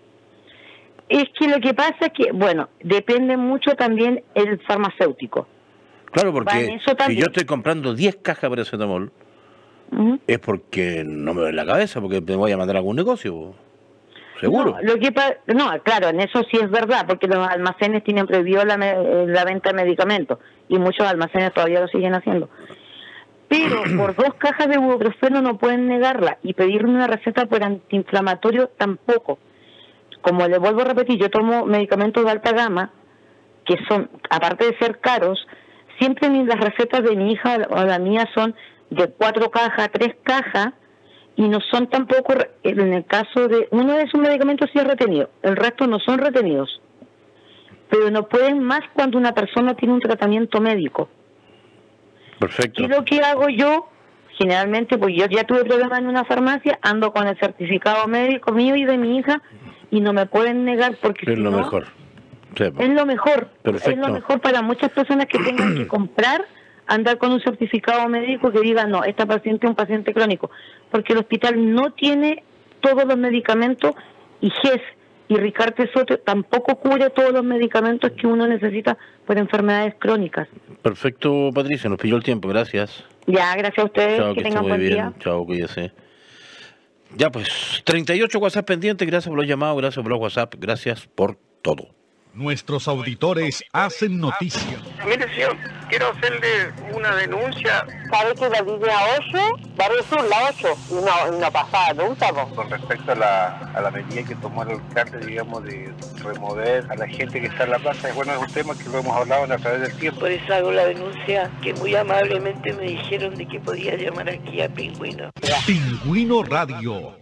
Es que lo que pasa es que, bueno, depende mucho también el farmacéutico. Claro, porque si también. yo estoy comprando diez cajas de paracetamol, uh-huh. es porque no me doy la cabeza, porque me voy a mandar a algún negocio, po. Seguro. No, lo que pa no, claro, en eso sí es verdad, porque los almacenes tienen prohibido la, me la venta de medicamentos y muchos almacenes todavía lo siguen haciendo. Pero por dos cajas de ibuprofeno no pueden negarla y pedirme una receta por antiinflamatorio tampoco. Como le vuelvo a repetir, yo tomo medicamentos de alta gama que son, aparte de ser caros, siempre las recetas de mi hija o la mía son de cuatro cajas, tres cajas, y no son tampoco, en el caso de uno de esos medicamentos sí es retenido, el resto no son retenidos, pero no pueden más cuando una persona tiene un tratamiento médico. Perfecto. Y lo que hago yo, generalmente, pues yo ya tuve problemas en una farmacia, ando con el certificado médico mío y de mi hija, y no me pueden negar porque es si lo no, mejor. Sepa. es lo mejor, Perfecto. es lo mejor para muchas personas que tengan que comprar, andar con un certificado médico que diga, no, esta paciente es un paciente crónico, porque el hospital no tiene todos los medicamentos y G E S y Ricarte Soto tampoco cubre todos los medicamentos que uno necesita por enfermedades crónicas. Perfecto, Patricia, nos pilló el tiempo, gracias. Ya, gracias a ustedes, Chao, que, que tengan esté muy buen bien. día. Chao, cuídese. Ya pues, treinta y ocho WhatsApp pendientes, gracias por los llamados, gracias por los WhatsApp, gracias por todo. Nuestros auditores hacen noticia. Mire, señor, quiero hacerle una denuncia. ¿Sabe que la línea ocho? Barrio Sur, la ocho, y no, no pasaba nunca, po. Con respecto a la, a la medida que tomó el alcalde, digamos, de remover a la gente que está en la plaza, es bueno, es un tema que lo hemos hablado a través del tiempo. Por eso hago la denuncia, que muy amablemente me dijeron de que podía llamar aquí a Pingüino. Pingüino Radio.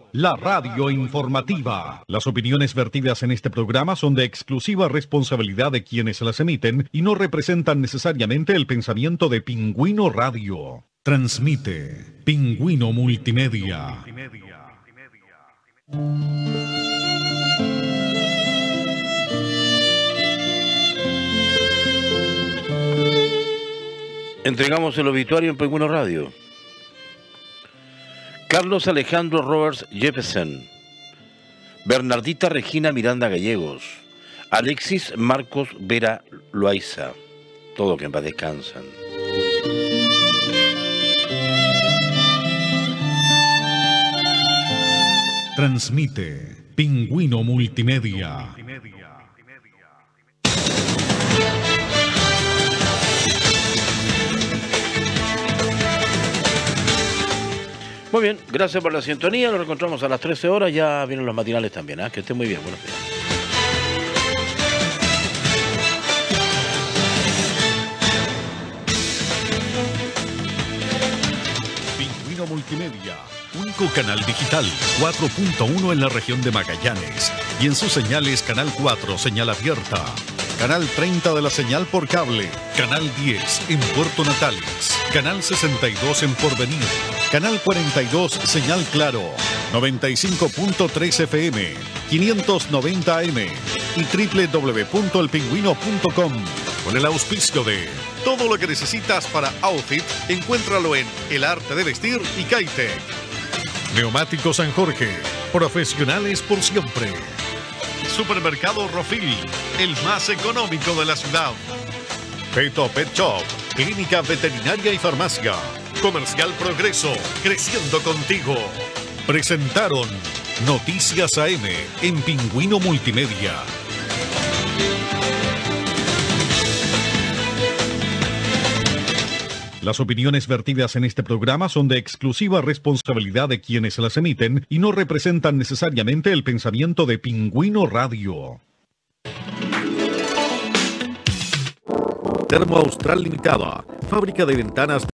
la radio informativa. Las opiniones vertidas en este programa son de exclusiva responsabilidad de quienes las emiten y no representan necesariamente el pensamiento de Pingüino Radio. Transmite Pingüino Multimedia. Entregamos el obituario en Pingüino Radio. Carlos Alejandro Roberts Jefferson, Bernardita Regina Miranda Gallegos, Alexis Marcos Vera Loaiza, todo que en paz descansan. Transmite Pingüino Multimedia. Muy bien, gracias por la sintonía. Nos encontramos a las trece horas. Ya vienen los matinales también. ¿eh? Que estén muy bien. Buenos días. Pingüino Multimedia, único canal digital cuatro punto uno en la región de Magallanes. Y en sus señales Canal cuatro, señal abierta. Canal treinta de la señal por cable. Canal diez en Puerto Natales. Canal sesenta y dos en Porvenir. Canal cuarenta y dos, señal claro, noventa y cinco punto tres F M, quinientos noventa A M y doble u doble u doble u punto el pingüino punto com. Con el auspicio de todo lo que necesitas para outfit, encuéntralo en El Arte de Vestir y Kaitec. Neumático San Jorge, profesionales por siempre. Supermercado Rofil, el más económico de la ciudad. Peto Pet Shop, clínica veterinaria y farmacia. Comercial Progreso, creciendo contigo. Presentaron Noticias A M en Pingüino Multimedia. Las opiniones vertidas en este programa son de exclusiva responsabilidad de quienes las emiten y no representan necesariamente el pensamiento de Pingüino Radio. Termo Austral Limitada, fábrica de ventanas